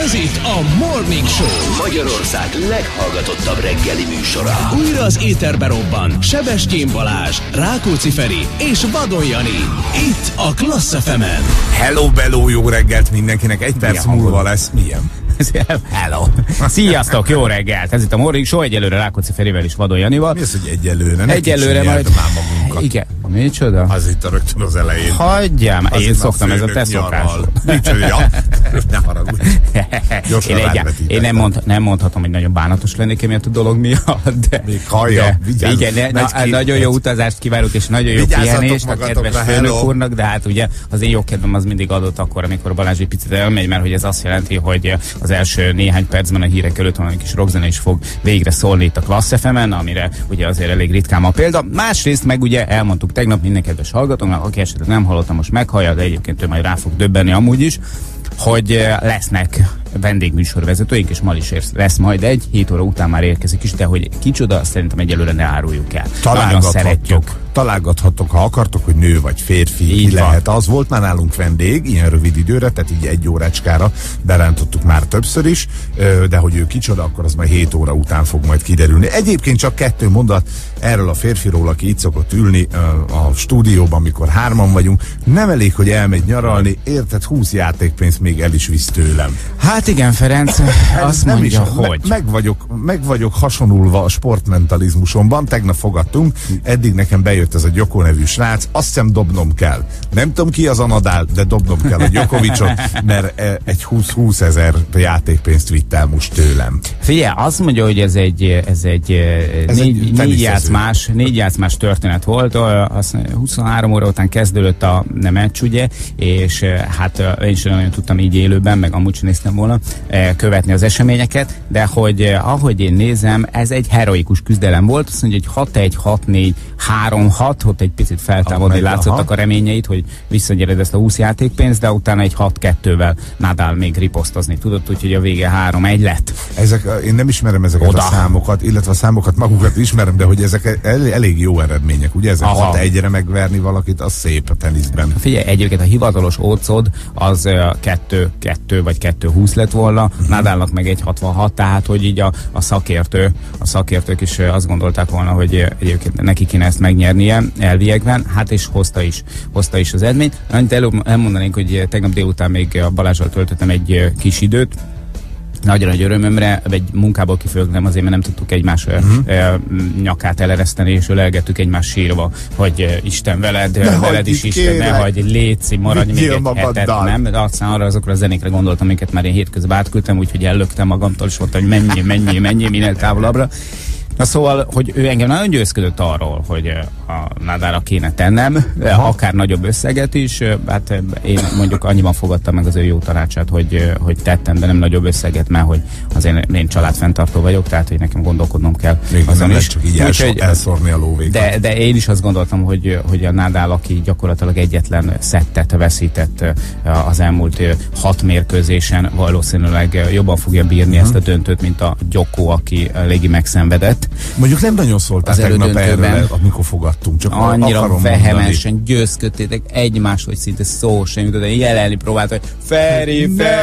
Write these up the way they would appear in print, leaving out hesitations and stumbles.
Ez itt a Morning Show, Magyarország leghallgatottabb reggeli műsora. újra az éterbe robban Sebestyén Balázs, Rákóczi Feri és Vadon Jani. Itt a Klassz FM-en. Hello, bello, jó reggelt mindenkinek. Egy perc múlva lesz. Milyen? Hello! Sziasztok, jó reggelt! Ez itt a Morning Show, egyelőre Rákóczi Ferivel és Vadon Janival. Mi az, hogy egyelőre? Egyelőre majd... Igen. Micsoda? Az itt a rögtön az elején. Hagyjám, én szoktam, ez a te szokás. Micsoda? Ne haragudj. Én nem mondhatom, hogy nagyon bánatos lennék emiatt a dolog miatt, de... Még hallja, vigyázz. Igen, nagyon jó utazást kívánok, és nagyon jó pihenést a kedves főnök úrnak, de hát ugye az én jogkedvem az mindig adott akkor, amikor Balázs egy picit elmegy, mert hogy ez azt jelenti, hogy az első néhány percben a hírek előtt valami kis rockzene is fog végre szólni itt a Klassz FM-en, amire ugye azért elég ritkán a példa. Másrészt meg ugye elmondtuk tegnap minden kedves hallgatónak, aki esetleg nem hallotta, most meghallja, de egyébként ő majd rá fog döbbenni amúgy is, hogy lesznek vendégműsorvezetőink, és ma is lesz majd egy, 7 óra után már érkezik is, de hogy kicsoda, szerintem egyelőre ne áruljuk el. Nagyon szeretjük. Találgathatok, ha akartok, hogy nő vagy férfi, így lehet. Az volt már nálunk vendég, ilyen rövid időre, tehát így 1 órácskára berántottuk már többször is, de hogy ő kicsoda, akkor az majd 7 óra után fog majd kiderülni. Egyébként csak 2 mondat erről a férfiról, aki itt szokott ülni a stúdióban, amikor 3-an vagyunk. Nem elég, hogy elmegy nyaralni, érted, 20 játékpénzt még el is visz tőlem. Hát igen, Ferenc, azt nem mondja, is, hogy... Meg vagyok hasonulva a sportmentalizmusomban, tegnap fogadtunk, eddig nekem bejött ez a Gyoko nevű srác, azt hiszem dobnom kell. Nem tudom ki az a Nadal, de dobnom kell a Djokovicot, mert egy 20 000 játékpénzt vitt el most tőlem. Figyelj, azt mondja, hogy ez egy 4 játszmás történet volt, 23 óra után kezdődött a meccs, ugye, és hát én sem nagyon tudtam így élőben, meg amúgy sem néztem volna követni az eseményeket, de hogy ahogy én nézem, ez egy heroikus küzdelem volt, azt mondja, hogy 6-1, 6-4, 3-6, ott egy picit feltámadni látszottak a reményeit, hogy visszagyered ezt a 20 játékpénzt, de utána egy 6-2-vel Nadal még riposztozni tudott, úgyhogy a vége 3-1 lett. Én nem ismerem ezeket a számokat, illetve a számokat magukat ismerem, de hogy ezek elég jó eredmények, ugye? Ezek 6-1-re megverni valakit, az szép a teniszben. Figyelj, egyébként a hivatalos ócod az 2-2 vagy 2-20 lett volna, Nadalnak meg egy 66, tehát hogy így a szakértők is azt gondolták volna, hogy egyébként neki kéne ezt megnyernie elviekben, hát és hozta is az eredményt. Annyit elmondanénk, hogy tegnap délután még a Balázsral töltöttem egy kis időt, nagyon nagy örömömre, egy munkából kifőgtem azért, mert nem tudtuk egymás nyakát elereszteni, és ölelgettük egymás sírva, hogy Isten veled is Isten, ne hagyj, léci, maradj még egy hetet, nem? De aztán azokra a zenékre gondoltam, amiket már én hétközben átküldtem, úgyhogy ellöktem magamtól, és mondtam, hogy menjél minél távolabbra. Na szóval, hogy ő engem nagyon győzködött arról, hogy a Nadalra kéne tennem, akár nagyobb összeget is, hát én mondjuk annyiban fogadtam meg az ő jó tanácsát, hogy tettem, de nem nagyobb összeget, mert hogy azért én családfenntartó vagyok, tehát hogy nekem gondolkodnom kell. Még azon is. Csak így elszórni a lóvékat. De én is azt gondoltam, hogy a Nadal, aki gyakorlatilag egyetlen szettet veszített az elmúlt 6 mérkőzésen, valószínűleg jobban fogja bírni ezt a döntőt, mint a Djoko, aki eléggé megszenvedett. Mondjuk nem nagyon szóltál tegnap erről, amikor fogadtunk, csak annyira vehemensen győzködtétek egymást, hogy szinte szó sem jutott, de jelenni próbált, hogy Feri,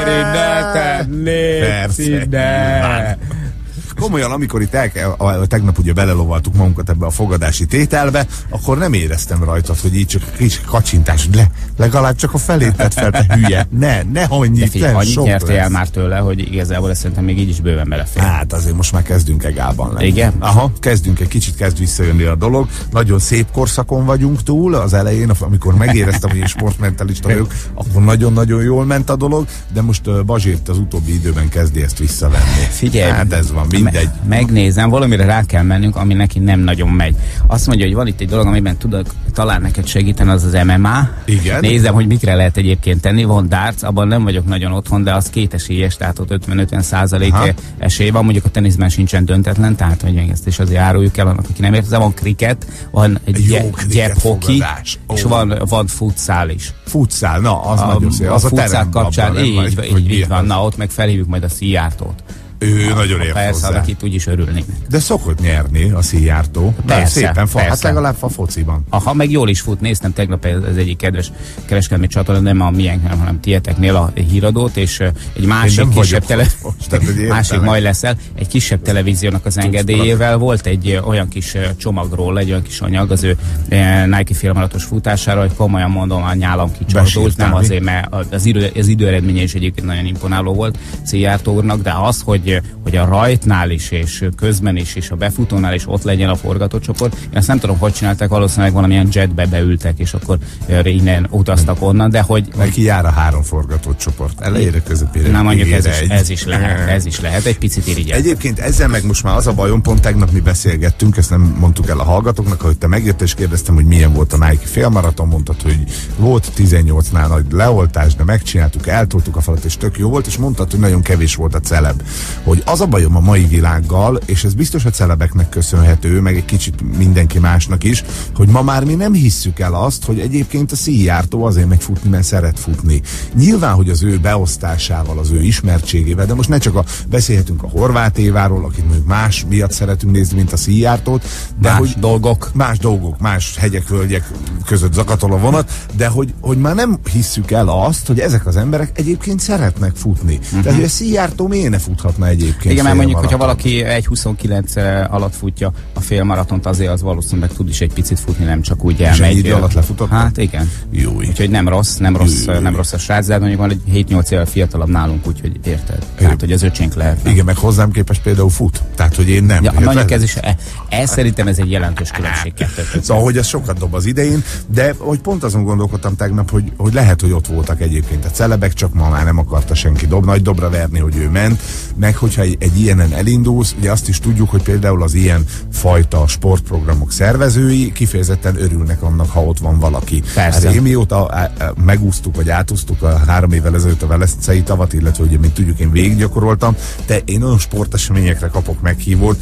neked légy, ne! Komolyan, amikor itt tegnap ugye belelovaltuk magunkat ebbe a fogadási tételbe, akkor nem éreztem rajtad, hogy így csak kis kacsintás, legalább csak a felét tett fel, te hülye. Ne annyit, annyit nyertél el már tőle, hogy igazából ezt szerintem még így is bőven belefér. Hát azért most már kezdünk egálban lenni. Igen? Aha, egy kicsit kezd visszajönni a dolog. Nagyon szép korszakon vagyunk túl, az elején, amikor megéreztem, hogy én sportmentalista vagyok, akkor nagyon-nagyon jól ment a dolog, de most Bazsért az utóbbi időben kezdi ezt visszavenni. Figyelj, hát ez van, megnézem, valamire rá kell mennünk, ami neki nem nagyon megy. Azt mondja, hogy van itt egy dolog, amiben tudok talán neked segíteni, az az MMA. Igen. Nézem, hogy mikre lehet egyébként tenni. Van darts, abban nem vagyok nagyon otthon, de az 2 esélyes, tehát ott 50-50% esély van. Mondjuk a teniszben sincsen döntetlen, tehát hogy még ezt is azért áruljuk el annak, aki nem érte. Van cricket, van gyep hockey, és van futsal is. Futsal, na, az nagyon szép. A futsal kapcsán így van, na ott meg felhívjuk majd a Szijjártót. Ő nagyon ért persze, hozzá. akit úgyis örülnék. De szokott nyerni a Szijjártó. Persze, Szépen persze. Hát legalább a fociban. Aha, meg jól is fut. Néztem tegnap az egyik kedves kereskedelmi csatorna, nem a miénk, hanem tieteknél a híradót, és egy másik kisebb másik majd leszel, egy kisebb televíziónak az engedélyével volt egy olyan kis csomagról, egy olyan kis anyag az ő Nike félmaratos futására, hogy komolyan mondom, a nyálam kicsordult, nem azért, mert az időeredménye is egyébként nagyon imponáló volt Szijjártó úrnak, de az, hogy a rajtnál is, és közben is, és a befutónál is ott legyen a forgatócsoport. Én ezt nem tudom, hogy csinálták, valószínűleg valamilyen jetbe beültek, és akkor innen utaztak onnan, de hogy... Neki jár a 3 forgatócsoport. Elejére, közepére. Na mondjuk ez is lehet, egy picit irigyel. Egyébként ezzel meg most már az a bajom, pont tegnap mi beszélgettünk, ezt nem mondtuk el a hallgatóknak, hogy te megjöttél és kérdeztem, hogy milyen volt a Nike félmaraton, mondtad, hogy volt 18-nál nagy leoltás, de megcsináltuk, eltoltuk a falat, és tök jó volt, és mondtad, hogy nagyon kevés volt a celeb. Hogy az a bajom a mai világgal, és ez biztos a celebeknek köszönhető, meg egy kicsit mindenki másnak is, hogy ma már mi nem hisszük el azt, hogy egyébként a Szijjártó azért megy futni, mert szeret futni. Nyilván, hogy az ő beosztásával, az ő ismertségével, de most ne csak beszélhetünk a Horváth Éváról, akit mondjuk más miatt szeretünk nézni, mint a Szijjártót, de más dolgok, más hegyek, völgyek között zakatol a vonat, de hogy már nem hisszük el azt, hogy ezek az emberek egyébként szeretnek futni. Tehát, hogy a Szijjártó miért ne futhatna egyébként? Igen, mert mondjuk, hogyha valaki 1.29 alatt futja a félmaratont, azért az valószínűleg tud is egy picit futni, nem csak úgy elmegy. És idő alatt lefutott? Hát igen. Jó. Úgyhogy nem rossz a srác, de mondjuk van egy 7-8 évvel fiatalabb nálunk, úgyhogy érted. Tehát, hogy az öcsénk lehet. Igen, meg hozzám képest például fut. Tehát, hogy én nem. Ja, mondjuk ez szerintem ez egy jelentős különbség kettőt. Szóval, hogy ez sokat dob az idején, de hogy pont azon gondolkodtam tegnap, hogy lehet, hogy ott voltak egyébként a celebek, csak ma már nem akarta senki nagy dobra verni, hogy ő ment, meg hogyha egy ilyenen elindulsz, ugye azt is tudjuk, hogy például az ilyen fajta sportprogramok szervezői kifejezetten örülnek annak, ha ott van valaki. Persze. Hát én mióta megúsztuk, vagy átúsztuk a 3 évvel ezelőtt a Velencei tavat, illetve ugye, mint tudjuk, én végiggyakoroltam, de én olyan sporteseményekre kapok meghívót,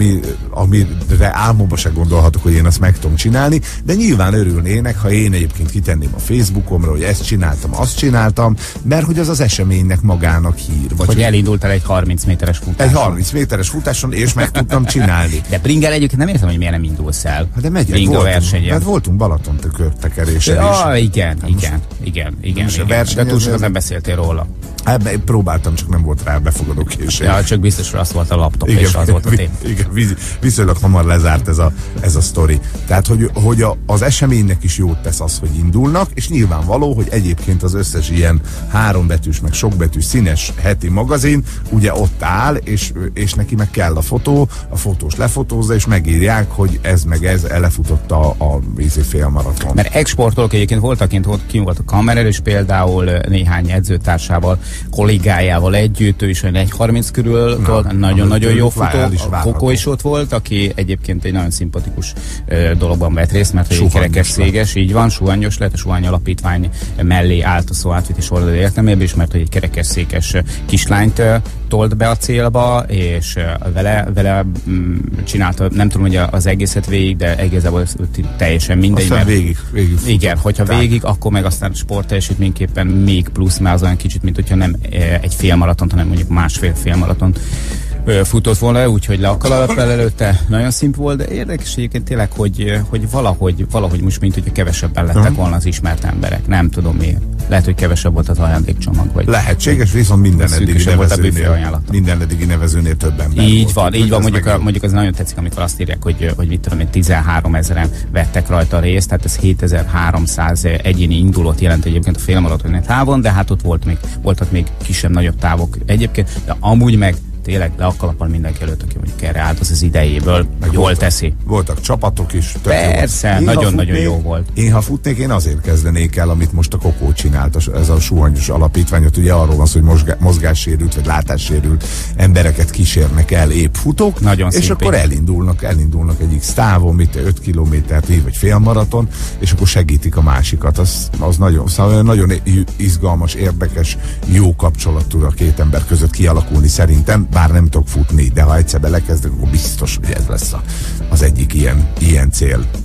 amire álmomba se gondolhatok, hogy én azt meg tudom csinálni, de nyilván örülnének, ha én egyébként kitenném a Facebookomra, hogy ezt csináltam, azt csináltam, mert hogy az az eseménynek magának hír. Vagy hogy elindultál egy 30 méteres futáson. Egy 30 méteres futáson, és meg tudtam csinálni. De Bringel egyébként nem értem, hogy miért nem indulsz el. Hát de megyek, Bringa versenyen. Hát voltunk Balaton tekerésen is. Igen. De túl sokat nem beszéltél róla. Hát próbáltam, csak nem volt rá befogadó készség. Ja, csak biztos, hogy az volt a laptop, igen, és az volt a téma. Igen, viszonylag hamar lezárt ez a sztori. Tehát, hogy az eseménynek is jót tesz az, hogy indulnak, és nyilvánvaló, hogy egyébként az összes ilyen 3 betűs, meg sokbetűs színes heti magazin ugye ott áll, és neki meg kell a fotós lefotózza, és megírják, hogy ez lefutott a félmaraton. Mert exportolók egyébként voltak, kint volt a kameráról, és például néhány edzőtársával, kollégájával együtt, ő is olyan 1.30 körül volt, nagyon-nagyon jó futó. A Kokó is ott volt, aki egyébként egy nagyon szimpatikus dologban vett részt, mert egy kerekes széges, így van, suhanyos lett, a Suhany Alapítvány mellé állt a szó átvités oldal értelmében is, mert egy kerekes székes kislányt tolt be a célba, és vele csinálta, nem tudom, hogy az egészet végig, de igazából teljesen mindegy. Aztán végig igen, hogyha végig, akkor meg aztán sportteljesítményképpen még plusz, mert az olyan kicsit, mint hogyha nem egy félmaratont, hanem mondjuk másfél félmaratont futott volna, úgyhogy le a kalappal előtte nagyon szimp volt, de érdekes egyébként tényleg, hogy valahogy most, mint hogyha kevesebben lettek volna az ismert emberek. Nem tudom miért. Lehet, hogy kevesebb volt az ajándékcsomag. Vagy lehetséges, viszont minden eddigi nevezőnél több ember így volt. Így van, mondjuk az nagyon tetszik, amikor azt írják, hogy mit tudom én, 13 000-en vettek rajta részt, tehát ez 7300 egyéni indulót jelent egyébként a félmaratoni távon, de hát ott voltak még kisebb-nagyobb távok egyébként, de amúgy meg tényleg le a kalappal mindenki előtt, aki mondjuk erre állt az idejéből, hogy jól teszi. Voltak csapatok is. Persze, nagyon-nagyon jó volt. Én ha futnék, én azért kezdenék el, amit most a Kokó csinált, ez a Suhanyos Alapítványot, ugye arról van szó, hogy mozgássérült vagy látássérült embereket kísérnek el épp futók, nagyon és szimpi. akkor elindulnak egy X távon, 5 kilométert vagy félmaraton, és akkor segítik a másikat. Az nagyon izgalmas, érdekes, jó kapcsolat tud a két ember között kialakulni szerintem, bár nem tudok futni, de ha egyszer belekezdek, akkor biztos, hogy ez lesz az egyik ilyen cél.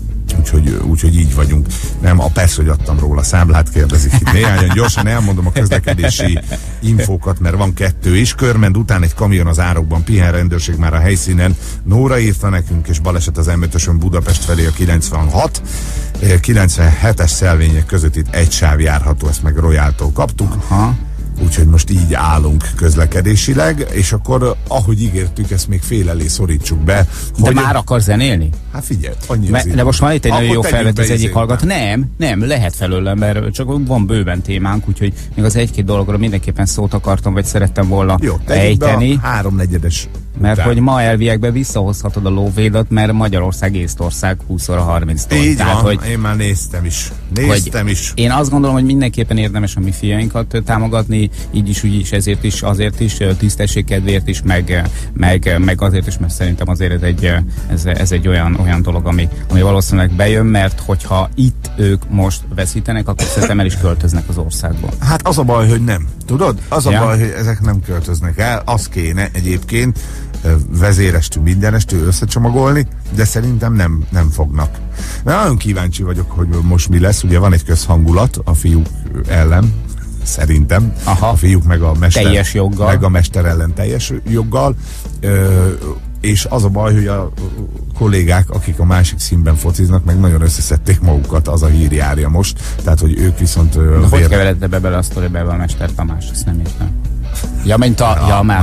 úgyhogy így vagyunk. Nem, persze, hogy adtam róla számlát, kérdezik itt néhányan. Gyorsan elmondom a közlekedési infókat, mert van 2 is. Körmend után egy kamion az árokban pihen, rendőrség már a helyszínen. Nóra írta nekünk, és baleset az M5-ösön Budapest felé a 96. 97-es szelvények között itt egy sáv járható, ezt meg Royáltól kaptuk. Aha. Úgyhogy most így állunk közlekedésileg, és akkor, ahogy ígértük, ezt még fél elé szorítsuk be. De már akar zenélni? Hát figyelj, annyi De most már itt egy nagyon jó felvett az egyik hallgató. Nem. Nem, lehet felőlem, mert csak van bőven témánk, úgyhogy még az egy-két dologra mindenképpen szót akartam, vagy szerettem volna ejteni. 3/4-es mert hogy ma elviekben visszahozhatod a lóvédat, mert Magyarország, Észtország 20-30-tól. Így tehát, van, hogy, én már néztem is. Én azt gondolom, hogy mindenképpen érdemes a mi fiainkat támogatni, így is, úgy is, ezért is, azért is, tisztesség kedvéért is, meg azért is, mert szerintem azért ez egy olyan dolog, ami valószínűleg bejön, mert hogyha itt ők most veszítenek, akkor szerintem el is költöznek az országból. Hát az a baj, hogy nem. Tudod? Az a baj, hogy ezek nem költöznek el. Az kéne egyébként vezérestől, mindenestől összecsomagolni, de szerintem nem fognak. Mert nagyon kíváncsi vagyok, hogy most mi lesz. Ugye van egy közhangulat a fiúk ellen, szerintem. Aha. A fiúk meg a mester, teljes joggal. meg a mester ellen teljes joggal. És az a baj, hogy a kollégák, akik a másik színben fociznak, meg nagyon összeszedték magukat, az a hír járja most. Tehát, hogy ők viszont... De hogy keveredte be bele a sztoribe a Mester Tamás? Ezt nem értem. Ja, mint a...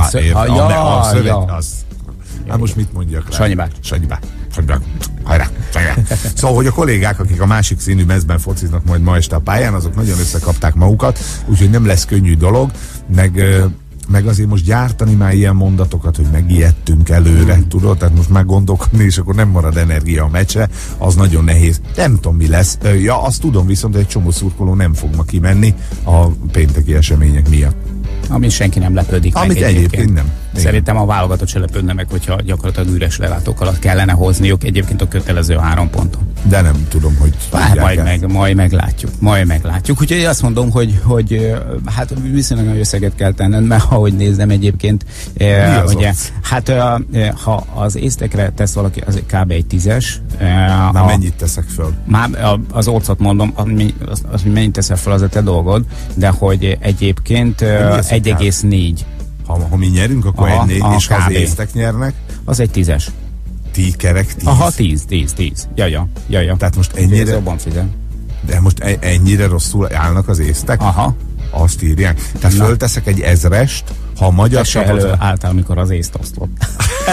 Hát most mit mondjak rá? Sanyi bácsi. Hajrá. Szóval, hogy a kollégák, akik a másik színű mezben fociznak majd ma este a pályán, azok nagyon összekapták magukat, úgyhogy nem lesz könnyű dolog, meg azért most gyártani már ilyen mondatokat, hogy megijedtünk előre, tudod? Tehát most már gondolkodni, és akkor nem marad energia a meccsre, az nagyon nehéz. Nem tudom, mi lesz. Ja, azt tudom viszont, hogy egy csomó szurkoló nem fog ma kimenni a pénteki események miatt. Amit senki nem lepődik meg egyébként nem. Szerintem a válogatott se lepődne meg, hogyha gyakorlatilag üres lelátók alatt kellene hozniuk egyébként a kötelező 3 ponton. De nem tudom, hogy majd meglátjuk. Úgyhogy azt mondom, hogy hát viszonylag nagy összeget kell tenned, mert ahogy nézem egyébként, ugye, hát ha az észtekre tesz valaki, az kb. Egy 10-es. Már mennyit teszek föl? Már az orcot mondom, az, hogy mennyit teszel föl, az a te dolgod, de hogy egyébként 1,4. Ha mi nyerünk, akkor 1,4, és ha az észtek nyernek? Az egy 10-es. Kerek 10? Aha, 10. Ja. Tehát most ennyire... Jobban fizem. De most ennyire rosszul állnak az észtek? Aha. Azt írják. Tehát fölteszek egy 1000-est, ha a magyar csapat... álltál, amikor az észt osztott.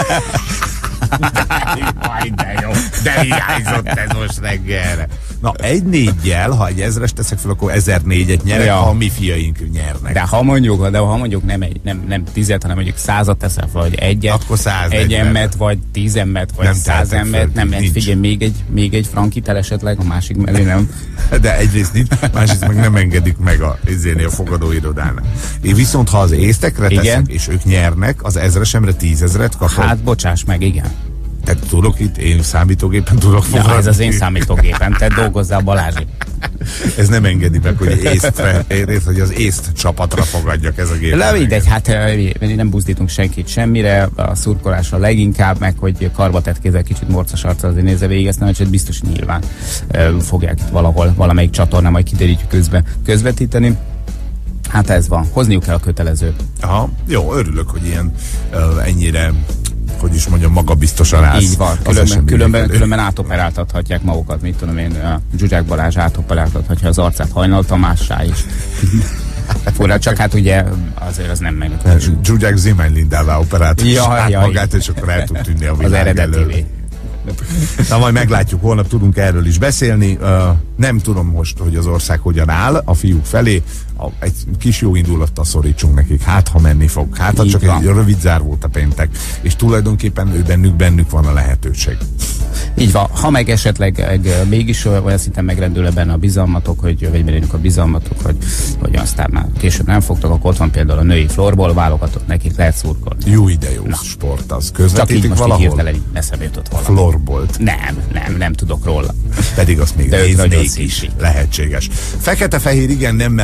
De jó, de hiányzott ez most reggelre. Na, 1,4-jel, ha egy 1000-es teszek fel, akkor 1004-et nyerek, ha a mi fiaink nyernek. De ha mondjuk nem 10-et, hanem mondjuk 100-at teszel fel, vagy egyet, akkor 100 egy emmet, vagy 10 emmet, vagy 100 emmet, nem, figyelj, még egy frankitel esetleg, a másik mellé nem. De egyrészt nincs, másrészt meg nem engedik meg a fogadóirodának. Én viszont, ha az észtekre teszek, és ők nyernek, az 1000-esemre 10 000-et kapok. Hát bocsáss meg, igen. Tehát tudok itt, én számítógépen tudok fogadni. Ja, ez az én számítógépen, te dolgozzál Balázsi. Ez nem engedi meg, hogy az észt csapatra fogadjak, ez a gép. Le mindegy, hát nem buzdítunk senkit semmire, a szurkolásra leginkább, meg hogy karba tett kézzel kicsit morcos arccal azért nézze végig ezt, nem, biztos nyilván fogják itt valahol, valamelyik csatornán majd kiderítjük közvetíteni. Hát ez van, hozniuk kell a kötelezőt. Aha, jó, örülök, hogy ilyen ennyire, hogy is mondjam, magabiztosan állsz. Így van, különben átoperáltathatják magukat, mit tudom én, Zsuzsák Balázs átoperáltathatja az arcát Hajnal Tamássá is. Fura, csak hát ugye azért az nem megy. Zsuzsák Zimány Lindává operáltatja magát, és akkor el tud tűnni a világ elől. Na, majd meglátjuk, holnap tudunk erről is beszélni. Nem tudom most, hogy az ország hogyan áll a fiúk felé. Egy kis jó indulattal szorítsunk nekik. Hát, ha menni fog. Hát, ha csak egy rövid zár volt a péntek. És tulajdonképpen bennük van a lehetőség. Így van. Ha meg esetleg mégis olyan szinten megrendül ebben a bizalmatok, vagy belőlünk a bizalmatok, hogy aztán már később nem fogtok, akkor ott van például a női floorball válogatott, nekik lehet szurkolni. Jó ide jó sport az. Közvetítik valahol? Csak így most hirtelen eszembe jutott valami. Floorballt. Nem tudok róla. Pedig azt még néznék is. Lehetséges. Fekete-fehér igen, nemmel folytatjuk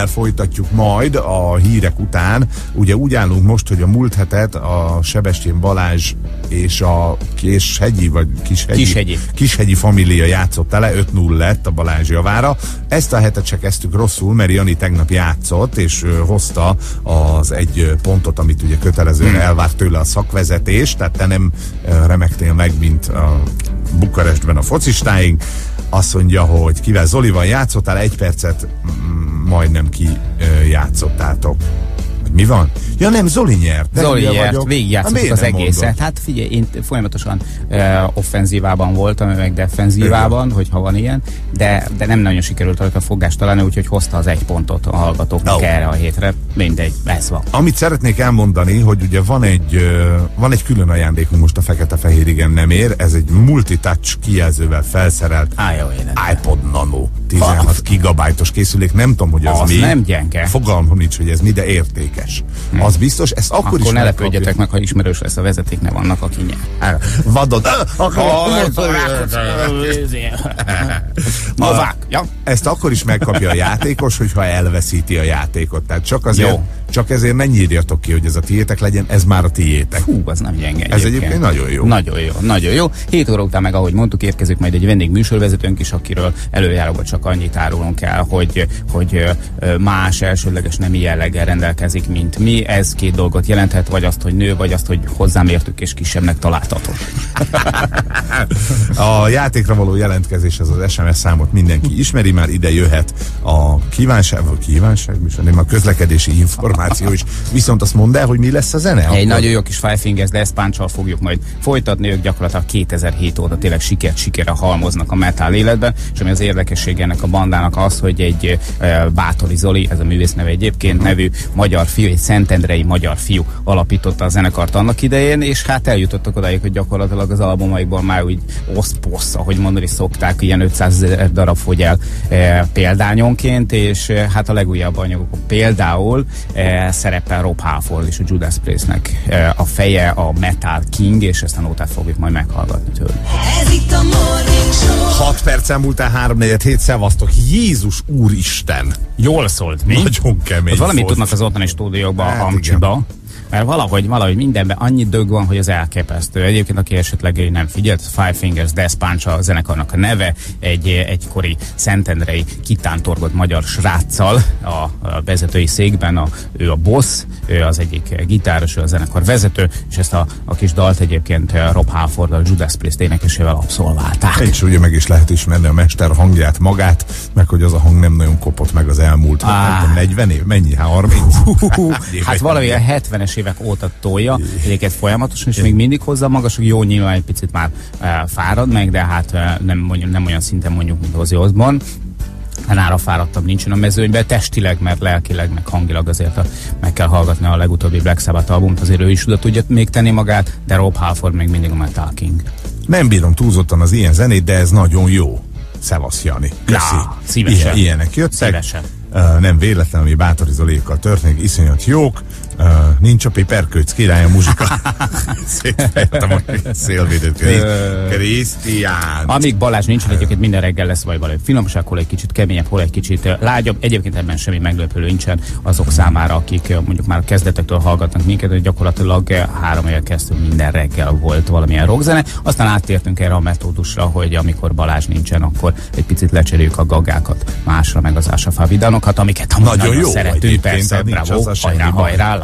folytatjuk majd a hírek után. Ugye úgy állunk most, hogy a múlt hetet a Sebestyén Balázs és a Kishegyi família játszott le, 5-0 lett a Balázs javára. Ezt a hetet se kezdtük rosszul, mert Jani tegnap játszott, és hozta az egy pontot, amit ugye kötelezően elvárt tőle a szakvezetés, tehát te nem remektél meg, mint a Bukarestben a focistáink. Azt mondja, hogy kivel Zolival játszottál, 1 percet majdnem ki játszottátok. Mi van? Ja nem, Zoli nyert. Zoli nyert, végigjátszottuk az egészet. Mondod? Hát figyelj, én folyamatosan offenzívában voltam, meg defenzívában, hogyha van ilyen, de nem nagyon sikerült a fogást találni, úgyhogy hozta az 1 pontot a hallgatóknak erre a hétre. Mindegy, ez van. Amit szeretnék elmondani, hogy ugye van egy külön ajándékunk most a Fekete-Fehér igen nem ér, ez egy multitouch kijelzővel felszerelt iPod Nano 16 gigabájtos készülék, nem tudom, hogy az mi. Nem gyenge. Fogalmam nincs, hogy ez mi, de értékes. Az biztos, ezt akkor is ne lepődjetek meg, ha ismerős lesz a vezeték, ne vannak, aki nyer. Vadod. Novák. Ja. Ezt akkor is megkapja a játékos, hogyha elveszíti a játékot. Tehát csak ezért ne nyírjatok ki, hogy ez a tiétek legyen, ez már a tiétek. Hú, az nem gyenge. Ez egyébként nagyon jó. Nagyon jó. 7 óra után meg, ahogy mondtuk, érkezik majd egy vendég műsorvezetőnk is, akiről előjáróban csak annyit árulunk el, hogy más elsődleges nemi jelleggel rendelkezik, mint mi. Ez 2 dolgot jelenthet, vagy azt, hogy nő, vagy azt, hogy hozzám értük és kisebbnek találtatok. A játékra való jelentkezés, ez az SMS számot mindenki ismeri, már ide jöhet a kívánság, a közlekedési információ is. Viszont azt mondd el, hogy mi lesz a zene? Egy nagyon jó kis Five Fingers Death Punch-al fogjuk majd folytatni, ők gyakorlatilag 2007 óta tényleg sikerre halmoznak a metal életben, és ami az érdekessége ennek a bandának az, hogy egy Bátori Zoli, ez a művész neve egyébként, nevű magyar fiú, egy szentendrei magyar fiú alapította a zenekart annak idején, és hát eljutottak odáig, hogy gyakorlatilag az albumaikból már úgy oszposz, ahogy mondani szokták, ilyen 500 000 darab fogy el példányonként, és hát a legújabb anyagokon például szerepel Rob Halford és a Judas Priestnek a feje, a Metal King, és ezt a nótát fogjuk majd meghallgatni tőle. Ez itt a Morning Show. 6 percen múltál 3-4-7, szevasztok, Jézus Úristen! Jól szólt, mi? Nagyon kemény. Hát valamit tudnak az otthoni stúdiókban, a Amcsiba. Mert valahogy mindenben annyi dög van, hogy az elképesztő. Egyébként, aki esetleg nem figyelt, Five Fingers Death Punch a zenekarnak a neve, egy egykori szentendrei kitántorgott magyar sráccal a vezetői székben, ő a boss, ő az egyik gitáros, ő a zenekar vezető, és ezt a kis dalt egyébként Rob Halford, a Judas Priest énekesével abszolválták. És ugye meg is lehet ismerni a mester hangját magát, meg hogy az a hang nem nagyon kopott meg az elmúlt 40 év, mennyi? 30? Hát valami a 70-es évek óta tolja, egyébként folyamatosan, és még mindig hozzá magasok, jó, nyilván egy picit már fárad meg, de hát nem olyan szinten mondjuk, mint Ozzy Osbourne. Nála fáradtabb nincsen a mezőnyben, testileg, mert lelkileg, meg hangilag azért meg kell hallgatni a legutóbbi Black Sabbath albumot, azért ő is oda tudja még tenni magát, de Rob Halford még mindig a Metal King. Nem bírom túlzottan az ilyen zenét, de ez nagyon jó. Szevasz, Jani. Köszi. Szívesen. Ilyenek jöttek. Szívesen. Nem véletlen, ami Bátori Zolékkal történik, iszonyat jók. Nincs a piperkőc, király a muzsika. Szétfejtem a szélvédőt. Krisztián. Amíg Balázs nincs, egyébként minden reggel lesz vagy valami finomság, hol egy kicsit keményebb, hol egy kicsit lágyabb. Egyébként ebben semmi meglepő nincsen azok számára, akik mondjuk már a kezdetektől hallgatnak minket, hogy gyakorlatilag 3 éve kezdtünk, minden reggel volt valamilyen rockzene. Aztán áttértünk erre a metódusra, hogy amikor Balázs nincsen, akkor egy picit lecseréljük a gaggákat másra, meg az Ása Favidánokat, amiket nagyon jó szeretünk, persze, bravo, hajrá,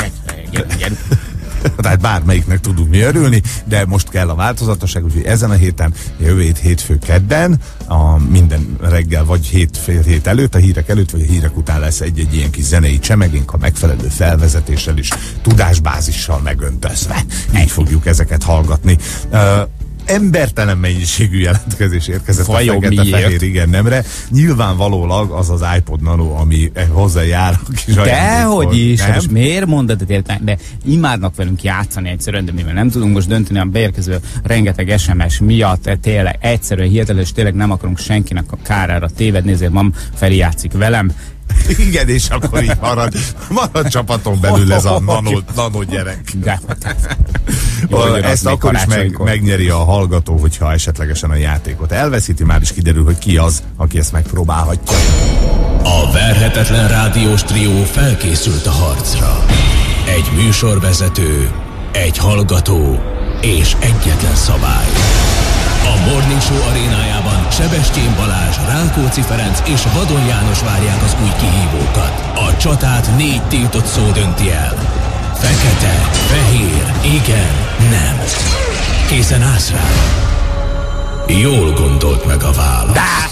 tehát bármelyiknek tudunk mi örülni, de most kell a változatosság, úgyhogy ezen a héten, jövő hétfő kedden, minden reggel, vagy fél hét előtt, a hírek előtt, vagy a hírek után lesz egy ilyen kis zenei csemegénk a megfelelő felvezetéssel és tudásbázissal megöntözve. Így fogjuk ezeket hallgatni. Embertelen mennyiségű jelentkezés érkezett a Fekete-Fehér igen nemre. Nyilvánvalólag az az iPod Nano, ami hozzájár a kis dehogy is, és miért mondod, de imádnak velünk játszani egyszerűen, de mivel nem tudunk most dönteni a beérkező rengeteg SMS miatt, tényleg egyszerűen hihetetlen, és tényleg nem akarunk senkinek a kárára tévedni, ezért mam Feri játszik velem. Igen, és akkor így marad csapaton belül ez a nano gyerek. De, ezt akkor is megnyeri a hallgató, hogyha esetlegesen a játékot elveszíti, már is kiderül, hogy ki az, aki ezt megpróbálhatja. A verhetetlen rádiós trió felkészült a harcra. Egy műsorvezető, egy hallgató és egyetlen szabály. A Morning Show arénájában Sebestyén Balázs, Rákóczi Ferenc és Vadon János várják az új kihívókat. A csatát 4 tiltott szó dönti el. Fekete, fehér, igen, nem. Készen állsz rá? Jól gondolt meg a választ.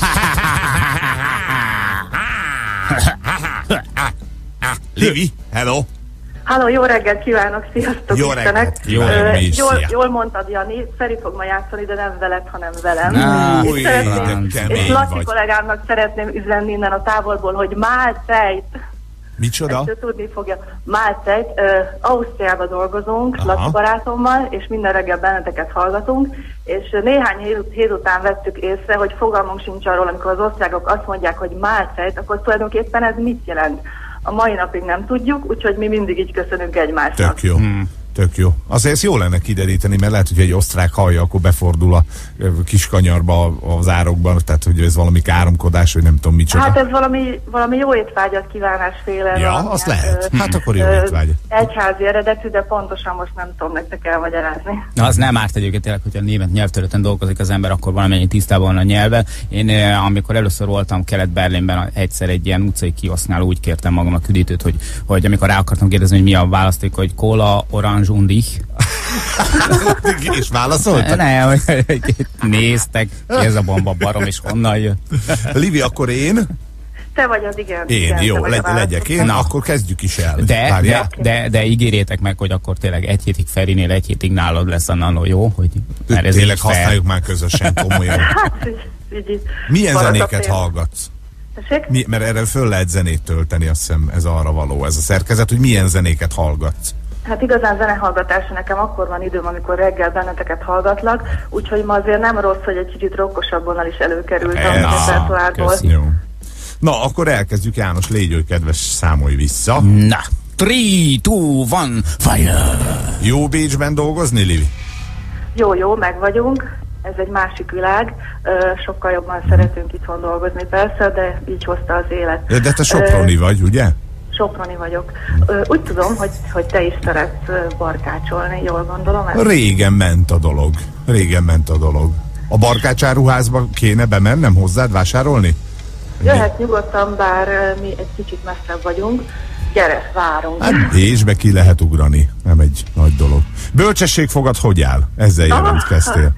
Livi, hello! Halló, jó reggelt kívánok, sziasztok! Jó reggelt! Jó reggelt! Jól mondtad, Jani, Feri fog ma játszani, de nem veled, hanem velem. És Laci kollégámnak szeretném üzenni innen a távolból, hogy Málcejt. Micsoda? Ezt tudni fogja. Málcejt. Ausztriában dolgozunk, Laci barátommal, és minden reggel benneteket hallgatunk, és néhány hét után vettük észre, hogy fogalmunk sincs arról, amikor az osztrákok azt mondják, hogy Málcejt, akkor tulajdonképpen ez mit jelent? A mai napig nem tudjuk, úgyhogy mi mindig így köszönünk egymásnak. Tök jó. Tök jó. Azért ez jó lenne kideríteni, mert lehet, hogy egy osztrák hallja, akkor befordul a kis kanyarba az árokban, tehát hogy ez valami káromkodás, vagy nem tudom micsoda. Hát ez valami jó étvágyat kívánásféle. Ja, azt lehet. Hát akkor jó étvágyat. Egyházi eredetű, de pontosan most nem tudom nektek elmagyarázni. Az nem árt egyébként tényleg, hogyha német nyelvterületen dolgozik az ember, akkor valamennyi tisztában van a nyelve. Én amikor először voltam Kelet-Berlinben, egyszer egy ilyen utcai kiosznál úgy kértem magamnak üdítőt, hogy amikor rá akartam kérdezni, hogy mi a választék, hogy cola, orange, undig. És válaszoltak? Nem, néztek, ez a bomba barom, és honnan jött. Livi, akkor én? Te vagy az, igen. Én, igen, jó, legyek én, na, akkor kezdjük is el. De ígérjétek meg, hogy akkor tényleg egy hétig Ferinél, egy hétig nálad lesz annál jó, hogy mert ez tényleg használjuk már közösen komolyan. Hát, így milyen zenéket hallgatsz? Mert erre föl lehet zenét tölteni, azt hiszem ez arra való, ez a szerkezet, hogy milyen zenéket hallgatsz. Hát igazán zenehallgatásra nekem akkor van időm, amikor reggel benneteket hallgatlak, úgyhogy ma azért nem rossz, hogy egy kicsit rokkosabban is előkerültem a repertoárból. Na, akkor elkezdjük, János, légy oly kedves, számolj vissza. Na, 3, 2, 1, fire! Jó Bécsben dolgozni, Livi? Jó, meg vagyunk. Ez egy másik világ. Sokkal jobban szeretünk itthon dolgozni persze, de így hozta az élet. De te soproni vagy, ugye? Soproni vagyok. Úgy tudom, hogy te is szeretsz barkácsolni, jól gondolom ezt? Régen ment a dolog. A barkácsáruházba kéne bemennem hozzád vásárolni? Jöhet nyugodtan, bár mi egy kicsit messzebb vagyunk. Gyere, várunk. Hát Bécsbe ki lehet ugrani, nem egy nagy dolog. Bölcsességfogad hogy áll? Ezzel jelentkeztél.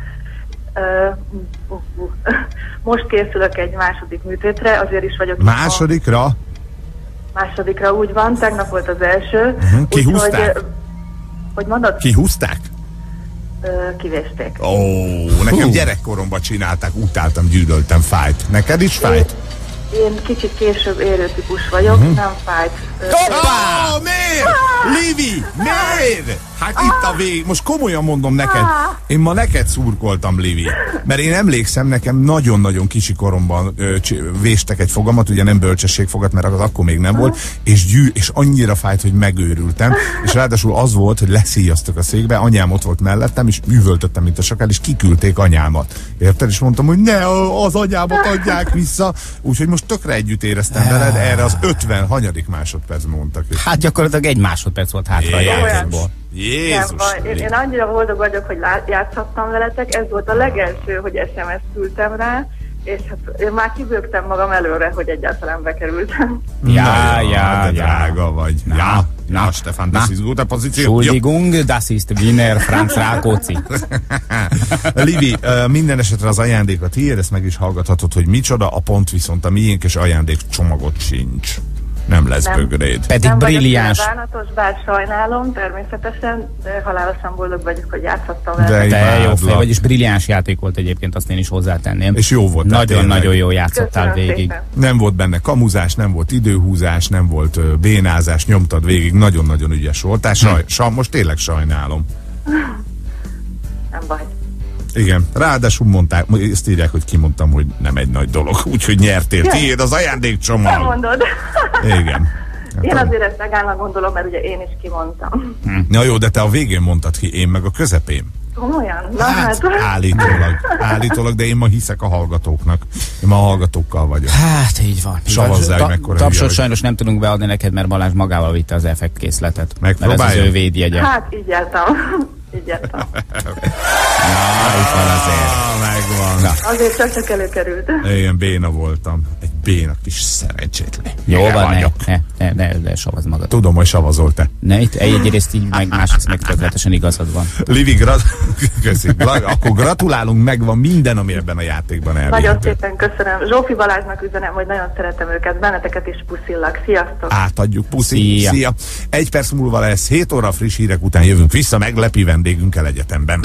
Most készülök egy második műtétre, azért is vagyok. Másodikra? Másodikra úgy van, tegnap volt az első. Kihúzták? Hogy mondod? Kihúzták? Kivésték. Nekem gyerekkoromban csinálták, utáltam, gyűlöltem, fájt. Neked is fájt? Én kicsit később érő típus vagyok, nem fájt. Miért? Livi, miért? Hát itt a vég. Most komolyan mondom neked, én ma neked szurkoltam, Livi. Mert én emlékszem, nekem nagyon-nagyon kicsi koromban véstek egy fogamat, ugye nem bölcsességfogat, mert az akkor még nem volt, és annyira fájt, hogy megőrültem, és ráadásul az volt, hogy leszíjaztak a székbe, anyám ott volt mellettem, és üvöltöttem, mint a sakál, és kiküldték anyámat. Érted? És mondtam, hogy ne, az anyámat adják vissza. Úgyhogy most tökre együtt éreztem veled, erre az 50 hanyadik másodpercben mondtak. Hát gyakorlatilag egy másodperc volt hátra a játékból. Jézus! Én annyira boldog vagyok, hogy játszhattam veletek, ez volt a legelső, hogy SMS-t küldtem rá, és hát én már kibőgtem magam előre, hogy egyáltalán bekerültem. Ja, drága vagy. Ja, Stefan, das ist gute Position. Entschuldigung, das ist Wiener Franz Rákóczi. Livi, minden esetre az ajándék a tiéd, ezt meg is hallgathatod, hogy micsoda, a pont viszont a miénk, és ajándék csomagot sincs. Nem lesz bögréd. Pedig nem brilliáns. Nem vagyok bánatos, bár sajnálom természetesen, de halálosan boldog vagyok, hogy játszhattam vele. De jó fej, vagyis brilliáns játék volt egyébként, azt én is hozzátenném. És jó volt. Nagyon-nagyon jó játszottál. Köszönöm végig. Szépen. Nem volt benne kamuzás, nem volt időhúzás, nem volt bénázás, nyomtad végig, nagyon-nagyon ügyes voltál. Most tényleg sajnálom. Nem baj. Igen, ráadásul mondták, ezt írják, hogy kimondtam, hogy nem egy nagy dolog, úgyhogy nyertél. Tiéd az ajándékcsomag. Nem mondod. Igen. Én azért ezt megállnak gondolom, mert ugye én is kimondtam. Na jó, de te a végén mondtad ki, én meg a közepén. Komolyan? Na hát. Állítólag, de én ma hiszek a hallgatóknak. Én ma a hallgatókkal vagyok. Hát így van. Savazzál, hogy mekkora hülye Tapsot vagy. sajnos nem tudunk beadni neked, mert Balázs magával vitte az effektkészletet. Mert ez az Megpróbálja? ő védjegye. Hát így jártam. Így jártam. Na, itt van azért. Megvan. Na. Azért csak előkerült. Ilyen béna voltam. Egy béna kis szerencsétlen. Jó Hülye van, vagyok. ne savazd magad. Tudom, hogy savazol te. Ne, itt egyrészt így, meg másrészt meg tökéletesen igazad van. Livi, akkor gratulálunk, megvan minden, ami ebben a játékban elérhető. Nagyon szépen köszönöm. Zsófi Balázsnak üzenem, hogy nagyon szeretem őket, benneteket is puszillak. Sziasztok! Átadjuk, puszi, szia. 1 perc múlva lesz 7 óra, friss hírek után jövünk vissza, meglepi vendégünkkel egyetemben.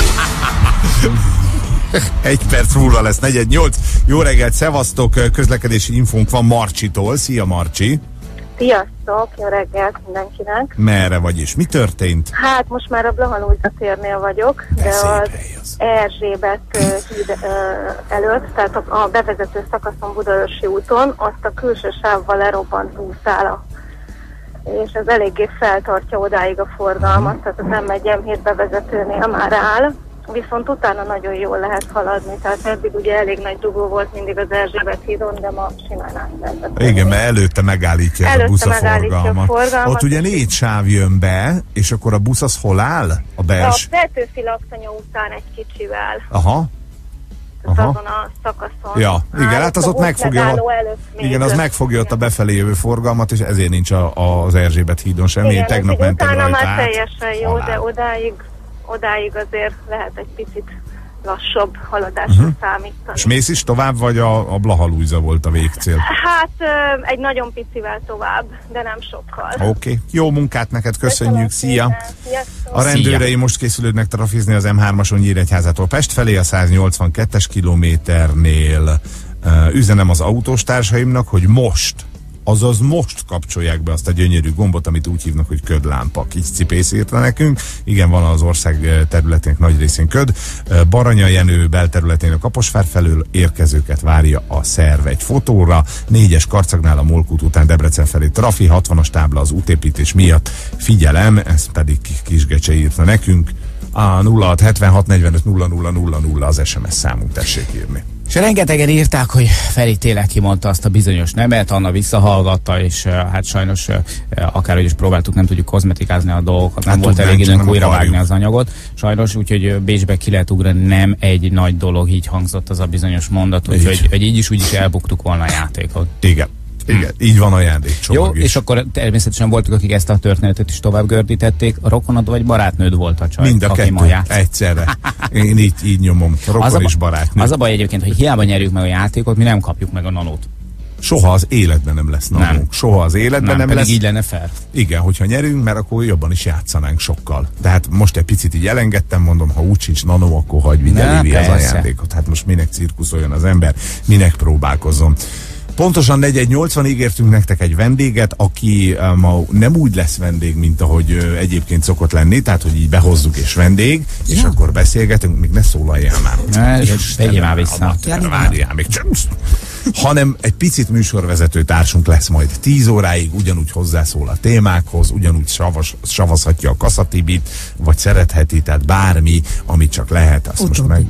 1 perc múlva lesz 4:08. Jó reggelt, szevasztok, közlekedési infónk van Marcsitól. Szia Marcsi! Sziasztok, jó reggelt mindenkinek. Merre vagy és mi történt? Hát most már a Blaha-Lujza térnél vagyok, de az Erzsébet híd előtt, tehát a bevezető szakaszon Budaörsi úton, azt a külső sávval lerobbant buszála. És ez eléggé feltartja odáig a forgalmat, tehát az M1-M7 bevezetőnél már áll. Viszont utána nagyon jól lehet haladni, tehát eddig ugye elég nagy dugó volt mindig az Erzsébet hídon, de ma simán át lehetett. Igen, mert előtte megállítja ez a busz a forgalmat. Ott ugye 4 sáv jön be, és akkor a busz az hol áll? A Petőfi Laktanya után egy kicsivel. Aha. Azon a szakaszon. Ja, igen, hát az ott megfogja, igen, az megfogja ott a befelé jövő forgalmat, és ezért nincs az Erzsébet hídon semmi. Igen, én tegnap mentem utána rajta már át. teljesen jó, de odáig azért lehet egy picit lassabb haladásra számítani. És mész is tovább, vagy a Blaha-Lujza volt a végcél? Hát egy nagyon picivel tovább, de nem sokkal. Oké. Jó munkát neked, köszönjük, szia! A rendőrei most készülődnek trafizni az M3-ason Nyíregyházától Pest felé, a 182-es kilométernél. Üzenem az autós társaimnak, hogy most kapcsolják be azt a gyönyörű gombot, amit úgy hívnak, hogy ködlámpa. Kis cipész írta nekünk. Igen, van az ország területének nagy részén köd. Baranya Jenő belterületén a Kaposvár felől érkezőket várja a szerv egy fotóra. 4-es Karcagnál a Molkút után Debrecen felé trafi, 60-as tábla az útépítés miatt. Figyelem, ezt pedig Kisgecse írta nekünk. A 0676450000 az SMS számunk, tessék írni. És rengetegen írták, hogy Feri tényleg kimondta azt a bizonyos nemet, Anna visszahallgatta, és hát sajnos akárhogy is próbáltuk, nem tudjuk kozmetikázni a dolgokat, nem volt elég időnk újra vágni az anyagot. Sajnos, úgyhogy Bécsbe ki lehet ugrani, nem egy nagy dolog, így hangzott az a bizonyos mondat, úgyhogy így is úgy is elbuktuk volna a játékot. Igen. Igen, így van ajándékcsomag is. És akkor természetesen voltak, akik ezt a történetet is tovább gördítették. A rokonod vagy barátnőd volt a csaj? Mind a kettő, egyszerre. Én így nyomom, rokon és barátnő. Az a baj egyébként, hogy hiába nyerjük meg a játékot, mi nem kapjuk meg a nanót. Soha az életben nem lesz nanónk. Soha az életben nem lesz. Így lenne fair. Igen, hogyha nyerünk, mert akkor jobban is játszanánk sokkal. Tehát most egy picit így elengedtem, mondom, ha úgy sincs nanó, akkor hagyj vigye Livi az ajándékot. Hát most minek cirkuszoljon az ember, minek próbálkozzon. Pontosan 4:80 ígértünk nektek egy vendéget, aki ma nem úgy lesz vendég, mint ahogy egyébként szokott lenni, tehát hogy így behozzuk és vendég, és akkor beszélgetünk, még ne szólaljál már. Vegyél már vissza. Várjál még csak. Hanem egy picit műsorvezető társunk lesz majd 10 óráig, ugyanúgy hozzászól a témákhoz, ugyanúgy savazhatja a Kaszatibit, vagy szeretheti, tehát bármi, amit csak lehet, azt most meg...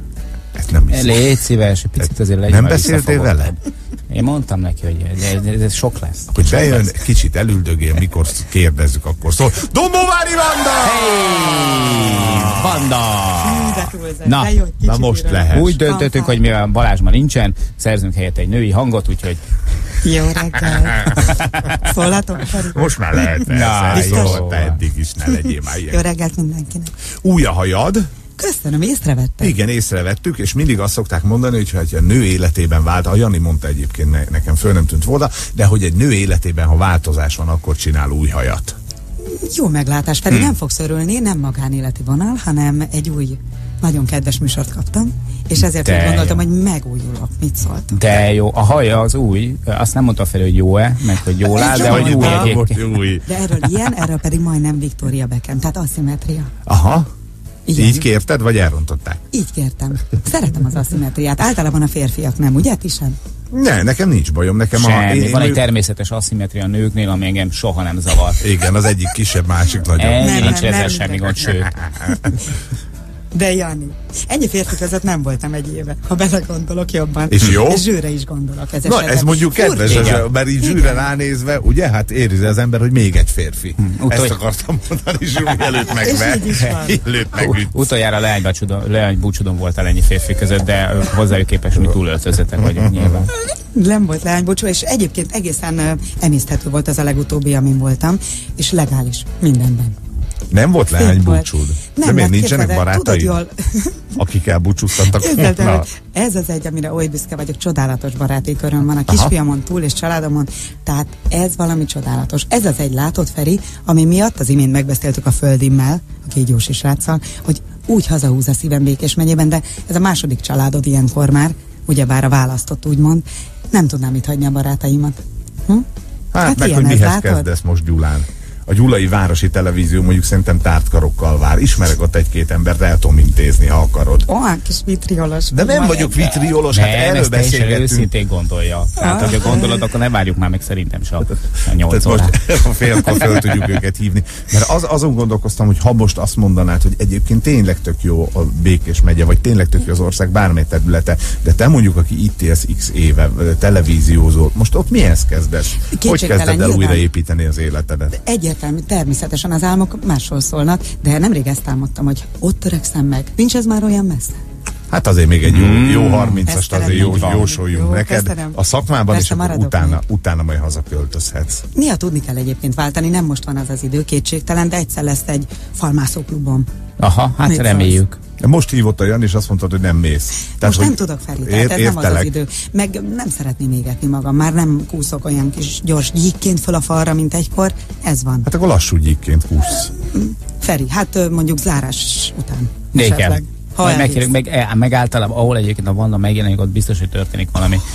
Légy szíves, picit azért legyen. Nem beszéltél vele? Én mondtam neki, hogy ez sok lesz. Hogy bejön, kicsit elüldögél, mikor kérdezzük, akkor szól. Dombóvári Vanda! Hey! Vanda! Na most lehet. Úgy döntöttünk, hogy mivel Balázs ma nincsen, szerzünk helyett egy női hangot, úgyhogy... Jó reggel! Szólhatok? Most már lehet persze. Te eddig is, ne legyél már ilyen. Jó reggelt mindenkinek! Új a hajad. Köszönöm, észrevettem. Igen, észrevettük, és mindig azt szokták mondani, hogy ha a nő életében vált, a Jani mondta egyébként, nekem föl nem tűnt volna, de hogy egy nő életében, ha változás van, akkor csinál új hajat. Jó meglátás, pedig nem fogsz örülni, nem magánéleti vonal, hanem egy új, nagyon kedves műsort kaptam, és ezért úgy gondoltam, hogy megújulok. Mit szóltam? De jó, a haja az új, azt nem mondta fel, hogy jó-e, meg hogy jól áll, de hogy új egyébként. De erről pedig majdnem Victoria Beckham, tehát aszimmetria. Aha. Igen. Így kérted, vagy elrontották? Így kértem. Szeretem az aszimmetriát. Általában a férfiak nem, ugye, ti sem? Ne, nekem nincs bajom. Nekem semmi. Van egy természetes aszimmetria a nőknél, ami engem soha nem zavar. Igen, az egyik kisebb, másik nagyobb. Nincs ezzel semmi gond, sőt. De Jani, ennyi férfi között nem voltam egy éve, ha belegondolok jobban. És jó? És zsűre is gondolok. Na, ez mondjuk kedves, mert így zsűre ránézve, ugye, hát érzi az ember, hogy még egy férfi. Ezt akartam mondani, Zsúli előtt megüt. Utoljára leánybúcsúdon voltál ennyi férfi között, de hozzájuk képest mi túlöltözetek vagyunk nyilván. Nem volt leánybúcsú, és egyébként egészen emészthető volt az a legutóbbi, amin voltam, és legális mindenben. Nem volt leánybúcsúd? De miért nincsenek barátaid, jól... akikkel búcsúztattak? Ez az egy, amire oly büszke vagyok, csodálatos baráti köröm van a kisfiamon túl és családomon, tehát ez valami csodálatos. Ez az egy, látod, Feri, ami miatt az imént megbeszéltük a Földimmel, a két Jósi sráccal, hogy úgy hazahúz a szívem Békés megyében, de ez a második családod ilyenkor már, ugyebár a választott úgymond, nem tudnám itt hagyni a barátaimat. Hát meg, hogy mihez kezdesz most Gyulán? A Gyulai Városi Televízió mondjuk szerintem tártkarokkal vár. Ismerek ott egy-két embert, el tudom intézni, ha akarod. Kis vitriolos. De nem vagyok vitriolos, hát erről beszélgetünk. Őszintén gondolja. Tehát, hogyha gondolod, akkor ne várjuk már meg szerintem se a 8 órát. Most a félkor föl tudjuk őket hívni. Mert azon gondolkoztam, hogy ha most azt mondanád, hogy egyébként tényleg tök jó a Békés megye, vagy tényleg tök jó az ország bármely területe, de te mondjuk, aki itt élsz x éve, televíziózol, most ott mihez kezdesz? Hogy kezded el újraépíteni az életedet? Egyértelmű, természetesen az álmok másról szólnak, de nemrég ezt álmodtam, hogy ott törekszem meg. Nincs ez már olyan messze? Hát azért még egy jó 30-ast azért jósoljunk neked. Köszönöm. A szakmában is, akkor utána majd hazaköltözhetsz. Néha tudni kell egyébként váltani, nem most van az az idő, kétségtelen, de egyszer lesz egy falmászóklubom. Aha, hát reméljük. Most hívott a Jan, és azt mondtad, hogy nem mész. Tehát, most nem tudok, Feri, tehát ez nem az az idő. Meg nem szeretném égetni magam, már nem kúszok olyan kis gyors gyíkként föl a falra, mint egykor, ez van. Hát akkor lassú gyíkként kúsz. Feri, hát mondjuk zárás után. Nékem. Meg általában, ahol egyébként a Vanda megjelenik, ott biztos, hogy történik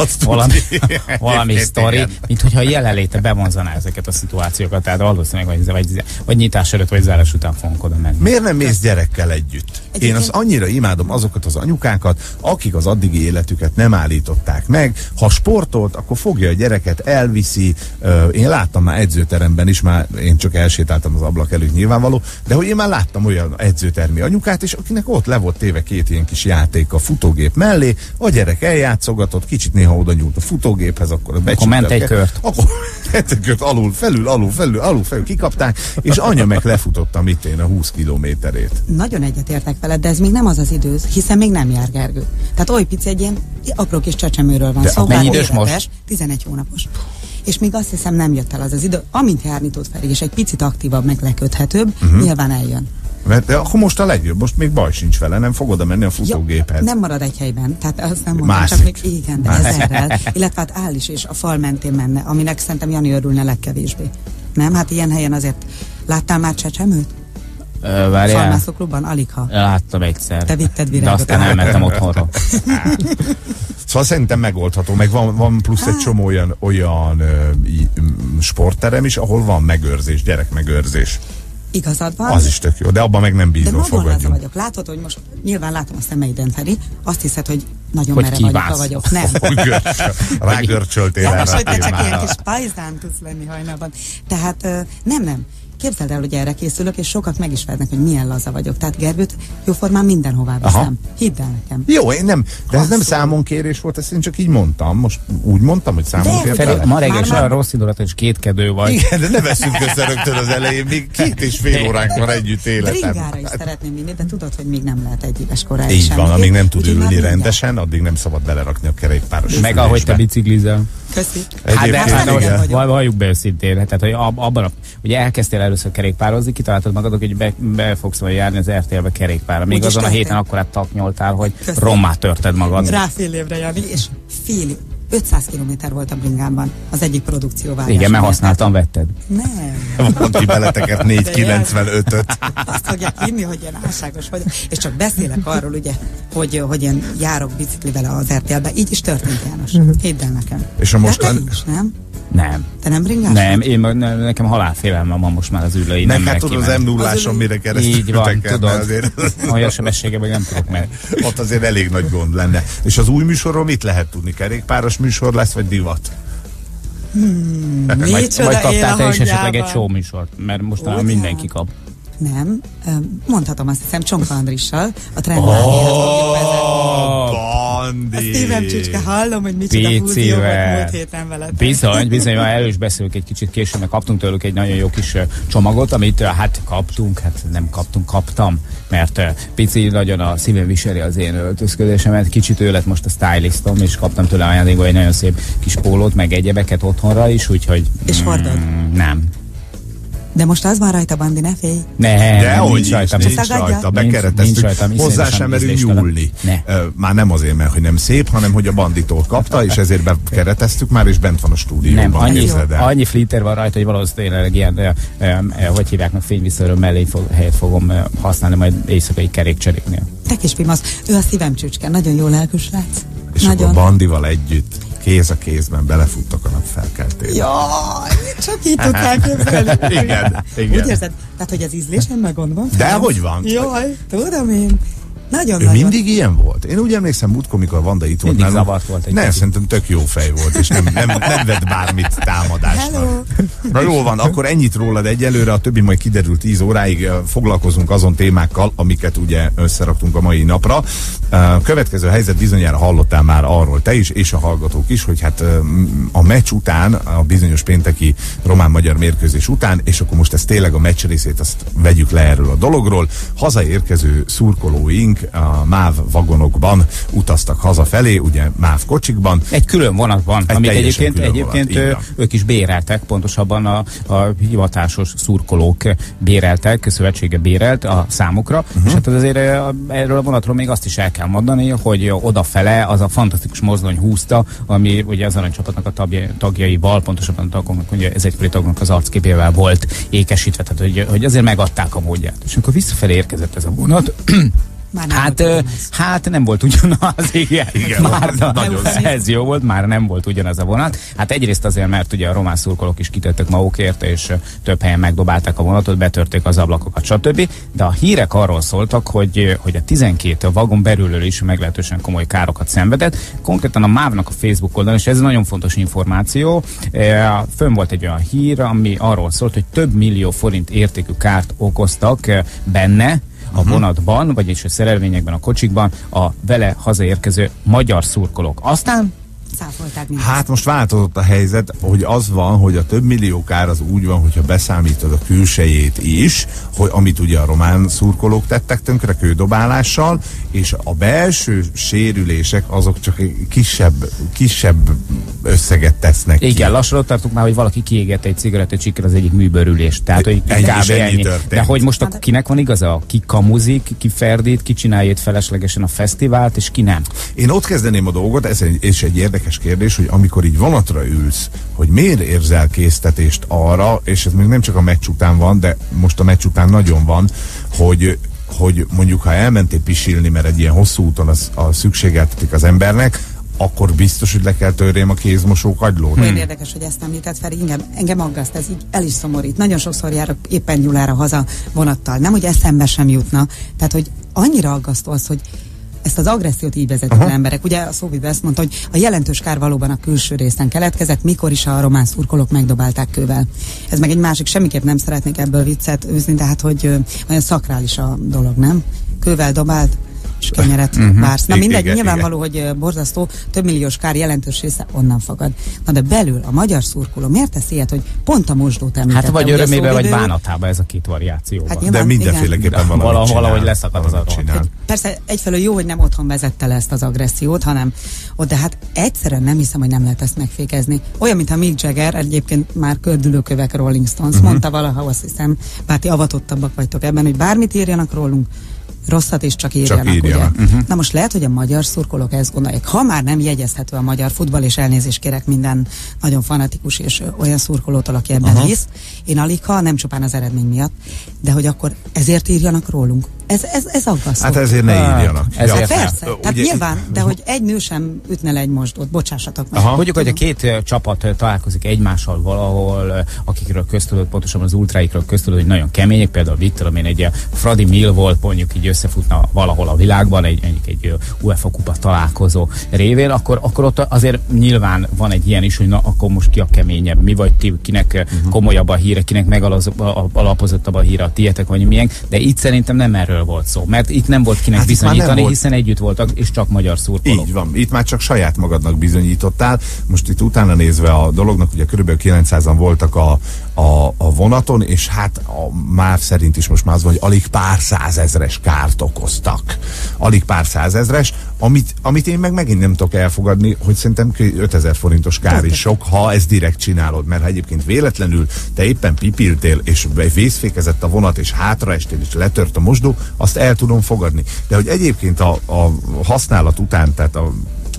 valami sztori, mint hogyha a jelenléte bevonzaná ezeket a szituációkat, tehát valószínűleg vagy nyitás előtt, vagy zárás után fogunk oda menni. Miért nem mész gyerekkel együtt? Én azt annyira imádom azokat az anyukákat, akik az addigi életüket nem állították meg. Ha sportolt, akkor fogja a gyereket, elviszi. Én láttam már edzőteremben is, már én csak elsétáltam az ablak előtt, nyilvánvaló, de hogy én már láttam olyan edzőtermi anyukát is, akinek ott le volt téve két ilyen kis játék a futógép mellé, a gyerek eljátszogatott, kicsit néha oda nyúlt a futógéphez, akkor ment egy kört. Akkor ment egy kört, alul, felül, kikapták, és anya meg lefutotta a 20 kilométerét. Nagyon egyetértek veled, de ez még nem az az idő, hiszen még nem jár Gergő. Tehát oly pici, egy ilyen apró kis csecsemőről van szó. Mennyi idős most? 11 hónapos. És még azt hiszem nem jött el az az idő, amint járni tud Feri, és egy picit aktívabb, meg leköthetőbb, nyilván eljön. De akkor most a legjobb, most még baj sincs vele, nem fog oda menni a futógéphez. Nem marad egy helyben, tehát azt nem mondom, csak még igen, de ezerrel. Illetve hát áll is, és a fal mentén menne, aminek szerintem Jani örülne legkevésbé. Nem? Hát ilyen helyen azért láttál már csecsemőt? Falmászóklubban? Aligha. Láttam egyszer. Te vitted virágot. De aztán elmentem otthonra. Szóval szerintem megoldható, meg van plusz egy csomó olyan sportterem is, ahol van megőrzés, gyerekmegőrzés. Igazad van. Az is tök jó, de abban meg nem bízom, fogadjunk. Vagyok. Látod, hogy most nyilván látom a szemeiden, Feri, azt hiszed, hogy nagyon merev vagyok. Nem. Rágörcsöltél erre. Hogy te csak ilyen kis pajzán tudsz lenni hajnalban. Tehát nem. Képzeld el, hogy erre készülök, és sokat meg is vernek, hogy milyen laza vagyok. Tehát Gergőt jóformán mindenhová viszem. Hidd el nekem. Jó, én nem, de ez nem számonkérés volt, ezt én csak így mondtam. Most úgy mondtam, hogy számonkérés. Ma reggel is olyan rossz indulat, és kétkedő vagy. Igen, de ne veszünk össze rögtön az elején, még 2,5 óránk van együtt életem. Bringára is szeretném vinni, de tudod, hogy még nem lehet egy éves koráig. Így van, amíg nem tud ülni rendesen, addig nem szabad belerakni a kerékpáros. Meg ahogy te biciklizel. Köszi. Hát valljuk be őszintén, tehát hogy abban, hogy elkezdtél először kerékpározni, kitaláltad magadok, hogy be fogsz majd járni az RTL-be kerékpárra. Még azon a héten akkorát taknyoltál, hogy rommá törted magad. Rá fél évre, Jani, és 500 kilométer volt a bringámban az egyik produkcióvárás. Igen, mert használtan vetted. Nem. Mondd ki beleteket 4,95-öt. Azt fogják hinni, hogy ilyen álságos vagyok. És csak beszélek arról, ugye, hogy én járok biciklivel az RTL-be. Így is történt, János. Hidd el nekem. És a mostan... nem? Nem. Te nem bringás? Nem, nekem halálfélelmem van most már az ülői. Nem hát tudod, az M0-áson mire keresztül így van, tudod. Azért. Olyan sebessége meg nem tudok meg. Ott azért elég nagy gond lenne. És az új műsorról mit lehet tudni? Kerékpáros műsor lesz, vagy divat? Vagy kaptál te is esetleg egy show műsort, mert mostanában mindenki kap. Nem, mondhatom, azt hiszem Csonka Andrissal, a Trendmániát fogjuk vezetni. Bandi! A Steven Csücske, hallom, hogy micsoda fúzió volt múlt héten veled. Bizony, erről is beszélünk egy kicsit később, mert kaptunk tőlük egy nagyon jó kis csomagot, amit kaptam, mert Pici nagyon a szívem viseli az én öltözködésemet, kicsit ő lett most a stylistom, és kaptam tőle ajándékba egy nagyon szép kis pólót, meg egyebeket otthonra is, úgyhogy... És hordod? Nem. De most az van rajta, Bandi, ne félj. Nincs rajta, bekereteztük, hozzá sem merünk nyúlni. Már nem azért, mert hogy nem szép, hanem hogy a Banditól kapta, és ezért bekereteztük már, és bent van a stúdióban. Nem, annyi flitter van rajta, hogy valószínűleg ilyen, hogy hívják meg, fényviszörő mellé helyet fogom használni majd éjszakai kerékcseréknél. Te kis pimasz, ő a szívem Csücske, nagyon jó lelkű srác. És nagyon. Akkor Bandival együtt kéz a kézben belefuttak a napfelkeltében. Jaj, csak így tudtál képzelni. Igen. Úgy érzed? Tehát, hogy az ízlésemben gond van? Dehogy van. Jaj, tudom én. Nagyon. Mindig ilyen volt. Én úgy emlékszem, múltkor, mikor a Vanda itt volt nálunk. Zavart volt. Nem, szerintem tök jó fej volt, és nem vett bármit támadásnak. Hello. Na jó van, akkor ennyit rólad egyelőre, a többi majd kiderül 10 óráig. Foglalkozunk azon témákkal, amiket ugye összeraktunk a mai napra. Következő helyzet, bizonyára hallottál már arról te is, és a hallgatók is, hogy hát a meccs után, a bizonyos pénteki román-magyar mérkőzés után, és akkor most ezt tényleg a meccs részét, azt vegyük le erről a dologról, hazaérkező szurkolóink a MÁV vagonokban utaztak hazafelé, ugye MÁV kocsikban. Egy külön vonatban, amit egyébként ők is béreltek, pontosabban a hivatásos szurkolók béreltek, szövetsége bérelt a számukra, és hát azért erről a vonatról még azt is el kell mondani, hogy odafele az a fantasztikus mozdony húzta, ami ugye az aranycsapatnak a tagjaival, pontosabban a tagoknak, ugye ez egykori tagoknak az arcképével volt ékesítve, tehát hogy azért megadták a módját. És amikor visszafelé érkezett ez a vonat, Hát nem volt ugyanaz, igen ez jó volt, már nem volt ugyanaz a vonat. Hát egyrészt azért, mert ugye a román szurkolók is kitettek magukért, és több helyen megdobálták a vonatot, betörték az ablakokat, stb. De a hírek arról szóltak, hogy a 12 vagon belülről is meglehetősen komoly károkat szenvedett. Konkrétan a MÁV-nak a Facebook oldalon, és ez nagyon fontos információ, fönn volt egy olyan hír, ami arról szólt, hogy több millió forint értékű kárt okoztak benne, a vonatban, vagyis a szerelvényekben, a kocsikban a vele hazaérkező magyar szurkolók. Aztán hát most változott a helyzet, hogy az van, hogy a több millió kár az úgy van, hogyha beszámítod a külsejét is, hogy amit ugye a román szurkolók tettek tönkre kődobálással, és a belső sérülések azok csak kisebb összeget tesznek ki. Igen, lassan ott tartunk már, hogy valaki kiégett egy cigarettacsikkel az egyik műbőrülést. Tehát, hogy ennyi. De hogy most akkor kinek van igaza? Ki kamuzik, ki ferdít, ki csinálja itt feleslegesen a fesztivált, és ki nem? Én ott kezdeném a dolgot, ez egy érdekes kérdés, hogy amikor így vonatra ülsz, hogy miért érzel késztetést arra, és ez még nem csak a meccs után van, de most a meccs után nagyon van, hogy mondjuk ha elmentél pisilni, mert egy ilyen hosszú úton a szükségeltetik az embernek, akkor biztos, hogy le kell törjem a kézmosó kagylót. Olyan érdekes, hogy ezt említett, Feri, engem aggaszt, ez így el is szomorít. Nagyon sokszor járok éppen Gyulára haza vonattal. Nem, hogy eszembe sem jutna. Tehát, hogy annyira aggasztó az, hogy ezt az agressziót így vezetik az emberek. Ugye a Szóvibe ezt mondta, hogy a jelentős kár valóban a külső részen keletkezett, mikor is a román szurkolók megdobálták kővel. Ez meg egy másik, semmiképp nem szeretnék ebből viccet űzni, de hát, hogy olyan szakrális a dolog, nem? Kővel dobált, és kenyeret vársz. Na mindegy, nyilvánvaló, hogy borzasztó, több milliós kár jelentős része onnan fakad. Na de belül a magyar szurkoló miért tesz ilyet, hogy pont a mosdót említette? Hát vagy örömébe, vagy bánatába, ez a két variációban. Hát de mindenféleképpen valahogy leszakad az arról. Persze egyfelől jó, hogy nem otthon vezette le ezt az agressziót, hanem ott, de hát egyszerűen nem hiszem, hogy nem lehet ezt megfékezni. Olyan, mintha Mick Jagger, egyébként már kördülőkövek Rolling Stones, mondta valaha, azt hiszem, bár ti avatottabbak vagytok ebben, hogy bármit írjanak rólunk, rosszat is csak írjanak, ugye? Na most lehet, hogy a magyar szurkolók ezt gondolják. Ha már nem jegyezhető a magyar futball, és elnézést kérek minden nagyon fanatikus és olyan szurkolótól, aki ebben hisz, én alig, ha nem csupán az eredmény miatt, de hogy akkor ezért írjanak rólunk. Ez aggasztó. Hát ezért ne írjanak. Hát persze, tehát nyilván, de hogy egy nő sem ütne le egy mosdót, bocsássatok meg. Mondjuk, hogy a két csapat találkozik egymással valahol, akikről köztudott, pontosan az ultráikról köztudott, hogy nagyon kemények, például Viktor, amin egy Fradi Millwall mondjuk így összefutna valahol a világban, egy UEFA kupa találkozó révén, akkor ott azért nyilván van egy ilyen is, hogy na, akkor most ki a keményebb, mi vagy ti, kinek komolyabb a híre, kinek megalapozottabb a híre, a tietek vagy milyen, de itt szerintem nem erről volt szó, mert itt nem volt kinek bizonyítani, hiszen együtt voltak, és csak magyar szurkolók. Így van, itt már csak saját magadnak bizonyítottál. Most itt utána nézve a dolognak, ugye körülbelül 900-an voltak a vonaton, és hát a MÁV szerint is most már az van, hogy alig pár százezres kárt okoztak. Alig pár százezres, amit én megint nem tudok elfogadni, hogy szerintem 5000 forintos kár is sok, ha ezt direkt csinálod, mert ha egyébként véletlenül te éppen pipiltél, és vészfékezett a vonat, és hátraestél, és letört a mosdó, azt el tudom fogadni. De hogy egyébként a használat után, tehát a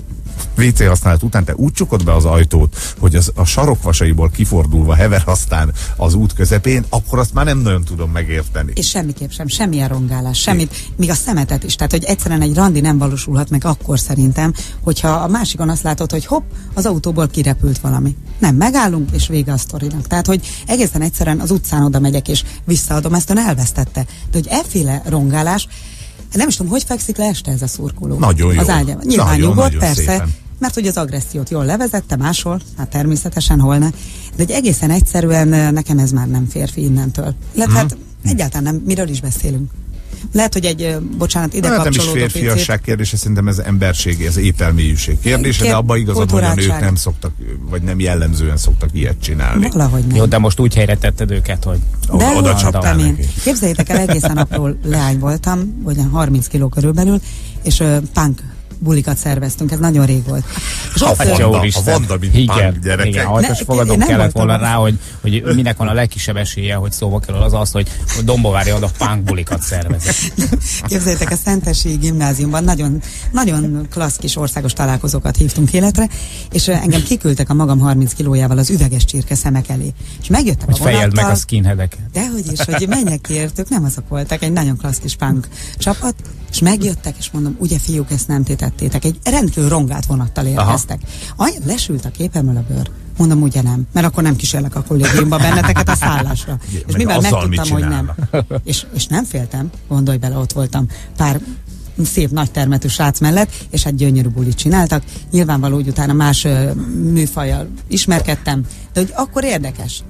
WC használat után te úgy csukod be az ajtót, hogy a sarokvasaiból kifordulva hever aztán az út közepén, akkor azt már nem nagyon tudom megérteni. És semmiképp sem, semmilyen rongálás, semmit, még a szemetet is. Tehát, hogy egyszerűen egy randi nem valósulhat meg akkor szerintem, hogyha a másikon azt látod, hogy hopp, az autóból kirepült valami. Nem, megállunk, és vége a sztorinak. Tehát, hogy egészen egyszerűen az utcán oda megyek, és visszaadom, ezt ön elvesztette. De hogy efféle rongálás, nem is tudom, hogy fekszik le este ez a szurkoló. Nagyon jó. Az ágyában. Nyilván nyugodt, persze. Szépen. Mert hogy az agressziót jól levezette, máshol, hát természetesen hol ne. De hogy egészen egyszerűen nekem ez már nem férfi innentől. Illetve hát egyáltalán nem, miről is beszélünk. Lehet, hogy egy, bocsánat, ide kapcsolódó nem is férfiasság kérdése, szerintem ez emberség, ez épelmélyűség kérdése, de abban igazad, hogy a nők nem szoktak, vagy nem jellemzően szoktak ilyet csinálni. Valahogy nem. Jó, de most úgy helyre tetted őket, hogy oda csaptál én. Képzeljétek el, egészen apró leány voltam, vagy 30 kiló körülbelül, és punk bulikat szerveztünk, ez nagyon rég volt. És a Vanda, mint punk gyerekek. Igen, hajtos fogadom kellett volna rá, hogy minek van a legkisebb esélye, hogy szóba kerül az, hogy Dombovári oda punk bulikat szervezett. Képzeljétek, a Szentesi gimnáziumban nagyon, nagyon klassz kis országos találkozókat hívtunk életre, és engem kiküldtek a magam 30 kilójával az üveges csirke szemek elé. És megjöttem hogy a vonattal. Fejeld meg a skinheadeket. Dehogy is, hogy menjek ki értük, nem azok voltak, egy nagyon klassz kis punk csapat, és megjöttek, és mondom, ugye fiúk, ezt nem tétettétek. Egy rendkívül rongált vonattal érkeztek. Lesült a képemről a bőr. Mondom, ugye nem, mert akkor nem kísérlek a kollégiumba benneteket a szállásra. És mivel megtudtam, hogy nem. És nem féltem, gondolj bele, ott voltam pár szép nagy termetű srác mellett, és hát gyönyörű bulit csináltak. Nyilvánvaló, hogy utána más műfajjal ismerkedtem, de hogy akkor érdekes.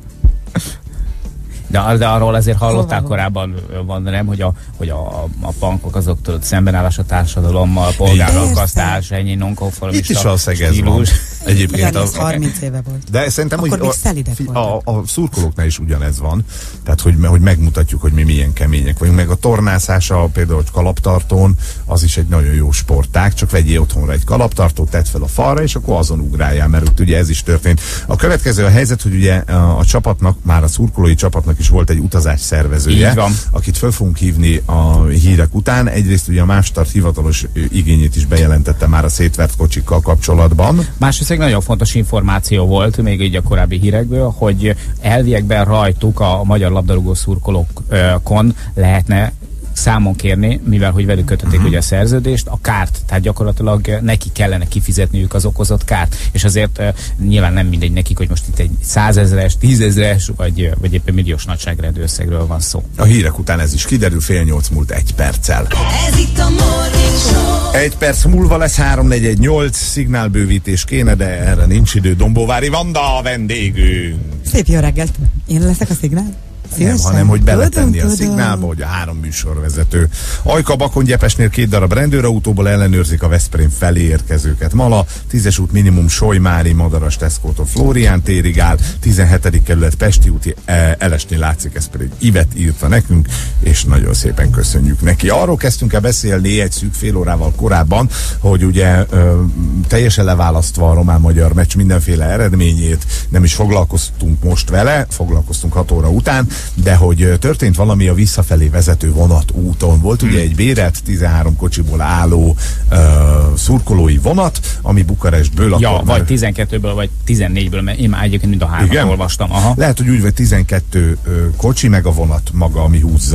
De arról azért hallottál korábban, van nem, hogy a bankok azok tudod szembenállás a társadalommal, polgáralkasztás, ennyi nonkonformista. Itt is a szegez van. Egyébként ez 30 éve volt. De szerintem, akkor hogy a szurkolóknál is ugyanez van. Tehát, hogy megmutatjuk, hogy mi milyen kemények vagyunk. Meg a tornászása, például kalaptartón, az is egy nagyon jó sportág. Csak vegyél otthonra egy kalaptartót, tedd fel a falra, és akkor azon ugráljál, mert ugye ez is történt. A következő a helyzet, hogy ugye a csapatnak, már a szurkolói csapatnak is volt egy utazás szervezője, akit föl fogunk hívni a hírek után. Egyrészt ugye a Mástart hivatalos igényét is bejelentette már a szétvert kocsikkal kapcsolatban. Másrészt egy nagyon fontos információ volt, még így a korábbi hírekből, hogy elviekben rajtuk a magyar labdarúgó szurkolókon lehetne számon kérni, mivel hogy velük kötötték ugye a szerződést, a kárt, tehát gyakorlatilag neki kellene kifizetniük az okozott kárt, és azért nyilván nem mindegy nekik, hogy most itt egy 100 000-es, 10 000-es, vagy éppen milliós nagyságrendű összegről van szó. A hírek után ez is kiderül, 7:30 múlt 1 perccel. Ez itt a Morning Show. 1 perc múlva lesz 3:48, szignálbővítés kéne, de erre nincs idő. Dombovári Vanda a vendégünk. Szép jó reggelt! Én leszek a szignál? Nem, hanem hogy beletenni a szignálba, hogy a 3 műsorvezető. Ajka Bakony Gyepesnél 2 darab rendőrautóból ellenőrzik a Veszprém felé érkezőket. Mala, 10-es út minimum Solymári, Madaras Tesco-tól Flórián térig áll, 17. kerület Pesti úti elesni látszik, ez pedig Ivet írta nekünk, és nagyon szépen köszönjük neki. Arról kezdtünk el beszélni egy szűk fél órával korábban, hogy ugye teljesen leválasztva a román-magyar meccs mindenféle eredményét, nem is foglalkoztunk most vele, foglalkoztunk 6 óra után, de hogy történt valami a visszafelé vezető vonatúton. Volt ugye egy bérelt 13 kocsiból álló szurkolói vonat, ami Bukarestből... Ja, vagy 12-ből, vagy 14-ből, mert én már egyébként mind a 3-at olvastam. Aha. Lehet, hogy úgy vagy 12 kocsi, meg a vonat maga, ami húzza.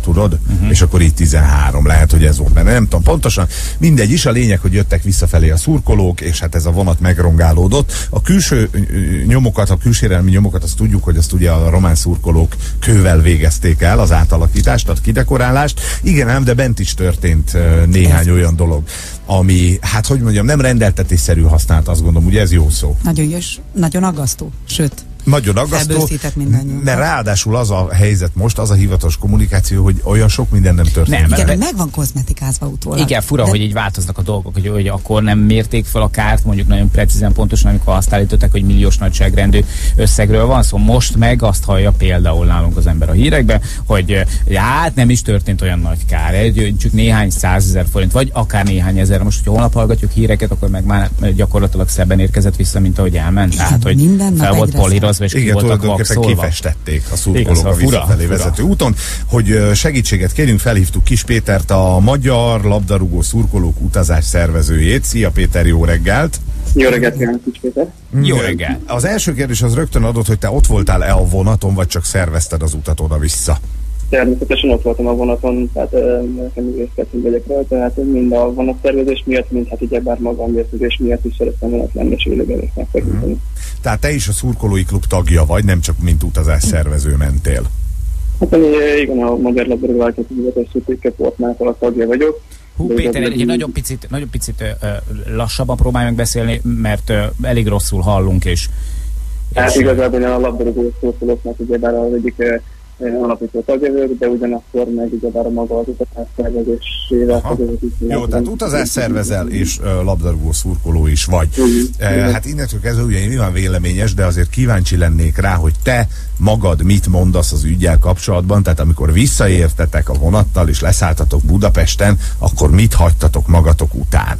tudod? És akkor így 13, lehet, hogy ez volt benne. Nem tudom pontosan. Mindegy is, a lényeg, hogy jöttek visszafelé a szurkolók, és hát ez a vonat megrongálódott. A külső nyomokat, a külsérelmi nyomokat, azt tudjuk, hogy azt ugye a román szurkolók kővel végezték el, az átalakítást, a kidekorálást. Igen ám, de bent is történt néhány olyan dolog, ami, hát hogy mondjam, nem rendeltetésszerű használat, azt gondolom, ugye ez jó szó. Nagyon aggasztó, sőt. Nagyon aggasztó, mert ráadásul az a helyzet most, az a hivatalos kommunikáció, hogy olyan sok minden nem történik. Nem, igen, meg van kozmetikázva utólag. Igen, fura, hogy így változnak a dolgok, hogy akkor nem mérték fel a kárt, mondjuk nagyon precízen, pontosan, amikor azt állították, hogy milliós nagyságrendű összegről van szó. Most meg azt hallja például nálunk az ember a hírekben, hogy hát nem is történt olyan nagy kár, csak néhány 100 000 forint, vagy akár néhány ezer. Most, hogyha holnap hallgatjuk híreket, akkor meg már gyakorlatilag szebben érkezett vissza, mint ahogy elment. Igen, tehát, hogy fel volt polírozva, és igen, tulajdonképpen kifestették a szurkolók szóval a visszafelé vezető úton. Hogy segítséget kérjünk, felhívtuk Kis Pétert, a Magyar Labdarúgó Szurkolók utazás szervezőjét. Szia Péter, jó reggelt! Jó reggelt kívánok, Kis Péter! Jó reggelt! Az első kérdés az rögtön adott, hogy te ott voltál-e a vonaton, vagy csak szervezted az utat oda-vissza? Természetesen ott voltam a vonaton, tehát nekem részletünk vagyok rá, tehát mind a vonatszervezés miatt, mind hát ugyebár maga a mérkőzés miatt is szerettem volna lenni és élőben megtekinteni. Tehát te is a szurkolói klub tagja vagy, nem csak mint utazás szervező mentél? Hát igen, a Magyar Labdarúgó Változó Szurkolói a tagja vagyok. Péter, egy nagyon picit lassabban próbálj meg beszélni, mert elég rosszul hallunk, és hát igazából a labdarúgó szurkolóknak ugyebár az egyik alapító tagja vagyok, de ugyanakkor meg ugyebár a maga az utazás szervezésével. Jó, tehát utazás szervezel és labdarúgó szurkoló is vagy. Hát innentől kezdve ugye nyilván véleményes, de azért kíváncsi lennék rá, hogy te magad mit mondasz az üggyel kapcsolatban, tehát amikor visszaértetek a vonattal és leszálltatok Budapesten, akkor mit hagytatok magatok után?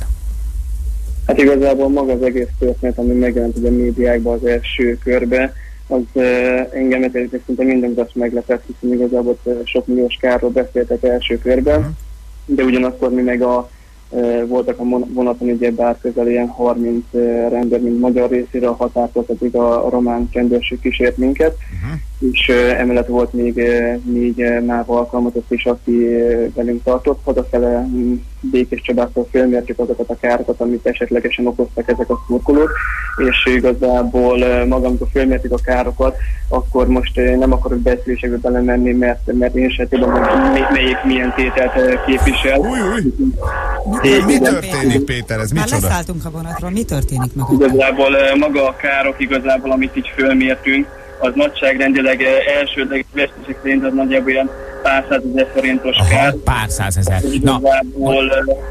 Hát igazából maga az egész történet, ami megjelent ugye a médiákban az első körbe, az engem egyébként szinte mindenki azt meglepett, hiszen igazából sok milliós kárról beszéltek első körben, de ugyanakkor mi meg voltak a vonaton ugyebár közel ilyen 30 rendőr, mint magyar részére, a határtól pedig a román rendőrség kísért minket, és emellett volt még 4 MÁV alkalmazott is, aki velünk tartott. Odafele Békés Csabától fölmértük azokat a károkat, amit esetlegesen okoztak ezek a szurkolók, és igazából maga, amikor fölmértük a károkat, akkor most nem akarok beszélésekbe belemenni, mert én sem tudom, hogy melyik milyen tételt képvisel. Mi történik, Péter? Ez micsoda? Már leszálltunk a vonatról, mi történik meg? Igazából maga a károk, igazából, amit így fölmértünk, az nagyságrendileg elsődleges vesztesek szerint az nagyjából ilyen pár 100 000 forintos kár. Pár 100 000. Igazából...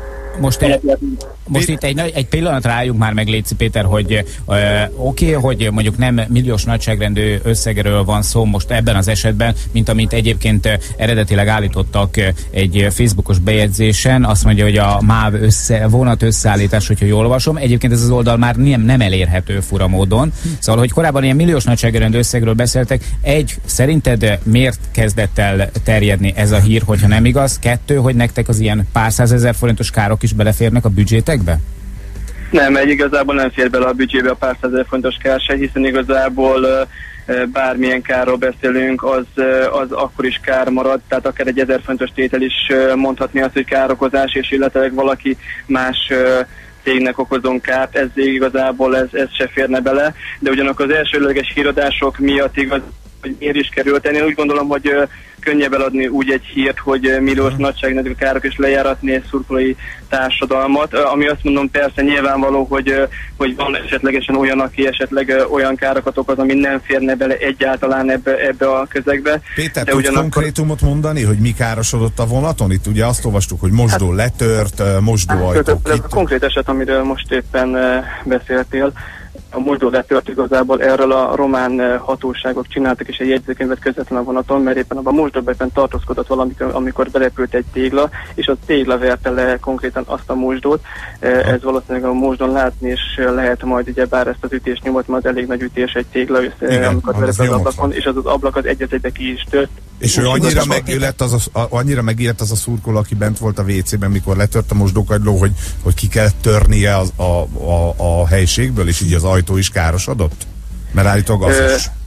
Most itt egy pillanatra álljunk már meg, Léci Péter, hogy oké, hogy mondjuk nem milliós nagyságrendű összegről van szó most ebben az esetben, mint amit egyébként eredetileg állítottak egy Facebookos bejegyzésen. Azt mondja, hogy a MÁV vonat összeállítás, hogyha jól olvasom. Egyébként ez az oldal már nem elérhető fura módon. Szóval, hogy korábban ilyen milliós nagyságrendű összegről beszéltek. Szerinted miért kezdett el terjedni ez a hír, hogyha nem igaz? 2, hogy nektek az ilyen pár 100 000 forintos károk is beleférnek a büdzsétekbe? Nem, igazából nem fér bele a büdzsébe a pár 100 000 fontos kár se, hiszen igazából bármilyen kárról beszélünk, az akkor is kár marad, tehát akár egy 1000 fontos tétel is mondhatni azt, hogy károkozás, és illetve valaki más cégnek okozunk kárt, ez igazából ez se férne bele, de ugyanakkor az elsőleges híradások miatt igaz, hogy miért is került. Én úgy gondolom, hogy könnyebb eladni úgy egy hírt, hogy milliós nagyságrendű károk és lejáratni egy szurkolói társadalmat, ami azt mondom persze nyilvánvaló, hogy van esetlegesen olyan, aki esetleg olyan károkat okoz, ami nem férne bele egyáltalán ebbe a közegbe. Péter, tudsz konkrétumot mondani, hogy mi károsodott a vonaton? Itt ugye azt olvastuk, hogy mosdó letört, mosdóajtók. Ez a konkrét eset, amiről most éppen beszéltél, a mosdó letört igazából, erről a román hatóságok csináltak is egy jegyzőkönyvet közvetlen a vonaton, mert éppen abban a mosdóban éppen tartózkodott valamikor, amikor belepült egy tégla, és a tégla verte le konkrétan azt a mosdót. Ez valószínűleg a mosdón látni, és lehet majd ugyebár ezt az ütést nyomott, mert elég nagy ütés egy tégla, amikor belepült az ablakon, és az ablak az egy-egybe ki is tört. És ő annyira megillett az a szurkoló, aki bent volt a WC-ben, mikor letört a mosdókagyló, hogy ki kellett törnie a helyiségből, és így az ajtó is károsodott? Mert állítólag az is.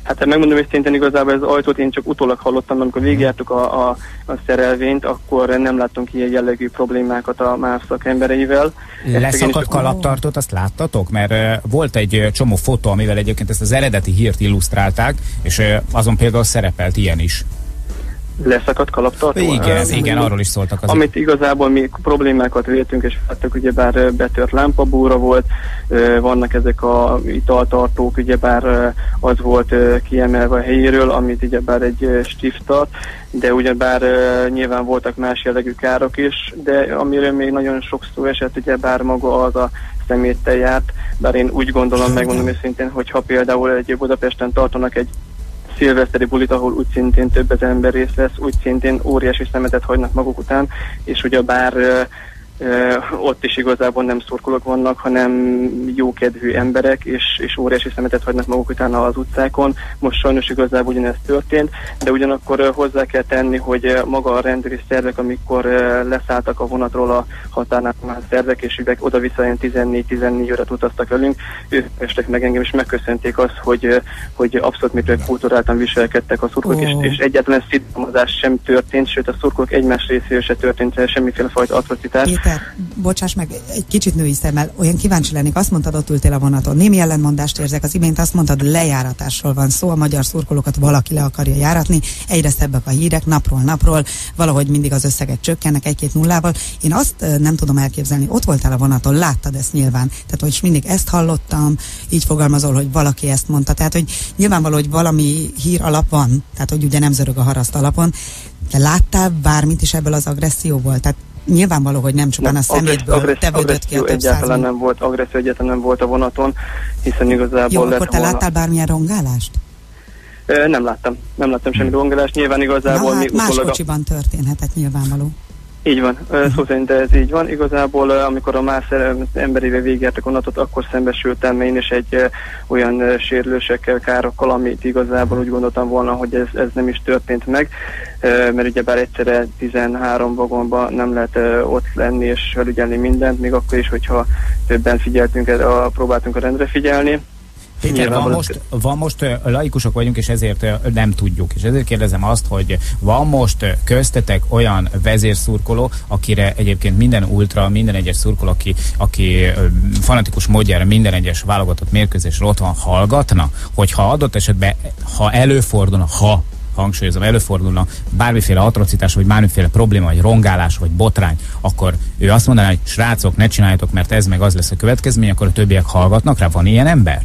Hát megmondom őszintén, igazából ez ajtót én csak utólag hallottam, amikor végigjártuk a szerelvényt, akkor nem láttunk ilyen jellegű problémákat a MÁV szakembereivel. Leszakadt kalaptartót, azt láttatok? Mert volt egy csomó fotó, amivel egyébként ezt az eredeti hírt illusztrálták, és azon például szerepelt ilyen is. Leszakadt kalaptartó? Igen, arról is szóltak. Amit igazából mi problémákat véltünk, és láttuk, ugyebár betört lámpabúra volt, vannak ezek a italtartók, ugyebár az volt kiemelve a helyéről, amit ugyebár egy stift tart, de ugyebár nyilván voltak más jellegű károk is, de amiről még nagyon sok szó esett, ugyebár maga az a szeméttel járt, bár én úgy gondolom, megmondom őszintén, hogy ha például egy Budapesten tartanak egy szilveszteri bulit, ahol úgy szintén több ezer ember részt vesz, úgy szintén óriási szemetet hagynak maguk után, és ugyebár ott is igazából nem szurkolók vannak, hanem jókedvű emberek, és óriási szemetet hagynak maguk után az utcákon. Most sajnos igazából ugyanez történt, de ugyanakkor hozzá kell tenni, hogy maga a rendőri szervek, amikor leszálltak a vonatról a határnál már szervek, és oda-vissza 14 órát utaztak velünk, ők estek meg engem, és megköszönték azt, hogy abszolút mértékben kulturáltan viselkedtek a szurkolók, és egyáltalán szidalmazás sem történt, sőt a szurkolók egymás részéről se történt semmiféle fajta atrocitás. Bocsáss meg, egy kicsit női szemmel, olyan kíváncsi lennék, azt mondtad, ott ültél a vonaton. Némi ellentmondást érzek, az imént azt mondtad, lejáratásról van szó, a magyar szurkolókat valaki le akarja járatni, egyre szebbek a hírek, napról napról, valahogy mindig az összegek csökkennek 1-2 nullával. Én azt nem tudom elképzelni, ott voltál a vonaton, láttad ezt nyilván, tehát hogy mindig ezt hallottam, így fogalmazol, hogy valaki ezt mondta, tehát hogy nyilvánvaló, hogy valami hír alap van, tehát hogy ugye nem zörög a haraszt alapon, de láttál bármit is ebből az agresszióból? Tehát nyilvánvaló, hogy nem csupán a szemétből tevődött ki a több egyáltalán nem volt, agresszió egyáltalán nem volt a vonaton, hiszen igazából jó, akkor te láttál bármilyen rongálást? Nem láttam semmi rongálást, nyilván igazából mi más kocsiban történhetett nyilvánvaló. Így van, szó szerint ez így van. Igazából, amikor a más emberével végigjártak vonatot, akkor szembesültem én is egy olyan sérülésekkel, károkkal, amit igazából úgy gondoltam volna, hogy ez nem is történt meg, mert ugyebár egyszerre 13 vagonban nem lehet ott lenni és felügyelni mindent, még akkor is, hogyha többen próbáltunk a rendre figyelni. Péter, van most laikusok vagyunk, és ezért nem tudjuk. És ezért kérdezem azt, hogy van most köztetek olyan vezérszurkoló, akire egyébként minden ultra, minden egyes szurkoló, aki fanatikus módjára minden egyes válogatott mérkőzésre ott van, hallgatna, hogyha adott esetben, hangsúlyozom, előfordulna bármiféle atrocitás, vagy bármiféle probléma, vagy rongálás, vagy botrány, akkor ő azt mondaná, hogy srácok, ne csináljátok, mert ez meg az lesz a következmény, akkor a többiek hallgatnak rá. Van ilyen ember?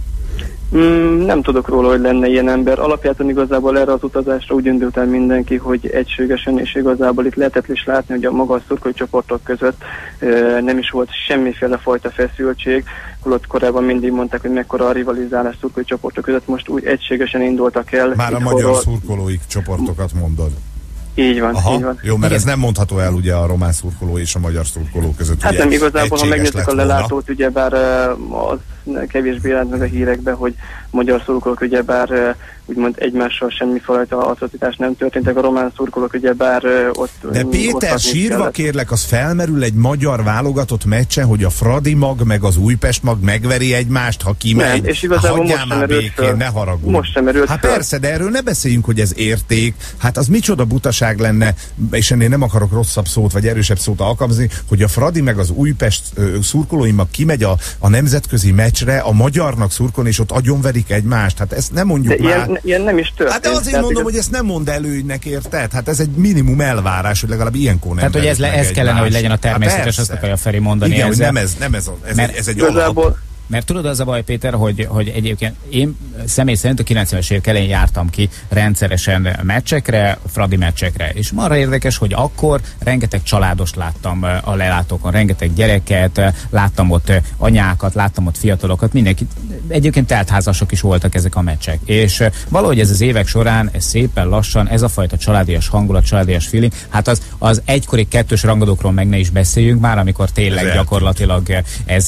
Nem tudok róla, hogy lenne ilyen ember. Alapjában igazából erre az utazásra úgy indult el mindenki, hogy egységesen, és igazából itt lehetett is látni, hogy a magas szurkolói csoportok között nem is volt semmiféle fajta feszültség, holott korábban mindig mondták, hogy mekkora a rivalizálás szurkolói csoportok között, most úgy egységesen indultak el. Már a magyar szurkolói csoportokat mondod. Így van, aha, így van. Jó, mert ez nem mondható el ugye a román szurkoló és a magyar szurkoló között. Hát ugye nem igazából, ha megnézzük a lelátót, ugyebár az kevésbé jelent meg a hírekben, hogy magyar szurkolók ugyebár úgymond egymással semmifajta atrocitás nem történtek, a román szurkolók ugyebár ott... De Péter, sírva kérlek, az felmerül egy magyar válogatott meccsen, hogy a Fradi mag meg az Újpest mag megveri egymást, ha kimegy. Nem, és igazából hagyjál már békén, ne haragudj. Most sem merült hát persze, de erről ne beszéljünk, hogy ez érték. Hát az micsoda butaság lenne, és ennél nem akarok rosszabb szót, vagy erősebb szót alkalmazni, hogy a Fradi meg az Újpest szurkolói mag kimegy a nemzetközi meccsre, a magyarnak szurkolni, és ott agyonverik egymást. Hát ezt nem mondjuk de már. Ilyen nem is történt. Hát de azért mondom, hogy ezt nem mond előnynek, érted? Hát ez egy minimum elvárás, hogy legalább ilyenkor nem. Tehát, hogy ez kellene, hogy legyen a természetes, azt akarja Feri mondani. Igen, ezzel. hogy ez egy alap. Mert tudod, az a baj, Péter, hogy egyébként én személy szerint a 90-es évek elején jártam ki rendszeresen meccsekre, Fradi meccsekre, és marra érdekes, hogy akkor rengeteg családost láttam a lelátókon, rengeteg gyereket, láttam ott anyákat, láttam ott fiatalokat, mindenki, egyébként teltházasok is voltak ezek a meccsek, és valahogy ez az évek során, ez szépen lassan, ez a fajta családias hangulat, családias feeling, hát az egykori kettős rangadókról meg ne is beszéljünk már, amikor tényleg gyakorlatilag ez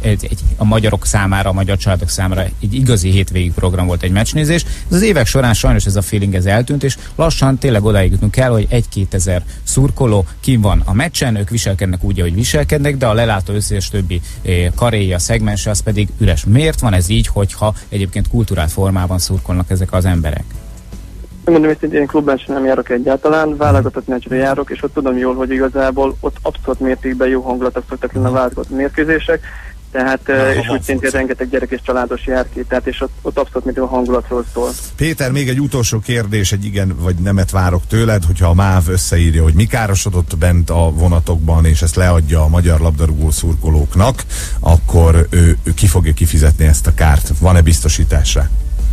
a magyarok számára, a magyar családok számára egy igazi hétvégi program volt, egy meccsnézés. Az évek során sajnos ez a feeling ez eltűnt, és lassan tényleg odáig jutunk el, hogy 1-2 ezer szurkoló kim van a meccsen, ők viselkednek úgy, ahogy viselkednek, de a lelátó összes többi karéja, szegmense, az pedig üres. Miért van ez így, hogyha egyébként kulturált formában szurkolnak ezek az emberek? Mondom, hogy én klubban sem nem járok egyáltalán, válogatott meccsre járok, és ott tudom jól, hogy igazából ott abszolút mértékben jó hangulatok szoktak lenni a válogatott mérkőzések, tehát, és úgy szintén rengeteg gyerek és családos jár ki, tehát és ott abszolút mint a hangulatról szól. Péter, még egy utolsó kérdés, egy igen vagy nemet várok tőled, hogyha a MÁV összeírja, hogy mi károsodott bent a vonatokban, és ezt leadja a magyar labdarúgó szurkolóknak, akkor ő ki fogja kifizetni ezt a kárt? Van-e biztosításra?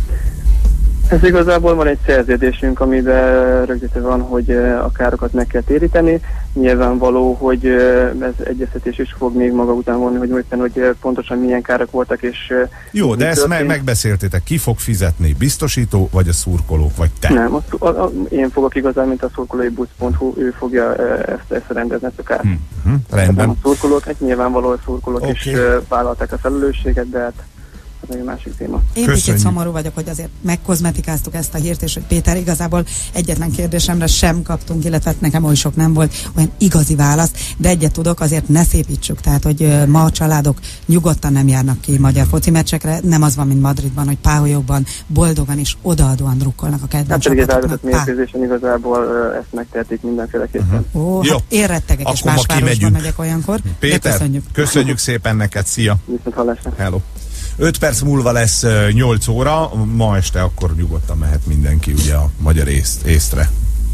Ez igazából van egy szerződésünk, amiben rögzítve van, hogy a károkat meg kell téríteni. Nyilvánvaló, hogy ez egyeztetés is fog még maga után vonni, hogy pontosan milyen károk voltak. És jó, de ezt megbeszéltétek. Ki fog fizetni? Biztosító, vagy a szurkolók, vagy te? Nem, én fogok igazán, mint a szurkolói busz.hu, ő fogja ezt rendezni, ezt a kárt. Rendben. A szurkolók, hát nyilvánvaló a szurkolók is vállalták a felelősséget, de hát ez egy másik téma. Én picit szomorú vagyok, hogy azért megkozmetikáztuk ezt a hírt, és hogy Péter, igazából egyetlen kérdésemre sem kaptunk, illetve nekem oly sok nem volt olyan igazi választ, de egyet tudok, azért ne szépítsük, tehát hogy ma a családok nyugodtan nem járnak ki magyar foci meccsekre, nem az van, mint Madridban, hogy páholyokban boldogan és odaadóan drukkolnak a kedvenc csapatoknak. Hát pedig egy mérkőzésen igazából ezt megtehetik mindenféleképpen. Ó, hát én rettegek, és más városban megyek olyankor. Péter, köszönjük szépen neked, szia! Viszont hallásra. Hello! 5 perc múlva lesz 8 óra, ma este akkor nyugodtan mehet mindenki ugye a magyar észtre.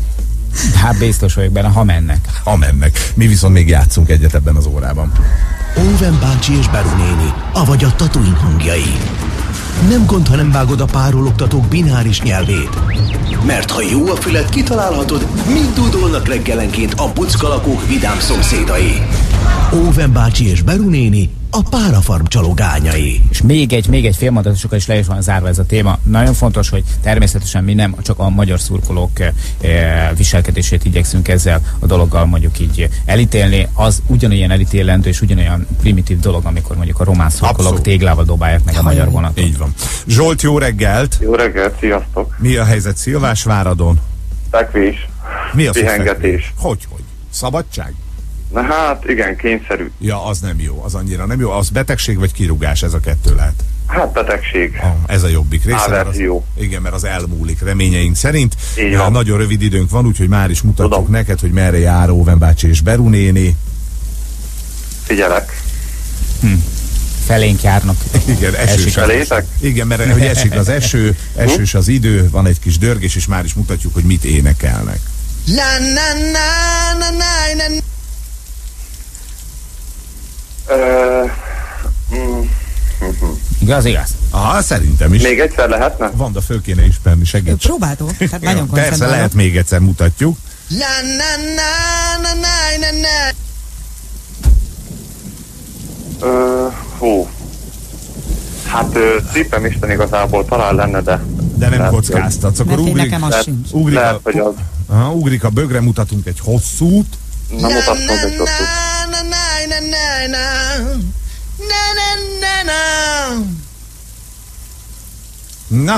Hát biztos vagyok benne, ha mennek. Ha mennek. Mi viszont még játszunk egyet ebben az órában. Óven bácsi és Beru néni, avagy a Tatooine hangjai. Nem gond, ha nem vágod a párologtatók bináris nyelvét. Mert ha jó a fület, kitalálhatod, mit dúdolnak reggelenként a buckalakók vidám szomszédai. Óven bácsi és Beru néni, a párafarm csalogányai. És még egy fél mondat, sokkal is le is van zárva ez a téma. Nagyon fontos, hogy természetesen mi nem csak a magyar szurkolók viselkedését igyekszünk ezzel a dologgal mondjuk így elítélni. Az ugyanolyan elítélendő és ugyanolyan primitív dolog, amikor mondjuk a román szurkolók téglával dobálják meg a magyar vonatot. Így van. Zsolt, jó reggelt! Jó reggelt, sziasztok! Mi a helyzet Szilvásváradon? Fekvés. Mi az pihengetés? Hogy? Szabadság? Na hát, igen, kényszerű. Ja, az nem jó, az annyira nem jó. Az betegség vagy kirúgás, ez a kettő lehet? Hát betegség. Ez a jobbik része. Igen, mert az elmúlik reményeink szerint. Ja, nagyon rövid időnk van, úgyhogy már is mutatjuk neked, hogy merre jár Óven bácsi és Beru néni. Figyelek. Felénk járnak. Igen, esős. Igen, mert hogy esik az eső, esős az idő, van egy kis dörgés, és már is mutatjuk, hogy mit énekelnek. Igaz? Aha, szerintem is. Még egyszer lehetne? Vanda, föl kéne ismerni, segíts. Próbáltuk, tehát nagyon koncentrálok. Persze, lehet még egyszer, mutatjuk. Hát tippem Isten igazából talán lenne, de nem kockáztatsz. Akkor ugrik a bögre, mutatunk egy hosszút. Na, mutatunk egy hosszút. Na?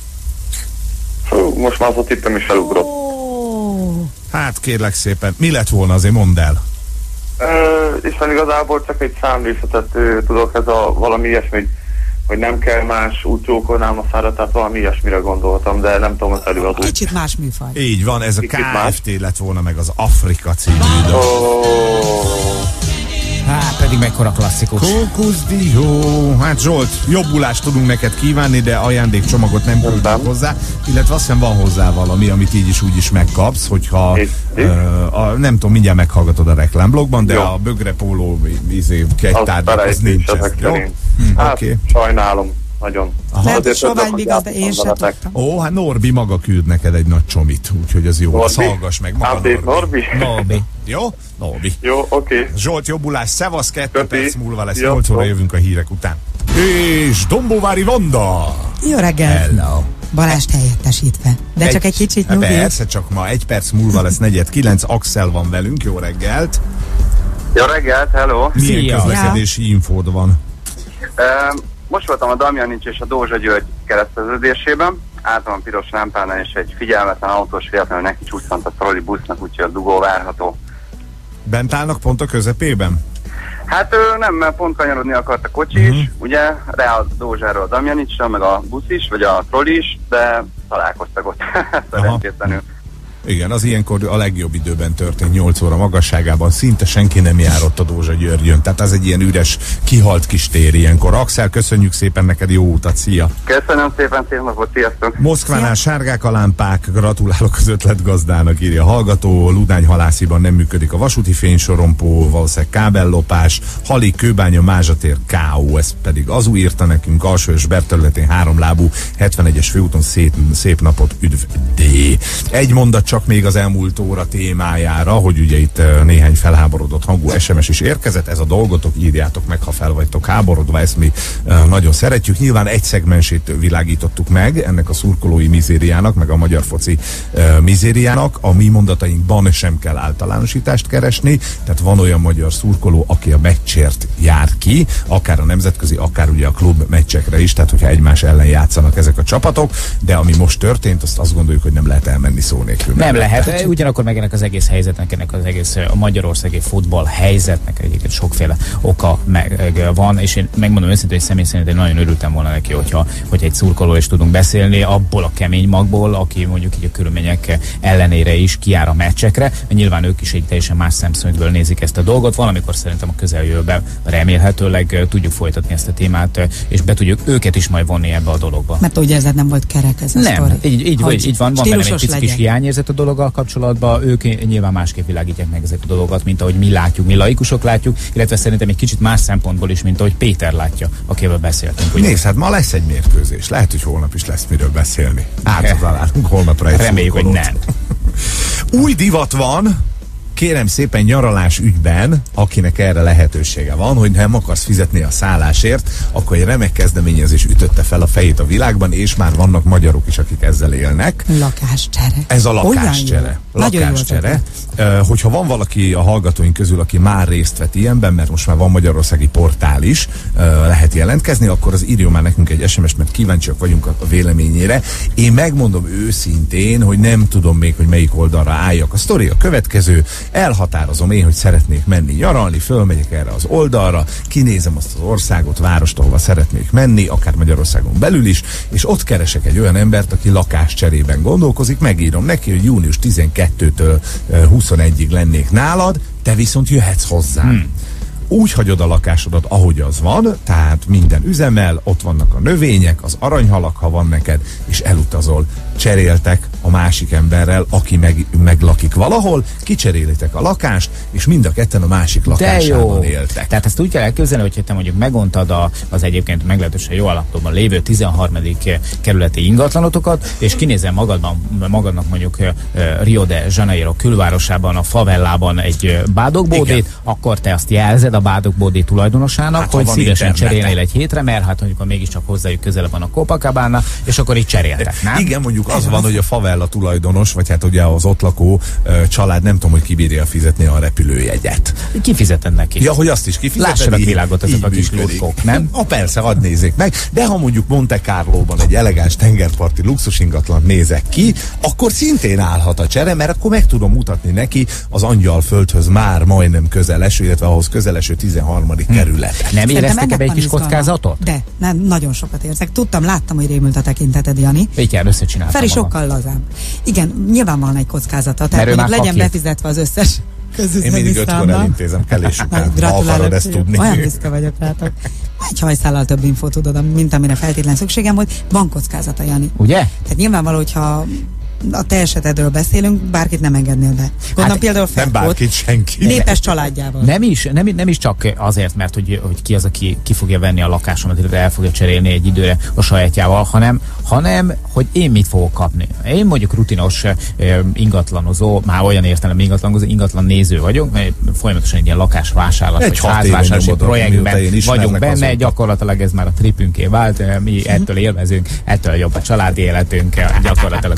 Most már az a tippem is felugrott. Hát kérlek szépen, mi lett volna, azért mondd el. Isten igazából csak egy számrészetet tudok, ez a valami ilyesmi, hogy nem kell más, úgy csókolnám a szárat, tehát valami ilyesmire gondoltam, de nem tudom, az előadó. Kicsit más műfaj. Így van, ez a KFT lett volna meg az Afrika című. Hát pedig mekkora klasszikus. Kókuszdió. Hát Zsolt, jobbulást tudunk neked kívánni, de ajándékcsomagot nem küldünk hozzá, illetve azt hiszem van hozzá valami, amit így is úgy is megkapsz, hogyha nem tudom, mindjárt meghallgatod a reklámblogban, de a bögre póló kegytárgyak az nincs. Hát sajnálom. Nagyon. Lehet, hogy sovány igaz, de én sem tudtam. Ó, hát Norbi maga küld neked egy nagy csomit, úgyhogy az jó. Hallgass meg maga Norbi. Jó? Norbi. Jó, oké. Zsolt, jobbulás, szevasz, 2 perc múlva lesz, 8 óra jövünk a hírek után. És Dombóvári Vanda! Jó reggel! Hello! Balást helyettesítve. De csak egy kicsit nyugi. Persze, csak ma 1 perc múlva lesz 4:09, Axel van velünk, jó reggelt! Jó reggelt, hello! Milyen közlekedési infód van? Most voltam a Damjanics és a Dózsa György kereszteződésében, álltam a piros lámpánál, és egy figyelmetlen autós véletlenül neki csúszant a trollibusznak, úgyhogy a dugó várható. Bent állnak pont a közepében? Hát nem, mert pont kanyarodni akart a kocsi is, ugye, rá a Dózsáról a Damjanicsra, meg a busz is, vagy a troli is, de találkoztak ott szerencsétlenül. Igen, az ilyenkor a legjobb időben történt, 8 óra magasságában, szinte senki nem járott a Dózsa-Györgyön, tehát ez egy ilyen üres, kihalt kis tér ilyenkor. Axel, köszönjük szépen neked, jó utat, szia! Köszönöm szépen, szép napot, sziasztok! Moszkvánál sárgák a lámpák, gratulálok az ötletgazdának, írja a hallgató. Ludányhalásziban nem működik a vasúti fénysorompó, valószínűleg kábellopás, Hali, Kőbánya, Mázsatér, K.O. Ez pedig Azu írta nekünk, Alsó-Ösberg területén 3 lábú 71-es főúton szép napot, üdv D. Egy mondat csak még az elmúlt óra témájára, hogy ugye itt néhány felháborodott hangú SMS is érkezett, ez a dolgotok, írjátok meg, ha fel vagytok háborodva, ezt mi nagyon szeretjük. Nyilván egy szegmensét világítottuk meg ennek a szurkolói mizériának, meg a magyar foci mizériának. A mi mondatainkban sem kell általánosítást keresni, tehát van olyan magyar szurkoló, aki a meccsért jár ki, akár a nemzetközi, akár ugye a klub meccsekre is, tehát hogyha egymás ellen játszanak ezek a csapatok, de ami most történt, azt gondoljuk, hogy nem lehet elmenni szó nélkül. Nem lehet, ugyanakkor meg ennek az egész helyzetnek, ennek az egész a magyarországi futball helyzetnek egyébként sokféle oka meg van, és én megmondom őszintén, hogy személy szerint én nagyon örültem volna neki, hogyha egy szurkoló is tudunk beszélni, abból a kemény magból, aki mondjuk így a körülmények ellenére is kijár a meccsekre, nyilván ők is egy teljesen más szemszögből nézik ezt a dolgot, valamikor szerintem a közeljövőben remélhetőleg tudjuk folytatni ezt a témát, és be tudjuk őket is majd vonni ebbe a dologba. Mert úgy érzed, nem volt kerek ez a sztori. Így van benne egy pici kis hiányérzet a dologgal kapcsolatban, ők nyilván másképp világítják meg ezeket a dolgokat, mint ahogy mi látjuk, mi laikusok látjuk, illetve szerintem egy kicsit más szempontból is, mint ahogy Péter látja, akivel beszéltünk. Nézd, hát ma lesz egy mérkőzés, lehet, hogy holnap is lesz miről beszélni. Találunk holnapra egy reméljük, hogy nem. Új divat van, kérem szépen nyaralás ügyben, akinek erre lehetősége van, hogy nem akarsz fizetni a szállásért, akkor egy remek kezdeményezés ütötte fel a fejét a világban, és már vannak magyarok is, akik ezzel élnek. Lakáscsere. Ez a lakáscsere. Lakáscsere. Hogyha van valaki a hallgatóink közül, aki már részt vett ilyenben, mert most már van magyarországi portál is, lehet jelentkezni, akkor az írjon már nekünk egy SMS-t, mert kíváncsiak vagyunk a véleményére. Én megmondom őszintén, hogy nem tudom még, hogy melyik oldalra álljak. A sztori a következő. Elhatározom én, hogy szeretnék menni nyaralni, fölmegyek erre az oldalra, kinézem azt az országot, várost, ahova szeretnék menni, akár Magyarországon belül is, és ott keresek egy olyan embert, aki lakáscserében gondolkozik, megírom neki, hogy június 12-től 21-ig lennék nálad, te viszont jöhetsz hozzám. Úgy hagyod a lakásodat, ahogy az van, tehát minden üzemel, ott vannak a növények, az aranyhalak, ha van neked, és elutazol. Cseréltek a másik emberrel, aki meglakik valahol, kicserélitek a lakást, és mind a ketten a másik lakásában éltek. Tehát ezt úgy kell elképzelni, hogy te mondjuk meguntad az egyébként meglehetősen jó állapotban lévő 13. kerületi ingatlanotokat, és kinézel magadnak mondjuk Rio de Janeiro külvárosában, a favellában egy bádogybódét, akkor te azt jelzed a bádogybódé tulajdonosának, hát, hogy szívesen cserélnél egy hétre, mert hát mondjuk mégiscsak hozzájuk közelebb van a Copacabana, és akkor így cseréltek, nem? Igen, mondjuk az van, hogy a favella tulajdonos, vagy hát ugye az ott lakó család nem tudom, hogy kibírja fizetni a repülőjegyet. Kifizeted neki. Ja, hogy azt is kifizeted. Lássanak világot ezek a kis lutkok, nem? Persze, hadd nézzék meg. De ha mondjuk Monte Carlóban egy elegáns tengerparti luxus ingatlant nézek ki, akkor szintén állhat a csere, mert akkor meg tudom mutatni neki az Angyalföldhöz már majdnem közeleső, illetve ahhoz közeleső 13. kerületet. Nem éreztek ebbe egy kis kockázatot? De, nem, nagyon sokat érzek. Láttam, hogy rémült a tekinteted, Jani. Így kell, összecsináltam Feri sokkal lazább. Igen, nyilván van egy kockázata, tehát mondjuk legyen befizetve az összes közüzemi számla. Én mindig 5-kor elintézem, kellés után, ha akarod ezt tudni. Olyan büszke vagyok rátok. Egy hajszállal több infót tudod, mint amire feltétlen szükségem volt. Van kockázata, Jani. Ugye? Tehát nyilvánvaló, hogyha a te esetedről beszélünk, bárkit nem engednél be. Gondolom például nem bárkit, senki. Népes családjával. Nem is csak azért, mert hogy ki az, aki ki fogja venni a lakásomat, illetve el fogja cserélni egy időre a sajátjával, hanem hogy én mit fogok kapni. Én mondjuk rutinos ingatlanozó, már olyan értelem ingatlan néző vagyok, mert folyamatosan egy ilyen lakásvásárlás, vagy házvásárlási projektben vagyunk benne, azóta. Gyakorlatilag ez már a tripünké vált, mi ettől élvezünk, ettől jobb a családi életünk, gyakorlatilag a gyerek is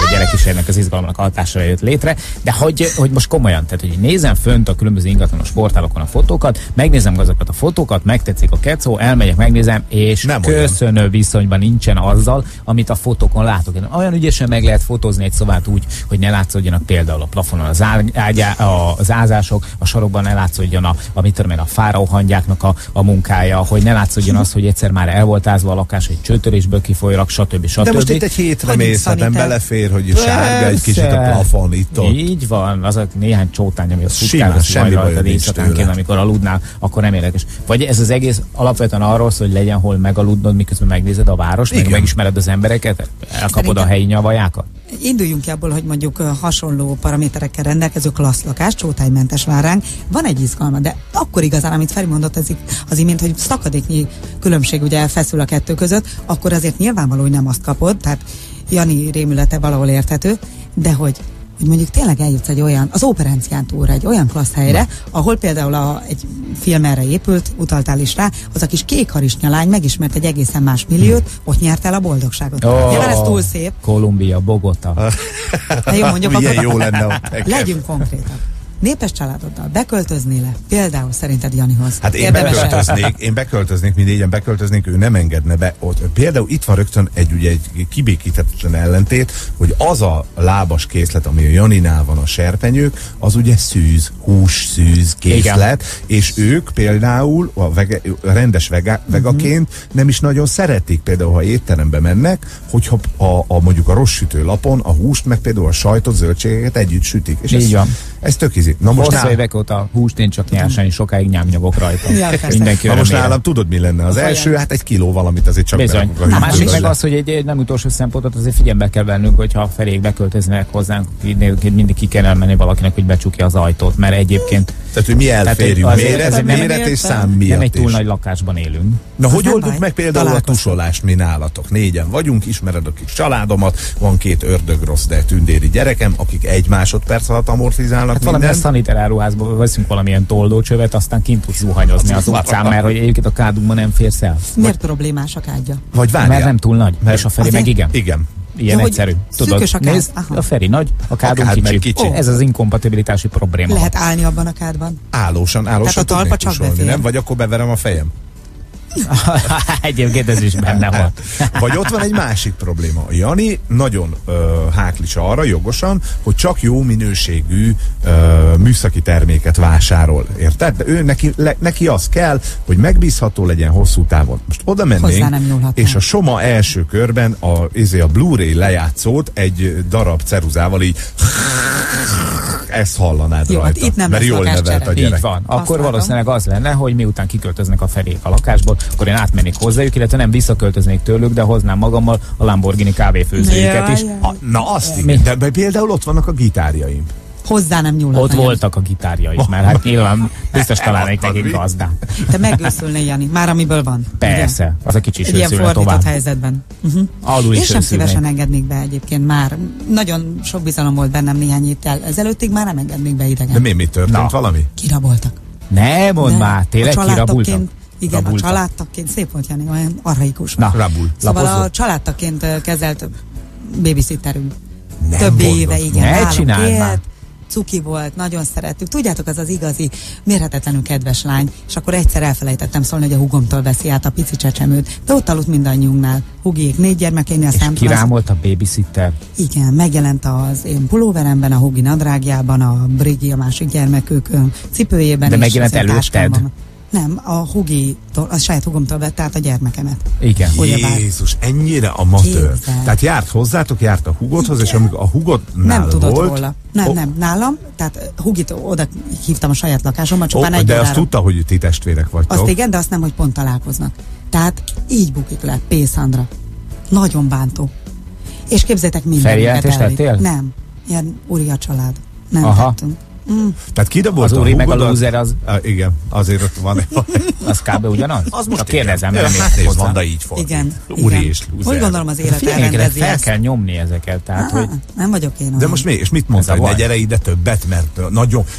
ennek az izgalomnak hatására jött létre, de hogy most komolyan, tehát hogy nézem fönt a különböző ingatlanos portálokon a fotókat, megnézem azokat a fotókat, megtetszik a kecó, elmegyek, megnézem, és nem köszönő olyan viszonyban nincsen azzal, amit a fotókon látok. Olyan ügyesen meg lehet fotózni egy szobát úgy, hogy ne látszódjanak például a plafonon az ázások, a sarokban ne látszódjon a fáraóhangyáknak a munkája, hogy ne látszódjon az, hogy egyszer már el volt ázva a lakás, egy csőtörésből kifolyólag, stb. De most itt egy hétre mész, nem belefér, hogy sárga egy kicsit a plafon itt-ott. Így van, az a néhány csótány, ami a futkározó majd rajtad éjszakánként, amikor aludnál, akkor nem érdekes. Vagy ez az egész alapvetően arról szól, hogy legyen hol megaludnod, miközben megnézed a várost, meg megismered az embereket, elkapod a helyi nyavajákat? Induljunk ki abból, hogy mondjuk hasonló paraméterekkel rendelkező klassz lakás, csótánymentes vár ránk, van egy izgalma, de akkor igazán, amit Feri mondott az imént, hogy szakadéknyi különbség ugye feszül a kettő között, akkor azért nyilvánvaló, hogy nem azt kapod, tehát Jani rémülete valahol érthető, de hogy mondjuk tényleg eljutsz egy olyan, az Operencián túlra, egy olyan klassz helyre, ahol például egy film erre épült, utaltál is rá, az a kis kék harisnya lány megismert egy egészen más milliót, ott nyert el a boldogságot. Nyilván ez túl szép. Kolumbia, Bogota. Jó, mondjuk milyen jó lenne ott. Legyünk konkrétak. Népes családoddal beköltöznél le? Például szerinted Janihoz? Hát én beköltöznék, mindégyen beköltöznék, ő nem engedne be ott. Például itt van rögtön egy kibékíthetetlen ellentét, hogy az a lábas készlet, ami a Janinál van, a serpenyők, az ugye hússzűz készlet, és ők például a rendes vegaként nem is nagyon szeretik, például ha étterembe mennek, hogyha mondjuk a rossz sütőlapon a húst, meg például a sajtot, zöldségeket együtt sütik. És ez tök ízik. Na most hosszú évek óta húst én csak nyersen, és sokáig nyámnyagok rajta. Mindenki na most nálam tudod, mi lenne az első? Hát egy kiló valamit azért csak berakok a másik meg az, hogy egy nem utolsó szempontot azért figyelembe kell vennünk, hogyha a Ferék beköltöznek hozzánk, mindig ki kell elmenni valakinek, hogy becsukja az ajtót, mert egyébként tehát, hogy mi elférjünk méret és szám miatt. Nem egy túl nagy lakásban élünk. Na, hogy oldjuk meg például a tusolást mi nálatok? Négyen vagyunk, ismered a kis családomat, van 2 ördögrossz, de tündéri gyerekem, akik 1 másodperc alatt amortizálnak hát valamilyen szaniteráruházba veszünk valamilyen toldócsövet, aztán kint tudsz zuhanyozni az utcán, mert hogy egyébként a kádunkban nem férsz el. Miért problémás a kádja? Vagy várjál. Mert nem túl nagy, és a Feri meg igen. Igen. Ilyen ja, egyszerű. Tudod, nézd, a Feri nagy, a kádunk kicsi. Ez az inkompatibilitási probléma. Lehet állni abban a kádban? Állósan tehát a talpa csak befér. Nem? Vagy akkor beverem a fejem? Egyébként ez is benne van. Vagy ott van egy másik probléma. Jani nagyon háklis arra jogosan, hogy csak jó minőségű műszaki terméket vásárol. Érted? De ő neki az kell, hogy megbízható legyen hosszú távon. Most oda mennénk, és a Soma első körben a Blu-ray lejátszót egy darab ceruzával így ezt hallanád jó, rajta. Hát itt nem mert jól nevelt a gyerek. Így van. Akkor valószínűleg az lenne, hogy miután kiköltöznek a Ferék a lakásból, akkor én átmennék hozzájuk, illetve nem visszaköltöznék tőlük, de hoznám magammal a Lamborghini kávéfőzőjüket is. Na azt igen. De például ott vannak a gitárjaim. Hozzá nem nyúlhat. Ott voltak a gitárjaik, mert hát nyilván biztos találnék nekik gazdát. Te megőszülnél, Jani, már amiből van. Persze, ugye? Az a kicsi is őszülne tovább. Helyzetben. Alul is én sem szívesen engednék be egyébként már. Nagyon sok bizalom volt bennem néhány héttel ezelőttig, már nem engednék be idegen. De mi történt valami? Kiraboltak. Ne mondd már, tényleg kirabultak? Igen, a családtagként szép volt, Jani, olyan archaikus. Na, rabul. Szóval a családtagként kezelt babysitterünk. Több éve, igen. Ne csináld már. Cuki volt, nagyon szerettük. Tudjátok, az igazi, mérhetetlenül kedves lány, és akkor egyszer elfelejtettem szólni, hogy a húgomtól veszi át a pici csecsemőt, de ott aludt mindannyiunknál. Hugiék 4 gyermekénél számítanak. És kirámolt a babysitter? Igen, megjelent az én pulóveremben, a Hugi nadrágjában, a Brigi, a másik gyermekük cipőjében. De megjelent előtted? Nem, a Hugitól, a saját hugomtól vett át a gyermekemet. Igen. Jézus, ennyire amatőr. Tehát járt hozzátok, járt a Hugodhoz, igen. És amikor a Hugod nem tudott róla. Nem, nálam, tehát Hugit oda hívtam a saját lakásomba, csupán egy de azt tudta, hogy ti testvérek vagytok. Azt igen, de azt nem, hogy pont találkoznak. Tehát így bukik le, P. Szandra. Nagyon bántó. És képzeljétek mindeneket elég. Nem, ilyen Uri család. Nem tettünk. Tehát kidabolt az Uri meg a lúzer az... igen, azért ott van. Az kb. ugyanaz? Az most kérdezem, nem nézd, Vanda így fog. Igen. Uri és lúzer. Úgy gondolom az élet elrendezi fel kell nyomni ezeket. Tehát, hogy... Nem vagyok én. De most mi? És mit mondtál, hogy ne gyere ide többet, mert nagyon...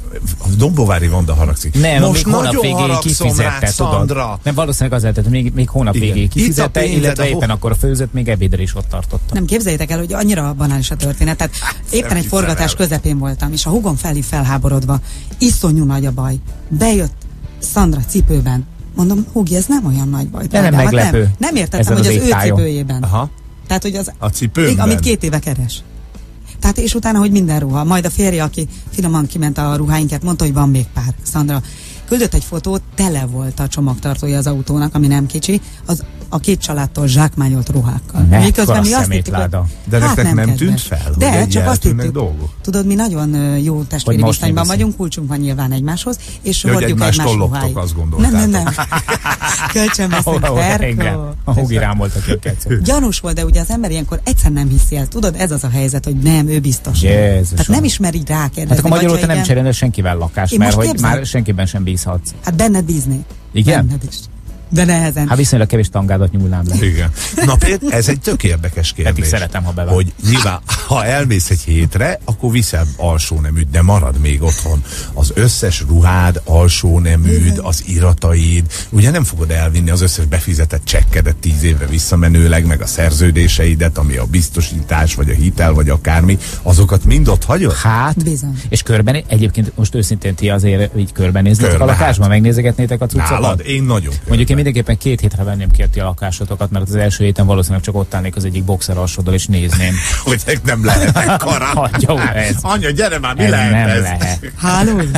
Dombovári Vanda haragszik. Nem, most még hónap végéig kifizette, tudod. Nem, valószínűleg az lehetett, hogy még hónap végéig kifizette, illetve éppen akkor a főzött még ebédre is ott tartotta. Nem, képzeljétek el, hogy annyira banális a történet. Tehát éppen egy forgatás közepén voltam, és a húgom felháborodva. Iszonyú nagy a baj. Bejött Szandra cipőben. Mondom, Hugi, ez nem olyan nagy baj. De nem meglepő. Nem értettem, hogy az ő cipőjében. Aha. Tehát, hogy az a cipőben. Amit 2 éve keres. Tehát és utána, hogy minden ruha. Majd a férje, aki finoman kiment a ruháinkat, mondta, hogy van még pár. Szandra küldött egy fotót, tele volt a csomagtartója az autónak, ami nem kicsi, az a 2 családtól zsákmányolt ruhákkal. Miközben mi azt hittük, hogy de nektek nem tűnt fel, de hogy csak azt hittük, dolgok? Tudod, mi nagyon jó testvéri viszonyban vagyunk, kulcsunk van nyilván egymáshoz, és hordjuk egymás ruháit. Azt gondoltátok. Nem. Kölcsön veszünk, Ferko. A Hugi rámolta ki a kecet. Gyanús volt, de ugye az ember ilyenkor egyszer nem hiszi el. Tudod, ez az a helyzet, hogy nem, ő biztos. Tehát nem ismer így rákérdezni. Hát akkor magyarul te nem cserélnél senkivel lakást, mert hogy már senkiben sem bízhatsz. Hát benned bíznék. Igen? Benned is. De nehezen. Hát viszonylag kevés tangádat nyúlnám le. Igen. Na például ez egy tök érdekes kérdés. Pedig szeretem, ha bevág. Hogy nyilván, ha elmész egy hétre, akkor viszel alsóneműd, de marad még otthon az összes ruhád, alsóneműd, az irataid. Ugye nem fogod elvinni az összes befizetett csekkedet 10 évre visszamenőleg, meg a szerződéseidet, ami a biztosítás, vagy a hitel, vagy akármi, azokat mind ott hagyod? Hát, bizony. És körben, egyébként most őszintén ti azért így körbenéznétek a lakásban, megnézegetnétek a cuccokat? Nálad, én nagyon. Mondjuk én mindenképpen 2 hétre venném ki a ti lakásotokat, mert az első héten valószínűleg csak ott állnék az egyik boxer alsóddal, és nézném. Hogy nem lehet ekkora. Anya, gyere már, mi lehet nem ez? Lehet. Hálói?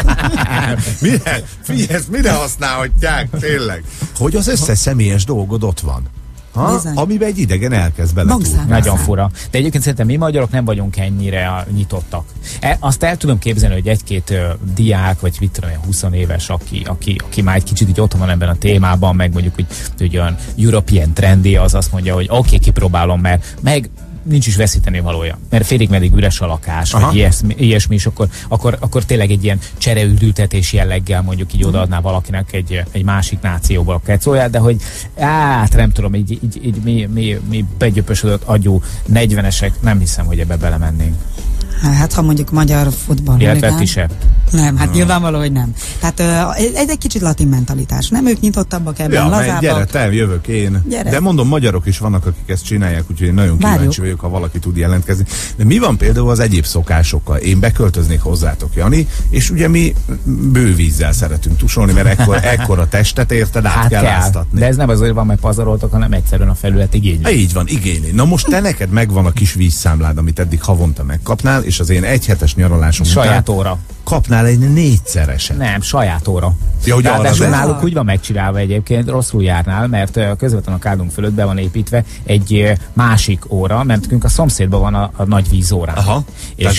Figyelj, ezt mire használhatják, tényleg? Hogy az összes személyes dolgod ott van. Amiben egy idegen elkezd beletúrni. Nagyon fura. De egyébként szerintem mi magyarok nem vagyunk ennyire nyitottak. Azt el tudom képzelni, hogy egy-két diák, vagy mit tudom, 20 éves, aki már egy kicsit így otthon van ebben a témában, meg mondjuk, hogy olyan European trendy, az azt mondja, hogy oké, kipróbálom, mert meg nincs is veszíteni valója. Mert félig meddig üres a lakás, vagy ilyesmi, és akkor tényleg egy ilyen csereüldültetés jelleggel mondjuk így odaadná valakinek egy másik nációból a kecóját, de hogy nem tudom, így mi begyöpösödött agyú 40-esek, nem hiszem, hogy ebbe belemennénk. Hát ha mondjuk magyar futball. Illetve ti se. Nem, hát nyilvánvaló, hogy nem. Tehát egy kicsit latin mentalitás. Nem ők nyitottabbak ebben, lazábbak. Gyere, te, jövök én. Gyere. De mondom, magyarok is vannak, akik ezt csinálják, úgyhogy én nagyon kíváncsi vagyok, ha valaki tud jelentkezni. De mi van például az egyéb szokásokkal? Én beköltöznék hozzátok, Jani, és ugye mi bővízzel szeretünk tusolni, mert ekkora testet érted, át kell áztatni. De ez nem azért van, mert pazaroltok, hanem egyszerűen a felület igényli. Így van, igényli. Na most te neked megvan a kis vízszámlád, amit eddig havonta megkapnál, és az én 1 hetes nyaralásom saját óra. Kapnál egy 4-szeresen. Nem, saját óra. Ja, ráadásul náluk úgy van megcsinálva egyébként, rosszul járnál, mert közvetlenül a kádunk fölött be van építve egy másik óra, mert nekünk a szomszédban van a nagy vízórán. Aha. És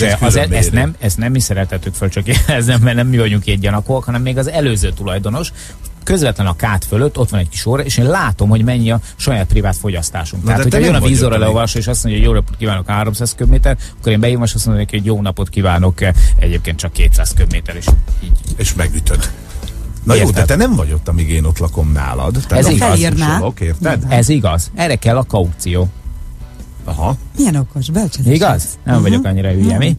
ezt nem mi szeretettük föl, csak mert nem mi vagyunk így gyanakóak, hanem még az előző tulajdonos, közvetlen a kád fölött ott van egy kis óra, és én látom, hogy mennyi a saját privát fogyasztásunk. Tehát, hogyha jön a vízóra leolvasó, és azt mondja, hogy jó napot kívánok 300 köbméter, akkor én beívom, és azt mondom, hogy jó napot kívánok, egyébként csak 200 köbméter, és így. És megütöd. Na jó, de te nem vagy ott, amíg én ott lakom nálad. Ez igaz. Érted? Ez igaz. Erre kell a kaució. Aha. Milyen okos, bölcsödés. Igaz? Nem vagyok annyira hülye, mi?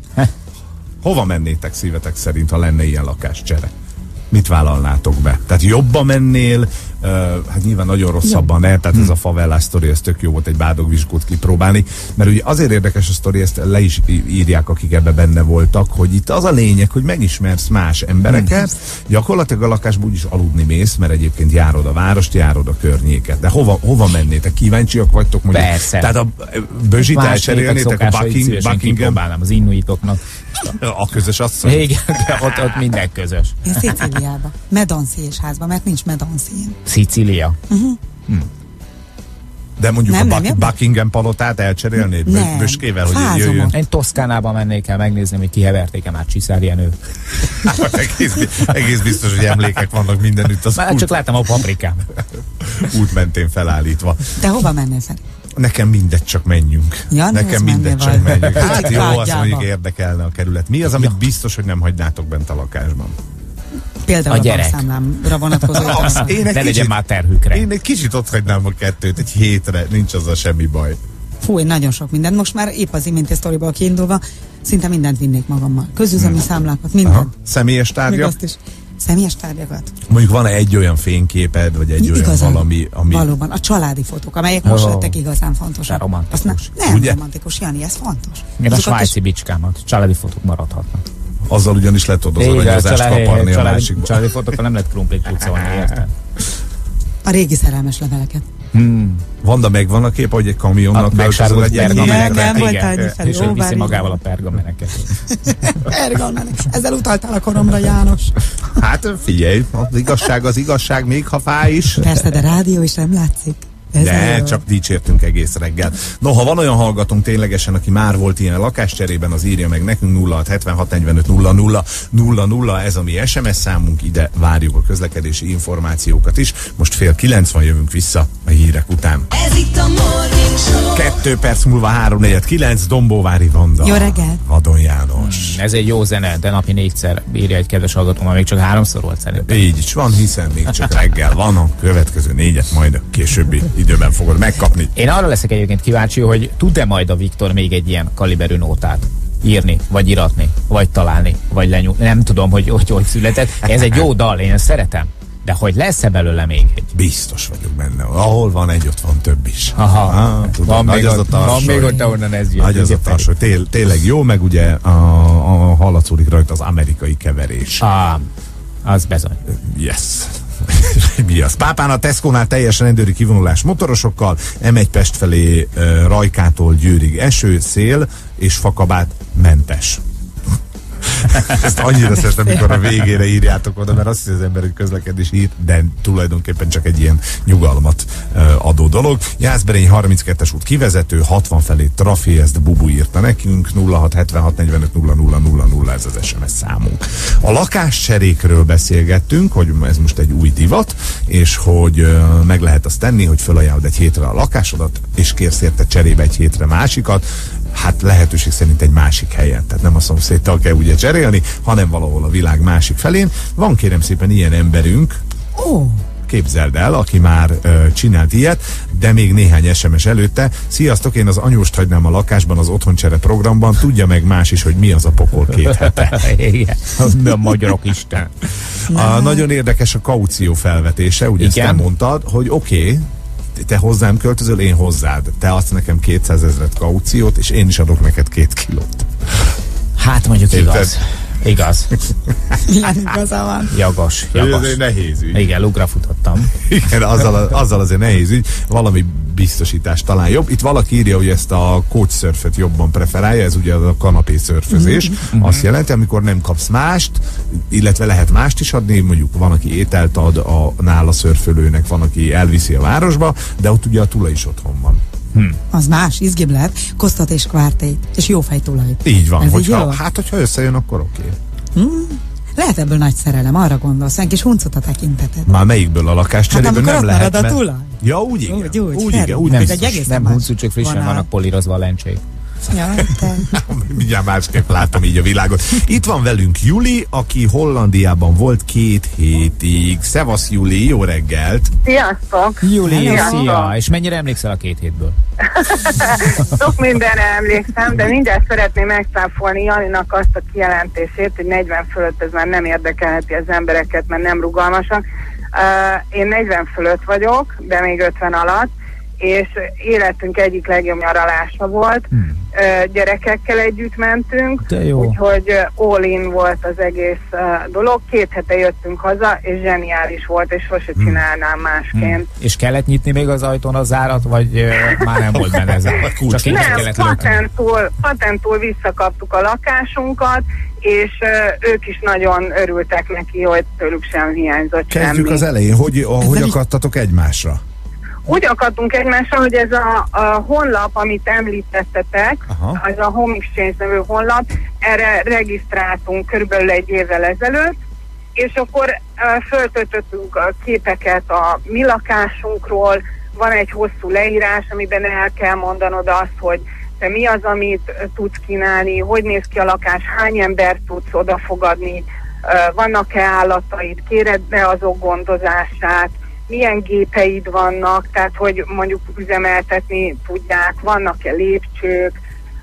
Hova mennétek szívetek szerint, ha lenne ilyen lakáscsere? Mit vállalnátok be? Tehát jobban mennél, hát nyilván nagyon rosszabban, ne? Tehát ez a favela sztori, ez tök jó volt egy bádogvizsgót kipróbálni, mert ugye azért érdekes a sztori, ezt le is írják, akik ebbe benne voltak, hogy itt az a lényeg, hogy megismersz más embereket, gyakorlatilag a lakásban úgyis aludni mész, mert egyébként járod a várost, járod a környéket, de hova mennétek? Kíváncsiak vagytok mondjuk? Persze. Tehát a Bözsit elcserélnétek a Buckingham? Az inuitoknak. A közös asszony? Igen, ott minden közös. Én Szicíliába. Medansziés házba, mert nincs medanszín. Szicília. De mondjuk a Buckingham palotát elcserélnéd Böskével, hogy jöjjön? Én Toszkánába mennék el megnézni, hogy kiheverték-e már Csiszár Jenőt. Egész biztos, hogy emlékek vannak mindenütt. Már csak láttam a paprikám. Út mentén felállítva. De hova mennél fel? Nekem mindegy, csak menjünk. Ja, nekem mindegy, csak menjünk. Hát jó, az mondjuk érdekelne a kerület. Mi az, amit biztos, hogy nem hagynátok bent a lakásban? Például a bankszámlámra vonatkozó. Ne legyen már terhükre. Én egy kicsit ott hagynám a 2-t, egy hétre, nincs azzal semmi baj. Fú, én nagyon sok mindent. Most már épp az iménti sztoriból kiindulva szinte mindent vinnék magammal. Közüzemi számlákat, mindent. Személyes tárgyak? Még azt is. Személyes tárgyakat. Mondjuk van egy olyan fényképed, vagy egy olyan valami, ami... Valóban, a családi fotók, amelyek most lettek igazán fontosak. Romantikus. Nem romantikus, Jani, ez fontos. Én a svájci bicskámat, családi fotók maradhatnak. Azzal ugyanis le tudod az aranyozást kaparni a másikba. Családi fotókkal nem lehet krumplit pucolni, érted? A régi szerelmes leveleket. Vanda megvan a kép, hogy egy kamionnak megsárgult egy pergameneket. És ő viszi magával a pergameneket. Pergamenek. Ezzel utaltál a koromra, János. Hát figyelj, az igazság még ha fáj is. Persze, de rádió is nem látszik. De csak dicsértünk egész reggel. No, ha van olyan hallgatónk ténylegesen, aki már volt ilyen lakáscserében, az írja meg nekünk 0676450000, ez a mi SMS számunk, ide várjuk a közlekedési információkat is. Most 8:30 jövünk vissza a hírek után. Ez itt a Morning Show. 2 perc múlva 3:49, Dombóvári Vanda. Jó reggel. Vadon János. Ez egy jó zene, de napi 4-szer írja egy kedves hallgató, már még csak 3-szor volt szerintem. Így is van, hiszen még csak reggel van, a következő 4-et majd a későbbi időben fogod megkapni. Én arra leszek egyébként kíváncsi, hogy tud-e majd a Viktor még egy ilyen kaliberű nótát írni, vagy iratni, vagy találni, vagy lenyúlni. Nem tudom, hogy született. Ez egy jó dal, én ezt szeretem. De hogy lesz-e belőle még egy? Biztos vagyok benne. Ahol van egy, ott van több is. Aha. Van még ott, ahonnan ez jön. Nagy az a tarsoly. Tényleg jó, meg ugye a hallatszódik rajta az amerikai keverés. Az bizony. Yes. Mi az? Pápán a Tesco-nál teljes rendőri kivonulás motorosokkal, M1 Pest felé Rajkától Győrig eső, szél és fakabát mentes. Ezt annyira szeretem, amikor a végére írjátok oda, mert azt hiszi az ember, hogy közlekedés ír, de tulajdonképpen csak egy ilyen nyugalmat adó dolog. Jászberény 32-es út kivezető, 60 felé trafi, ezt Bubu írta nekünk, 0676450000, ez az SMS számunk. A lakáscserékről beszélgettünk, hogy ez most egy új divat, és hogy meg lehet azt tenni, hogy felajánlod egy hétre a lakásodat, és kérsz érte cserébe egy hétre másikat, hát lehetőség szerint egy másik helyen. Tehát nem a szomszédtal kell ugye cserélni, hanem valahol a világ másik felén. Van kérem szépen ilyen emberünk, képzeld el, aki már csinált ilyet, de még néhány SMS előtte. Sziasztok, én az anyóst hagynám a lakásban az otthoncsere programban, tudja meg más is, hogy mi az a pokol 2 hete. Igen, a magyarok isten. Nagyon érdekes a kaució felvetése, ugye ezt te mondtad, hogy oké, te hozzám költözöl, én hozzád. Te adsz nekem 200 000 kauciót, és én is adok neked 2 kilót. Hát mondjuk igaz. Igaz. Milyen igaza van. Jogos. Ez egy nehéz ügy. Igen, lugra futottam. Igen, azzal azért nehéz ügy. Valami biztosítás talán jobb. Itt valaki írja, hogy ezt a couchsurfet jobban preferálja, ez ugye a kanapé szörfözés. Azt jelenti, amikor nem kapsz mást, illetve lehet mást is adni, mondjuk van, aki ételt ad a nála szörfölőnek, van, aki elviszi a városba, de ott ugye a tula is otthon van. Az más, izgibb lehet, kosztat és kvárté, és jó fejtulaj. Így van, hogyha összejön, akkor oké. Lehet ebből nagy szerelem, arra gondolsz, egy kis huncot a tekinteted. Már melyikből a lakáscheréből nem lehet, a tulaj. Ja, úgy igen. Úgy nem huncú, csak frissen vannak polírozva a lencsék. Ja, mindjárt másképp látom így a világot. Itt van velünk Juli, aki Hollandiában volt 2 hétig. Szevasz Juli, jó reggelt! Sziasztok! Juli, szia! És mennyire emlékszel a 2 hétből? Sok mindenre emlékszem, de mindjárt szeretném megszáfolni Janinak azt a kijelentését, hogy 40 fölött ez már nem érdekelheti az embereket, mert nem rugalmasak. Én 40 fölött vagyok, de még 50 alatt, és életünk egyik legjobb nyaralása volt. Gyerekekkel együtt mentünk, úgyhogy all-in volt az egész dolog. 2 hete jöttünk haza, és zseniális volt, és sose csinálnám másként. És kellett nyitni még az ajtón a zárat, vagy már nem volt benne zárat? Nem, patentúl visszakaptuk a lakásunkat, és ők is nagyon örültek neki, hogy tőlük sem hiányzott semmi. Kezdjük az elején. Hogy akadtatok egymásra? Úgy akadtunk egymásra, hogy ez a honlap, amit említettetek, az a Home Exchange nevű honlap, erre regisztráltunk körülbelül 1 évvel ezelőtt, és akkor föltöltöttünk a képeket a mi lakásunkról, van egy hosszú leírás, amiben el kell mondanod azt, hogy te mi az, amit tudsz kínálni, hogy néz ki a lakás, hány embert tudsz odafogadni, vannak-e állataid, kéred be azok gondozását, milyen gépeid vannak, tehát hogy mondjuk üzemeltetni tudják, vannak-e lépcsők,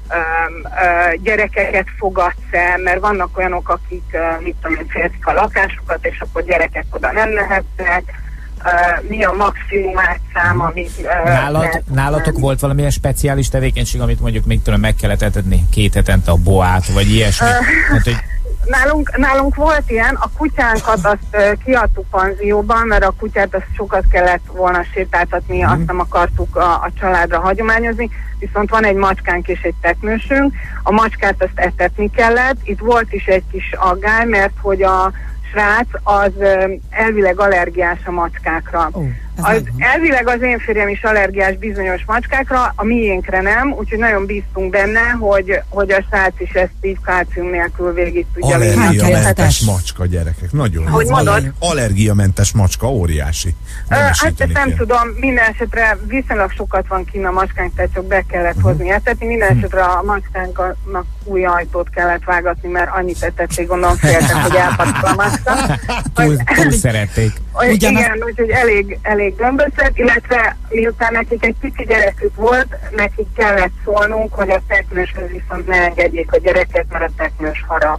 gyerekeket fogadsz-e, mert vannak olyanok, akik mit tudom én, féltik a lakásukat, és akkor gyerekek oda nem lehetnek, mi a maximum átszám, amit nálatok volt valamilyen speciális tevékenység, amit mondjuk még tudom, meg kellett etetni 2 hetente a boát, vagy ilyesmi? Hát, hogy... Nálunk volt ilyen, a kutyánkat azt kiadtuk panzióban, mert a kutyát azt sokat kellett volna sétáltatni, azt nem akartuk a családra hagyományozni, viszont van egy macskánk és egy teknősünk, a macskát azt etetni kellett, itt volt is egy kis aggály, mert hogy a srác az elvileg allergiás a macskákra. Elvileg az én férjem is allergiás bizonyos macskákra, a miénkre nem, úgyhogy nagyon bíztunk benne, hogy a srác is ezt így kálcium nélkül végig tudja. Allergiamentes macska, gyerekek, nagyon. Hogy mondod? Allergiamentes macska, óriási. Hát ezt nem tudom, minden esetre viszonylag sokat van kinn a macskánk, tehát csak be kellett hozni etetni, minden esetre a macskánknak új ajtót kellett vágatni, mert annyit etették, gondolom féltek, hogy elpatkol a macska. Túl szerették. Igen, úgyhogy elég gömböszött, illetve miután nekik egy pici gyerekük volt, nekik kellett szólnunk, hogy a teknőshöz viszont ne engedjék a gyereket, mert a teknős harap.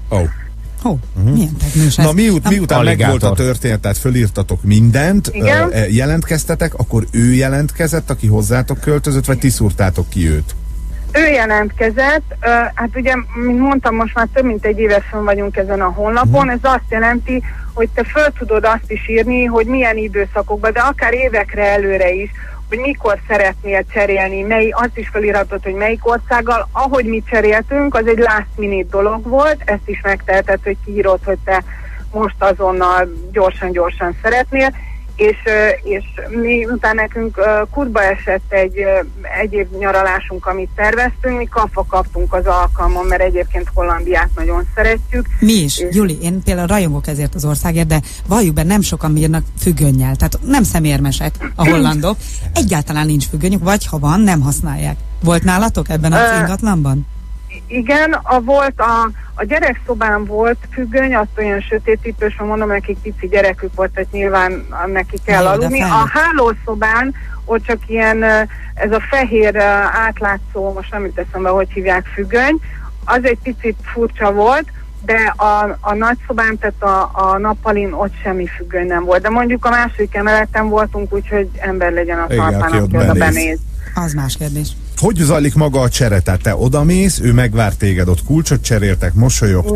Milyen teknős? Na miután megvolt a történet, tehát fölírtatok mindent, jelentkeztetek, akkor ő jelentkezett, aki hozzátok költözött, vagy ti szúrtátok ki őt? Ő jelentkezett, hát ugye, mint mondtam, most már több mint 1 éve fönn vagyunk ezen a honlapon, ez azt jelenti, hogy te föl tudod azt is írni, hogy milyen időszakokban, de akár évekre előre is, hogy mikor szeretnél cserélni, azt is felírhatod, hogy melyik országgal. Ahogy mi cseréltünk, az egy last minute dolog volt, ezt is megteheted, hogy kiírod, hogy te most azonnal gyorsan szeretnél, és mi utána nekünk kútba esett egy év nyaralásunk, amit terveztünk, mi kaptunk az alkalmon, mert egyébként Hollandiát nagyon szeretjük. Mi is, Juli, én például rajongok ezért az országért, de valljuk be, nem sokan bírnak függönnyel, tehát nem szemérmesek a hollandok, egyáltalán nincs függönyük, vagy ha van, nem használják. Volt nálatok ebben az ingatlanban? Igen, a gyerekszobán volt függöny, azt olyan sötétítős, mondom, nekik pici gyerekük volt, tehát nyilván neki kell aludni. A hálószobán ott csak ilyen, ez a fehér átlátszó, most nem jut eszembe, hogy hívják, függöny, az egy picit furcsa volt, de a nagyszobán, tehát a nappalin ott semmi függöny nem volt. De mondjuk a második emeleten voltunk, úgyhogy ember legyen a talpán, aki oda benéz. Az más kérdés. Hogy zajlik maga a csere? Tehát te odamész, ő megvár téged, ott kulcsot cseréltek, mosolyogtok?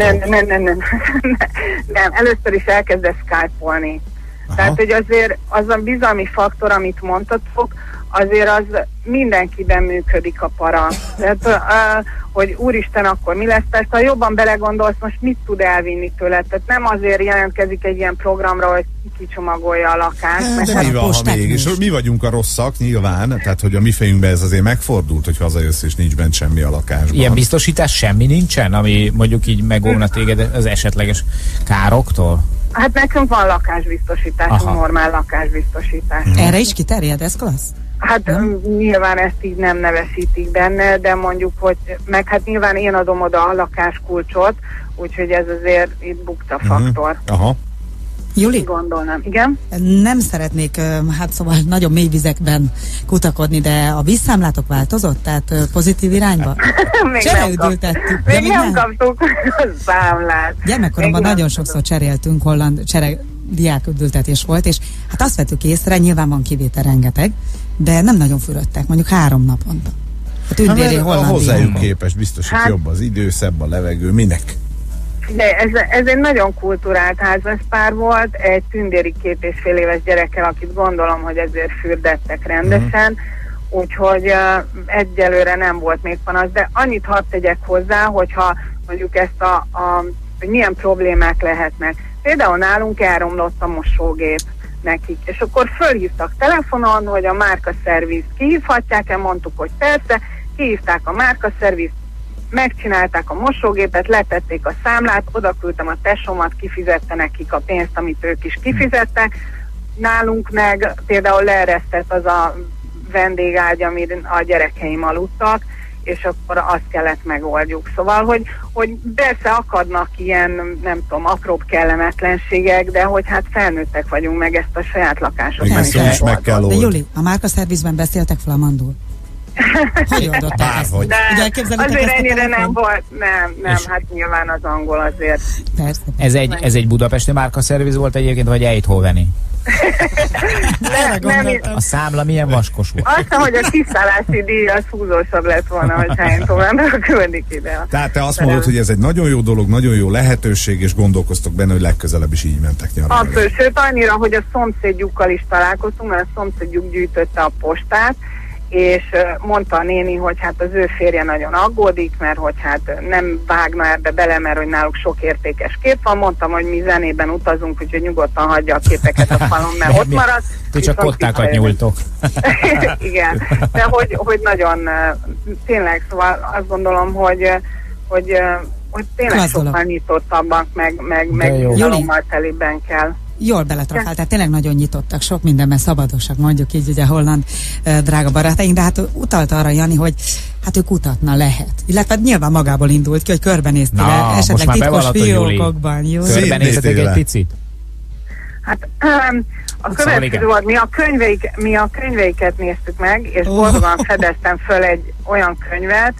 Nem, először is elkezdesz skype-olni. Tehát, hogy azért az a bizalmi faktor, amit mondtatok, azért az mindenkiben működik a para. Tehát, hogy úristen, akkor mi lesz? Persze, ha jobban belegondolsz, most mit tud elvinni tőled? Tehát nem azért jelentkezik egy ilyen programra, hogy kicsomagolja a lakást. De mi van, ha mégis? Mi vagyunk a rosszak, nyilván, tehát hogy a mi fejünkben ez azért megfordult, hogy hazajössz és nincs bent semmi a lakásban. Ilyen biztosítás semmi nincsen, ami mondjuk így megóvna téged az esetleges károktól? Hát nekünk van lakásbiztosításunk, normál lakásbiztosítás. Erre is kiterjed, ez klassz? Hát nyilván ezt így nem nevesítik benne, de mondjuk, hogy meg hát nyilván én adom oda a lakáskulcsot, úgyhogy ez azért itt bukta faktor. Aha. Juli? Gondolnám, igen? Nem szeretnék, hát szóval nagyon mély vizekben kutakodni, de a vízszámlátok változott? Tehát pozitív irányba? Csereüdültettük. Még nem kaptuk számlát. Gyermekkoromban nagyon sokszor cseréltünk, holland diáküldültetés volt, és hát azt vettük észre, nyilván van kivétel rengeteg, de nem nagyon fürödtek, mondjuk 3 naponta. Hát hozzájuk képest biztos, hogy jobb az idő, szebb a levegő, minek? De ez egy nagyon kulturált házaspár volt, egy tündéri 2,5 éves gyerekkel, akit gondolom, hogy ezért fürdettek rendesen, úgyhogy egyelőre nem volt még panasz, de annyit hadd tegyek hozzá, hogyha mondjuk ezt hogy milyen problémák lehetnek. Például nálunk elromlott a mosógép nekik, és akkor fölhívtak telefonon, hogy a márkaszervizt kihívhatják-e, mondtuk, hogy persze, kihívták a márkaszervizt, megcsinálták a mosógépet, letették a számlát, odaküldtem a tesómat, kifizette nekik a pénzt, amit ők is kifizettek. Nálunk meg például leeresztett az a vendégágy, amin a gyerekeim aludtak, és akkor azt kellett megoldjuk. Szóval, hogy persze akadnak ilyen, nem tudom, apróbb kellemetlenségek, de hogy hát felnőttek vagyunk, meg ezt a saját lakásokat. De Juli, a márkaszervizben beszéltek flamandul? Hogy oldották ezt? Azért ennyire nem volt, nem, hát nyilván az angol azért. Persze. Ez egy budapesti márkaszerviz volt egyébként, vagy Eindhoveni? A számla milyen vaskos volt? Azt hiszem, hogy a kiszállási díj az húzósabb lett volna, hogy Eindhovenből küldik ide. Tehát te azt mondod, hogy ez egy nagyon jó dolog, nagyon jó lehetőség, és gondolkoztok benne, hogy legközelebb is így mentek nyaralni. Abszolút, sőt annyira, hogy a szomszédjukkal is találkoztunk, mert a szomszédjuk gyűjtötte a postát, és mondta a néni, hogy hát az ő férje nagyon aggódik, mert hogy hát nem vágna ebbe bele, mert hogy náluk sok értékes kép van. Mondtam, hogy mi zenében utazunk, úgyhogy nyugodtan hagyja a képeket a falon, mert ott marad. Ti csak kottákat nyújtok. Igen, de hogy nagyon tényleg, szóval azt gondolom, hogy tényleg sokkal nyitottabbak, meg nyalommal teliben kell. Jól beletrafál, tehát tényleg nagyon nyitottak, sok mindenben szabadosak, mondjuk így ugye holland drága barátaink, de hát utalt arra Jani, hogy hát ő kutatna lehet. Illetve nyilván magából indult ki, hogy körbenézti le, esetleg titkos fiókokban. Körbenéztetek egy picit? Hát a következő volt, mi a könyveiket néztük meg, és boldogan fedeztem föl egy olyan könyvet,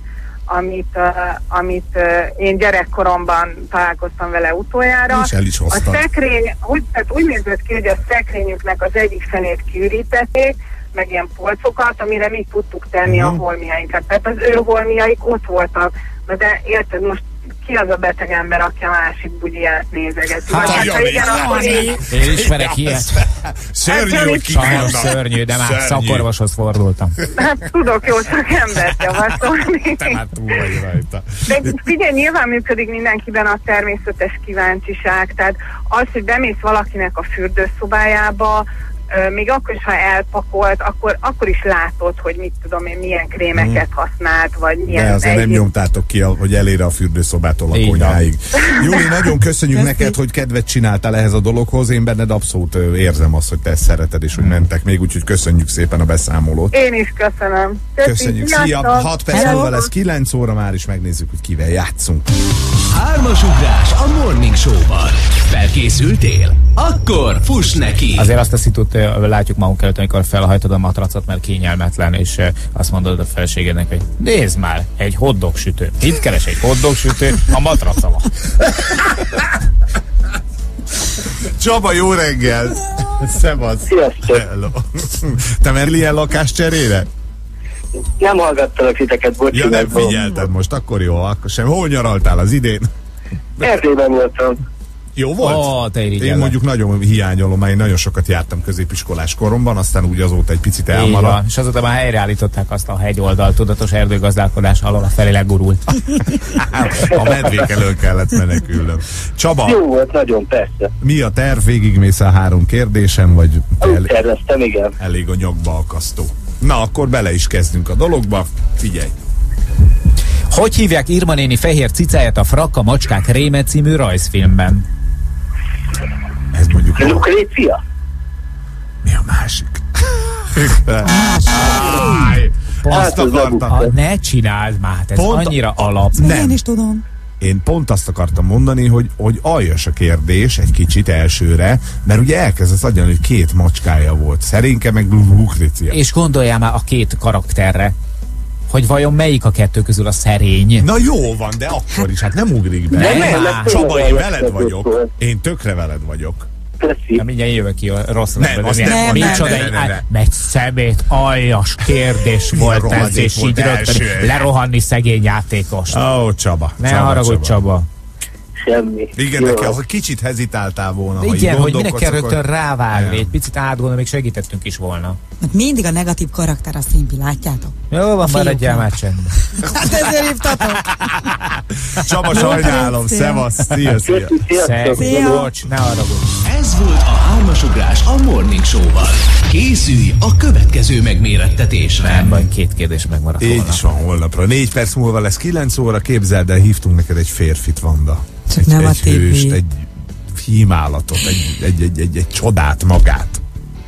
amit én gyerekkoromban találkoztam vele utoljára. És el is hoztam. A szekrény, úgy nézett ki, hogy a szekrényüknek az egyik felét kiürítették, meg ilyen polcokat, amire mi tudtuk tenni a holmiainkat. Tehát az ő holmiaik ott voltak. De érted, most ki az a beteg ember, aki a másik bugyját nézegeti? Én ismerek ilyet. Szörnyű, hogy sajnos szörnyű, de már szakorvoshoz fordultam. Hát tudok jó szakembert javasolni. Te már túl vagy rajta. De figyelj, nyilván működik mindenkiben a természetes kíváncsiság, tehát az, hogy bemész valakinek a fürdőszobájába, még akkor is, ha elpakolt, akkor is látod, hogy mit tudom én, milyen krémeket használt, vagy milyen... De azért nem nyomtátok ki, hogy elére a fürdőszobától a konyháig. Júli, nagyon köszönjük neked, hogy kedvet csináltál ehhez a dologhoz. Én benned abszolút érzem azt, hogy te ezt szereted, és hogy mentek még, úgyhogy köszönjük szépen a beszámolót. Én is köszönöm. Köszönjük. Szia! 6 perc múlva lesz 9 óra, már is megnézzük, hogy kivel játszunk. 3-as ugrás a Morning Show-ban. Felkészültél? Akkor fuss neki! Azért azt a szitut látjuk magunk előtt, amikor felhajtod a matracot, mert kényelmetlen, és azt mondod a feleségednek, hogy nézd már, egy hotdog sütő. Itt keres egy hotdog sütő a matraca van. Csaba, jó reggel! Szevasz! Sziasztok! Te merül ilyen lakáscserére? Nem hallgattalak titeket, bocsánat. Ja, nem figyelted most, akkor jó, akkor sem. Hol nyaraltál az idén? Erdélyben voltam. Jó volt? Te én mondjuk nagyon hiányolom, mert én nagyon sokat jártam középiskolás koromban, aztán úgy azóta egy picit elmaradt. És azóta már helyreállították azt a hegyoldalt, tudatos erdőgazdálkodás alól a felé legurult. A medvék elől kellett menekülnöm. Csaba! Jó volt, nagyon, persze. Mi a terv? Végigmész a 3 kérdésem, vagy úgy terveztem, igen. Elég a nyakba akasztó. Na, akkor bele is kezdünk a dologba. Figyelj! Hogy hívják Irma néni fehér cicáját a Frakka macskák réme című rajzfilmben? Ez mondjuk... Lukrécia? Mi a másik? Azt akartam. Ne csináld már, ez annyira alap. Én is tudom. Én pont azt akartam mondani, hogy aljas a kérdés egy kicsit elsőre, mert ugye elkezdesz adjani, hogy 2 macskája volt. Szerénke meg Lukrécia. És gondoljál már a 2 karakterre, hogy vajon melyik a 2 közül a szerény. Na jó van, de akkor is, hát nem ugrik be. Csaba, én veled vagyok. Én tökre veled vagyok. Na, mindjárt jövök ki a rossz nem, azt nem. Egy szemét aljas kérdés volt ez, és így rögtön lerohanni szegény játékost. Ó, Csaba. Ne haragudj, Csaba. Semmi. Igen, neki az, hogy kicsit hezitáltál volna. Igen, hogy minek kell rögtön rávágni, egy picit átgondolni, még segítettünk is volna. Mert mindig a negatív karakter a Szimpi, látjátok? Jó van, maradjál már csendben. Hát ezért hívtatok. Csaba, sajnálom, szevasz, szia. Bocs, ne haragudj. Ez volt a 3-as ugrás a Morning Show-val. Készülj a következő megmérettetésre. Nem baj, 2 kérdés megmaradt volna. Így is van holnapra. 4 perc múlva lesz 9 óra, képzeld el, hívtunk neked egy férfit, Vanda. Csak nem a hőst, egy hímálatot, egy csodát magát.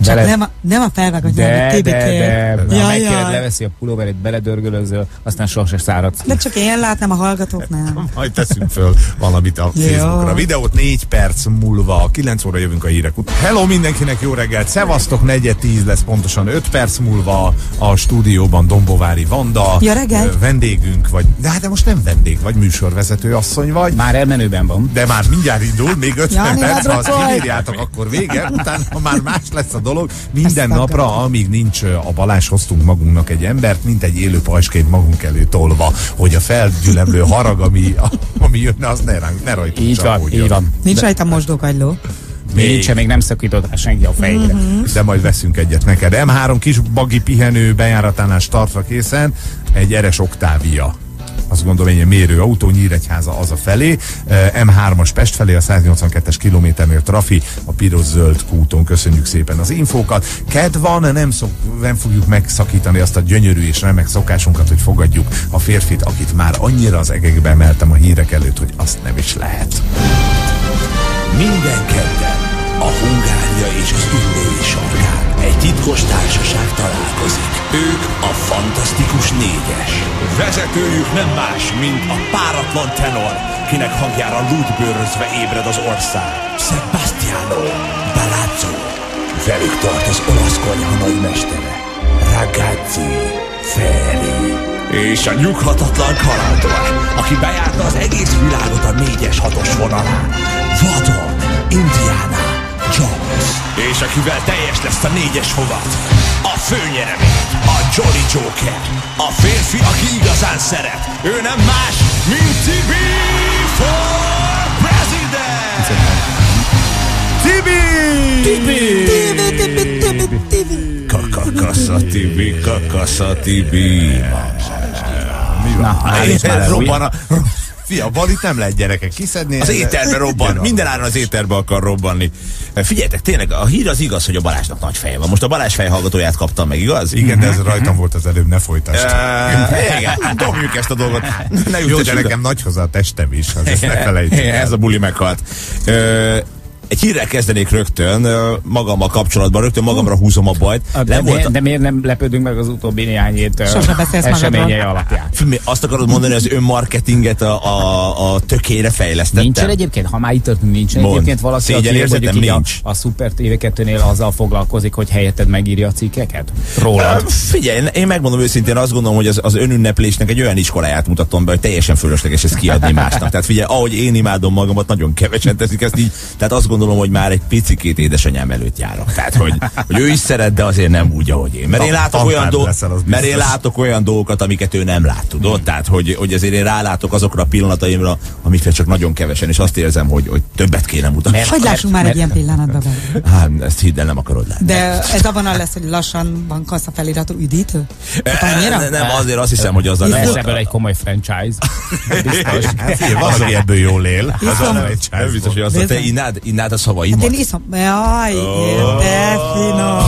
Nem a felvágott nyelvet, Tibikért. Ha megkéred, leveszi a pulóverét, beledörgölözöl, aztán sohasem száradsz. De csak én látnám, a hallgatók nem. Majd teszünk föl valamit a Facebookra. Videót 4 perc múlva, 9 óra jövünk a hírek után. Hello mindenkinek, jó reggelt! Szevasztok, 4:10 lesz pontosan 5 perc múlva a stúdióban Dombovári Vanda. Jó reggelt! Vendégünk vagy, de most nem vendég vagy, műsorvezető asszony vagy. Már elmenőben van. De már mindjárt indul, még 50 perc, ha azt kiírjátok, akkor vége, utána már más lesz a dolog. Minden napra, amíg nincs a Balázs, hoztunk magunknak egy embert, mint egy élő pajsként magunk elé tolva, hogy a felgyülemlő harag, ami jönne, az ne rajtunk csapódjon. Így van. Nincs rajta mosdókagyló. Még nem szakított rá senki a fejére. De majd veszünk egyet neked. M3 kis bagi pihenő bejáratánál startra készen, egy RS Octavia. Azt gondolom, egy mérő autó, Nyíregyháza az a felé. M3-as Pest felé, a 182-es kilométernél trafi, a piros-zöld kúton. Köszönjük szépen az infókat. Kedv van, nem fogjuk megszakítani azt a gyönyörű és remek szokásunkat, hogy fogadjuk a férfit, akit már annyira az egekbe emeltem a hírek előtt, hogy azt nem is lehet. Minden kedden a Hungária és az Üllői sarkán egy titkos társaság találkozik. Ők a Fantasztikus Négyes. Vezetőjük nem más, mint a páratlan tenor, kinek hangjára lúdbőrözve ébred az ország. Sebastiano Balazzo. Velük tart az olasz konyha nagymestere, Ragazzi Feri. És a nyughatatlan kalandor, aki bejárta az egész világot a 4-6-os vonalán, Vadon Indiana Jones. És akivel teljes lesz a 4-es fogat, a főnyeremény, a Jolly Joker, a férfi, aki igazán szeret. Ő nem más, mint Tibi for President! Tibi! Kakasza Tibi. Fia, Balit nem lehet gyerekek kiszedni. Az éterbe robban. Minden áron az éterbe akar robbanni. Figyeljetek, tényleg a hír az igaz, hogy a Balázsnak nagy feje van. Most a Balázs fejhallgatóját kaptam meg, igaz? Igen, de ez rajtam volt az előbb, ne folytasd. Igen, dobjuk ezt a dolgot. Jó, de nekem nagy hozzá a testem is, ezt ne felejtsük el. Ez a buli meghalt. Egy hírrel kezdenék rögtön, magammal kapcsolatban, rögtön magamra húzom a bajt. De miért nem lepődünk meg az utóbbi néhány hét eseményei alapján? Azt akarod mondani, hogy az önmarketinget a tökére fejlesztettem? Nincsen egyébként, ha már itt történt, nincsen egyébként valaki, aki a Super TV2-nél azzal foglalkozik, hogy helyetted megírja a cikkeket? Rólad? Figyelj, én megmondom őszintén, azt gondolom, hogy az önünneplésnek egy olyan iskoláját mutatom be, hogy teljesen fölösleges ezt kiadni másnak. Tehát figyelj, ahogy én imádom magamat, nagyon kevesen teszik ezt így, tehát azt gondolom, hogy már egy picikét édesanyám előtt járok. Tehát, hogy ő is szeret, de azért nem úgy, ahogy én. Mert én látok olyan dolgokat, amiket ő nem lát, tudod? Tehát, hogy azért én rálátok azokra a pillanataimra, amikre csak nagyon kevesen, és azt érzem, hogy többet kéne mutatni. Hogy lássunk már egy ilyen pillanatban belőle? Hát, ezt hidd el, nem akarod látni. De ez abban lesz, hogy lassan van kassa feliratú üdítő? Nem, azért azt hiszem, hogy azzal lesz ebből egy komoly franchise. Biztos. Valaki ebből jól él. Nem biztos, hogy azt te inád a szavaimat. Hát én iszom. Jaj, de finom.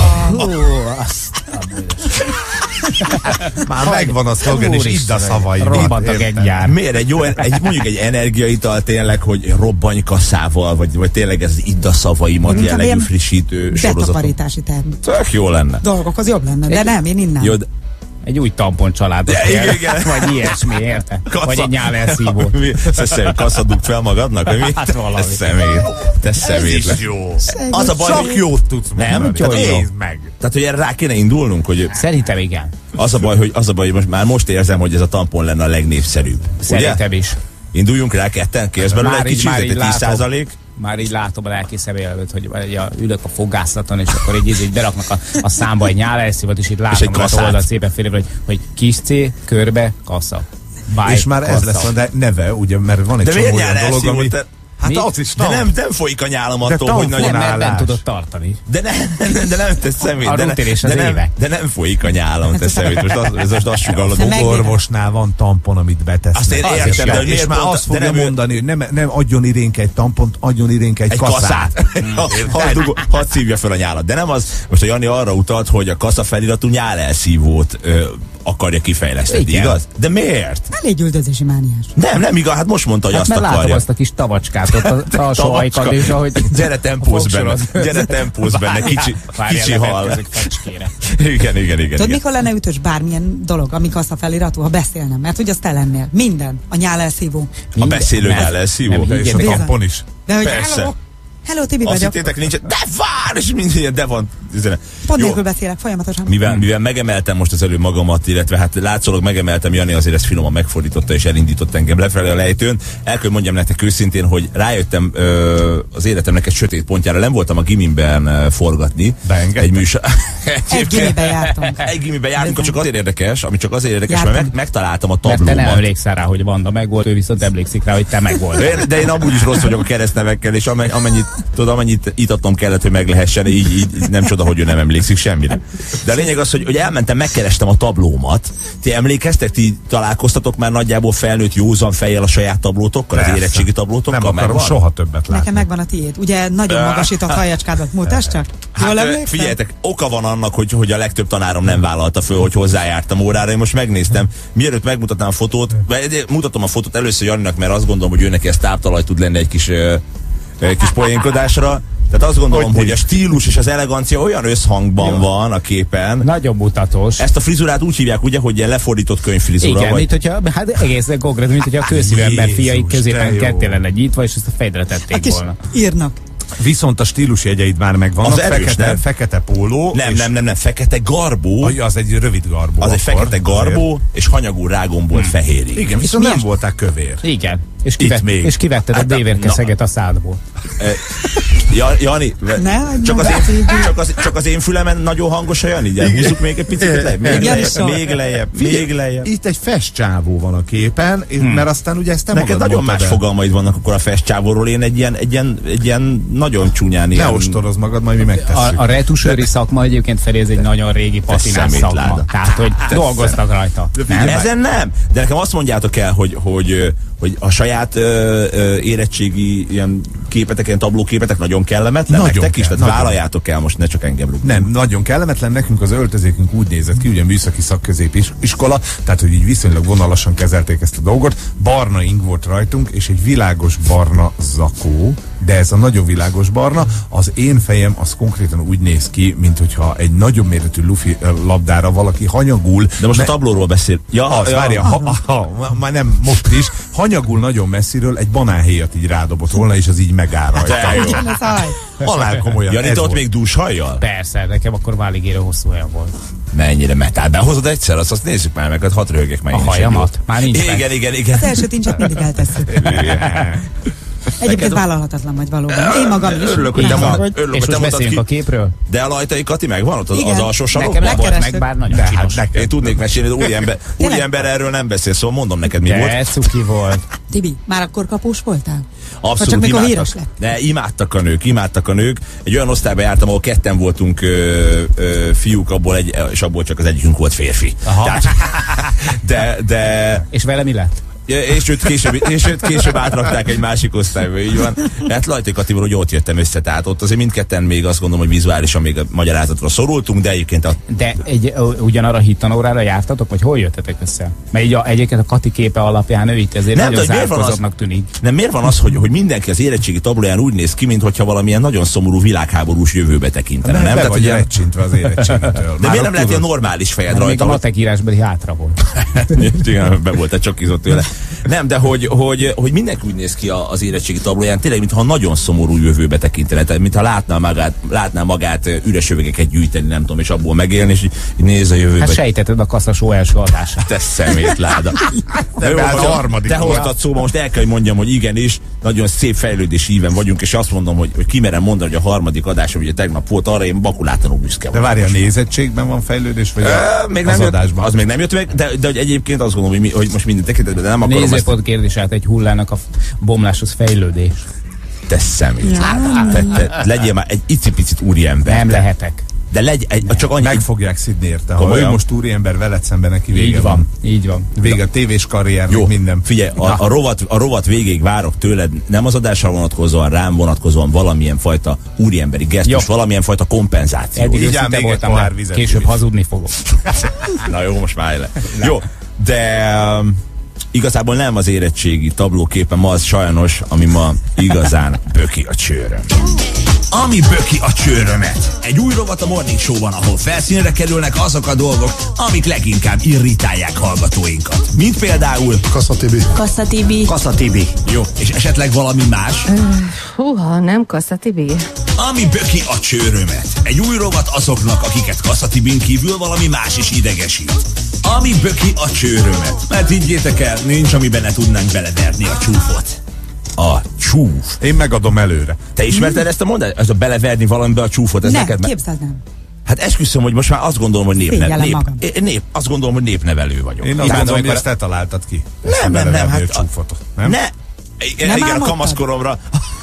Már megvan a szlogen, és idd a szavaimat. Robbantak egy gyár. Miért? Mondjuk egy energiaital tényleg, hogy robbanj kasszával, vagy tényleg ez idd a szavaimat jellegű frissítő sorozat. Betakarítási termék. Tök jó lenne. Dolgok, az jobb lenne, de nem, én innen. Egy új tampon családot kell, vagy ilyesmi, érte? Vagy egy nyálelszívót. Kasszadunk fel magadnak? Hát valami. Te szemét. Ez is jó. Az a baj, csak jót tudsz mondani. Nem? Nézd meg. Tehát, hogy erre rá kéne indulnunk, hogy... Szerintem igen. Az a baj, hogy most érzem, hogy ez a tampon lenne a legnépszerűbb. Szerintem is. Induljunk rá ketten? Kérsz belőle egy kicsit, 10%? Már így látom a lelki személy előtt, hogy ülök a fogászaton, és akkor így beraknak a számba egy nyálelszívat, és itt látom a oldal szépen félre, hogy kis C, körbe, kassa. És már ez lesz a neve, ugye, mert van egy csomó olyan dolog, ami... Hát az is nem folyik a nyálam attól, hogy nagyon állás. Nem tudod tartani. De nem, te szemét. A rutin és az évek. De nem folyik a nyálam, te szemét. Most azt sugallod. Orvosnál van tampon, amit betesznek. Azt én értem, de és már azt fogja mondani, hogy nem adjon irénk egy tampont, adjon irénk egy kasszát. Hadd szívja fel a nyálat. De nem az, most a Jani arra utalt, hogy a kassa feliratú nyálelszívót akarja kifejleszteni, igaz? De miért? Elég üldözési mániás. Nem igaz, hát most mondta, hogy Hát azt mert látom akarja. azt a kis tavacskát ott a sajkad, és ahogy... Gyere tempózz benne, kicsi hal. Igen. Tudod, mikor lenne ütős bármilyen dolog, amikor azt a feliratú, ha beszélnem, mert hogy azt te lennél. Minden. A nyálelszívó. A beszélő nyálelszívó. És a tampon is. De hogy Persze. hello, Tibi Azt vagyok. hittétek nincs, de vár, és minden, de van. Pont Jó. nélkül beszélek folyamatosan. Mivel megemeltem most az előbb magamat, illetve hát látszólag megemeltem, Jani azért ezt finoman megfordította és elindított engem lefelé a lejtőn. El kell mondjam nektek őszintén, hogy rájöttem az életemnek egy sötét pontjára. Nem voltam a gimiben forgatni. Egy műsor. Egy gimibe jártunk. Egy gimibe jártunk, csak azért érdekes, mert megtaláltam a tablómat. Mert te nem emlékszel rá, hogy Vanda megvolt, ő viszont emlékszik rá, hogy te megvolt. De én amúgy is rossz vagyok a keresztnevekkel, és amennyit itatnom kellett, hogy meg lehessen, így nem csoda, hogy ő nem emlékszik semmire. De a lényeg az, hogy elmentem, megkerestem a tablómat. Ti emlékeztek, ti találkoztatok már nagyjából felnőtt józan fejjel a saját tablótokkal, az érettségi tablótokkal? Nem akarom soha többet látni. Nekem megvan a tiéd. Ugye nagyon magasított hajacskádat mutasd csak. Jól emlékszem? Figyeljetek, oka van annak, hogy a legtöbb tanárom nem vállalta föl, hogy hozzájártam órára. Én most megnéztem, mielőtt megmutatnám a fotót, mutatom a fotót először Janinak, mert azt gondolom, hogy ő neki ez táptalaj tud lenni egy kis poénkodásra. Tehát azt gondolom, hogy a stílus és az elegancia olyan összhangban van a képen. Nagyon mutatós. Ezt a frizurát úgy hívják, ugye, hogy ilyen lefordított könyvfrizura. Igen, mint hogyha, hát egészen konkrét, mint hogyha a kőszívű ember fiai középen ketté lenne nyitva, és ezt a fejdre tették volna. Írnak. Viszont a stílus jegyeid már megvannak. Az erős, fekete póló. Nem, fekete garbó. Az egy rövid garbó. Az egy fekete garbó, és hanyagú rágombolt fehérig. Igen, viszont nem voltál kövér. Igen. És kivetted a dévérkeszeget a szádból. Jani, csak az én fülemen nagyon hangos a Jani. Húzzuk még egy picit még lejjebb. Itt egy festcsávó van a képen, mert aztán ugye ezt nem neked nagyon más fogalmaid vannak akkor a festcsávóról. Én egy ilyen nagyon csúnyán ilyen... Ne ostorozz magad, majd mi megtesszük. A retusőri szakma egyébként felé ez egy nagyon régi patinás szakma. Tehát, hogy dolgoztak rajta. Ezen nem. De nekem azt mondjátok el, hogy a saját érettségi ilyen képetek, ilyen tablóképetek nagyon kellemetlen nektek is? Tehát vállaljátok el most, ne csak engem rúgni. Nem, nagyon kellemetlen. Nekünk az öltözékünk úgy nézett ki, ugye műszaki szakközépiskola, tehát hogy így viszonylag vonalasan kezelték ezt a dolgot. Barna ing volt rajtunk, és egy világos barna zakó, de ez a nagyon világos barna, az én fejem az konkrétan úgy néz ki, mint hogyha egy nagyobb méretű lufi labdára valaki hanyagul. De most a tablóról beszél. Már nem most is. Hanyagul nagyon messziről egy banánhéjat így rádobott volna, és az így megáll rajta. Halál komolyan. Jani, te ott még dúshajjal? Persze, nekem akkor válig érő hosszú haja volt. Mennyire metál? Behozod egyszer, azt nézzük már meg, hadd röhögjek meg. A hajamat? Már nincs meg. Igen. Az első tincset mindig eltesszük. Egyébként vállalhatatlan vagy valóban. Én magam is. Örülök, hogy te mondtad ki. A képről? De a Lajtai Kati megvan ott az alsó sarokban? Nekem nem volt meg, bár nagyon csinos. Én tudnék mesélni, de úri ember erről nem beszél, szóval mondom neked, mi volt. De cuki volt. Tibi, már akkor kapós voltál? Abszolút imádtak a nők. Egy olyan osztályba jártam, ahol ketten voltunk fiúk, és abból csak az egyikünk volt férfi. De... És vele mi lett? És őt később átrakták egy másik osztályba, így van. Hát Lajtai Katival, hogy ott jöttem össze, tehát ott azért mindketten még azt gondolom, hogy vizuálisan még a magyarázatra szorultunk, de egyébként De ugyanarra hittanórára jártatok, vagy hol jöttetek össze? Mert így egyébként a Kati képe alapján ő itt ezért nem, nagyon zárkozottnak tűnik. Nem, miért van az, hogy mindenki az érettségi tablóján úgy néz ki, mintha valamilyen nagyon szomorú világháborús jövőbe tekintene, nem? Tehát, hogy elcsintve az érettségitől. De miért nem lehet ilyen normális fejed rajta? Még a matekírásbeli hátra volt. Igen, be volt, csak izott tőle. Nem, de hogy mindenki úgy néz ki az érettségi tablóján, tényleg, mintha nagyon szomorú jövőbe tekintene, tehát mintha látná magát üres üvegeket gyűjteni, nem tudom, és abból megélni, és így néz a jövőbe. Hát sejteted a kasszasó első adását. Te szemétláda. Te hoztad szóba, most el kell, hogy mondjam, hogy igenis, nagyon szép fejlődés íven vagyunk, és azt mondom, hogy kimerem mondani, hogy a harmadik adásom ugye tegnap volt, arra én bakulátlanul büszke vagyok. De várj, a nézettségben van fejlődés, vagy az adásban? Az még nem jött meg, de hogy egyébként azt gondolom, hogy most minden tekintetben, de nem akarom ezt... Nézőpont kérdés, hát egy hullának a bomláshoz fejlődés. Te szemét. Legyél már egy icipicit úriember. Nem lehetek. De csak annyi... Meg fogják szidni érte. Ha ő most úriember veled szemben, neki vége van. Így van. Vége a tévés karrier, jó, minden. Figyelj, a rovat végéig várok tőled, nem az adásra vonatkozóan, rám vonatkozóan valamilyen fajta úriemberi gesztus, valamilyen fajta kompenzáció. Eddig őszinte voltam, később hazudni fogok. Na jó, most már le. Jó, de igazából nem az érettségi tablóképen ma az sajnos, ami ma igazán böki a csőröm. Ami böki a csőrömet. Egy új rovat a Morning Show-ban, ahol felszínre kerülnek azok a dolgok, amik leginkább irritálják hallgatóinkat. Mint például Kassa Tibi. Jó, és esetleg valami más? Húha, nem Kassa Tibi. Ami böki a csőrömet. Egy új rovat azoknak, akiket Kassa Tibin kívül valami más is idegesít. Ami böki a csőrömet. Mert higgyétek el, nincs, amiben ne tudnánk beleverni a csúfot. A csúf. Én megadom előre. Te ismerted ezt a mondást? Ez a beleverni valamibe a csúfot? Ez nem, neked képzeld nem. Hát esküszöm, hogy most már azt gondolom, hogy azt gondolom, hogy népnevelő vagyok. Én azt gondolom, hogy ezt te találtad ki. Nem, hát a csúfot. Nem? Igen, a kamaszkoromra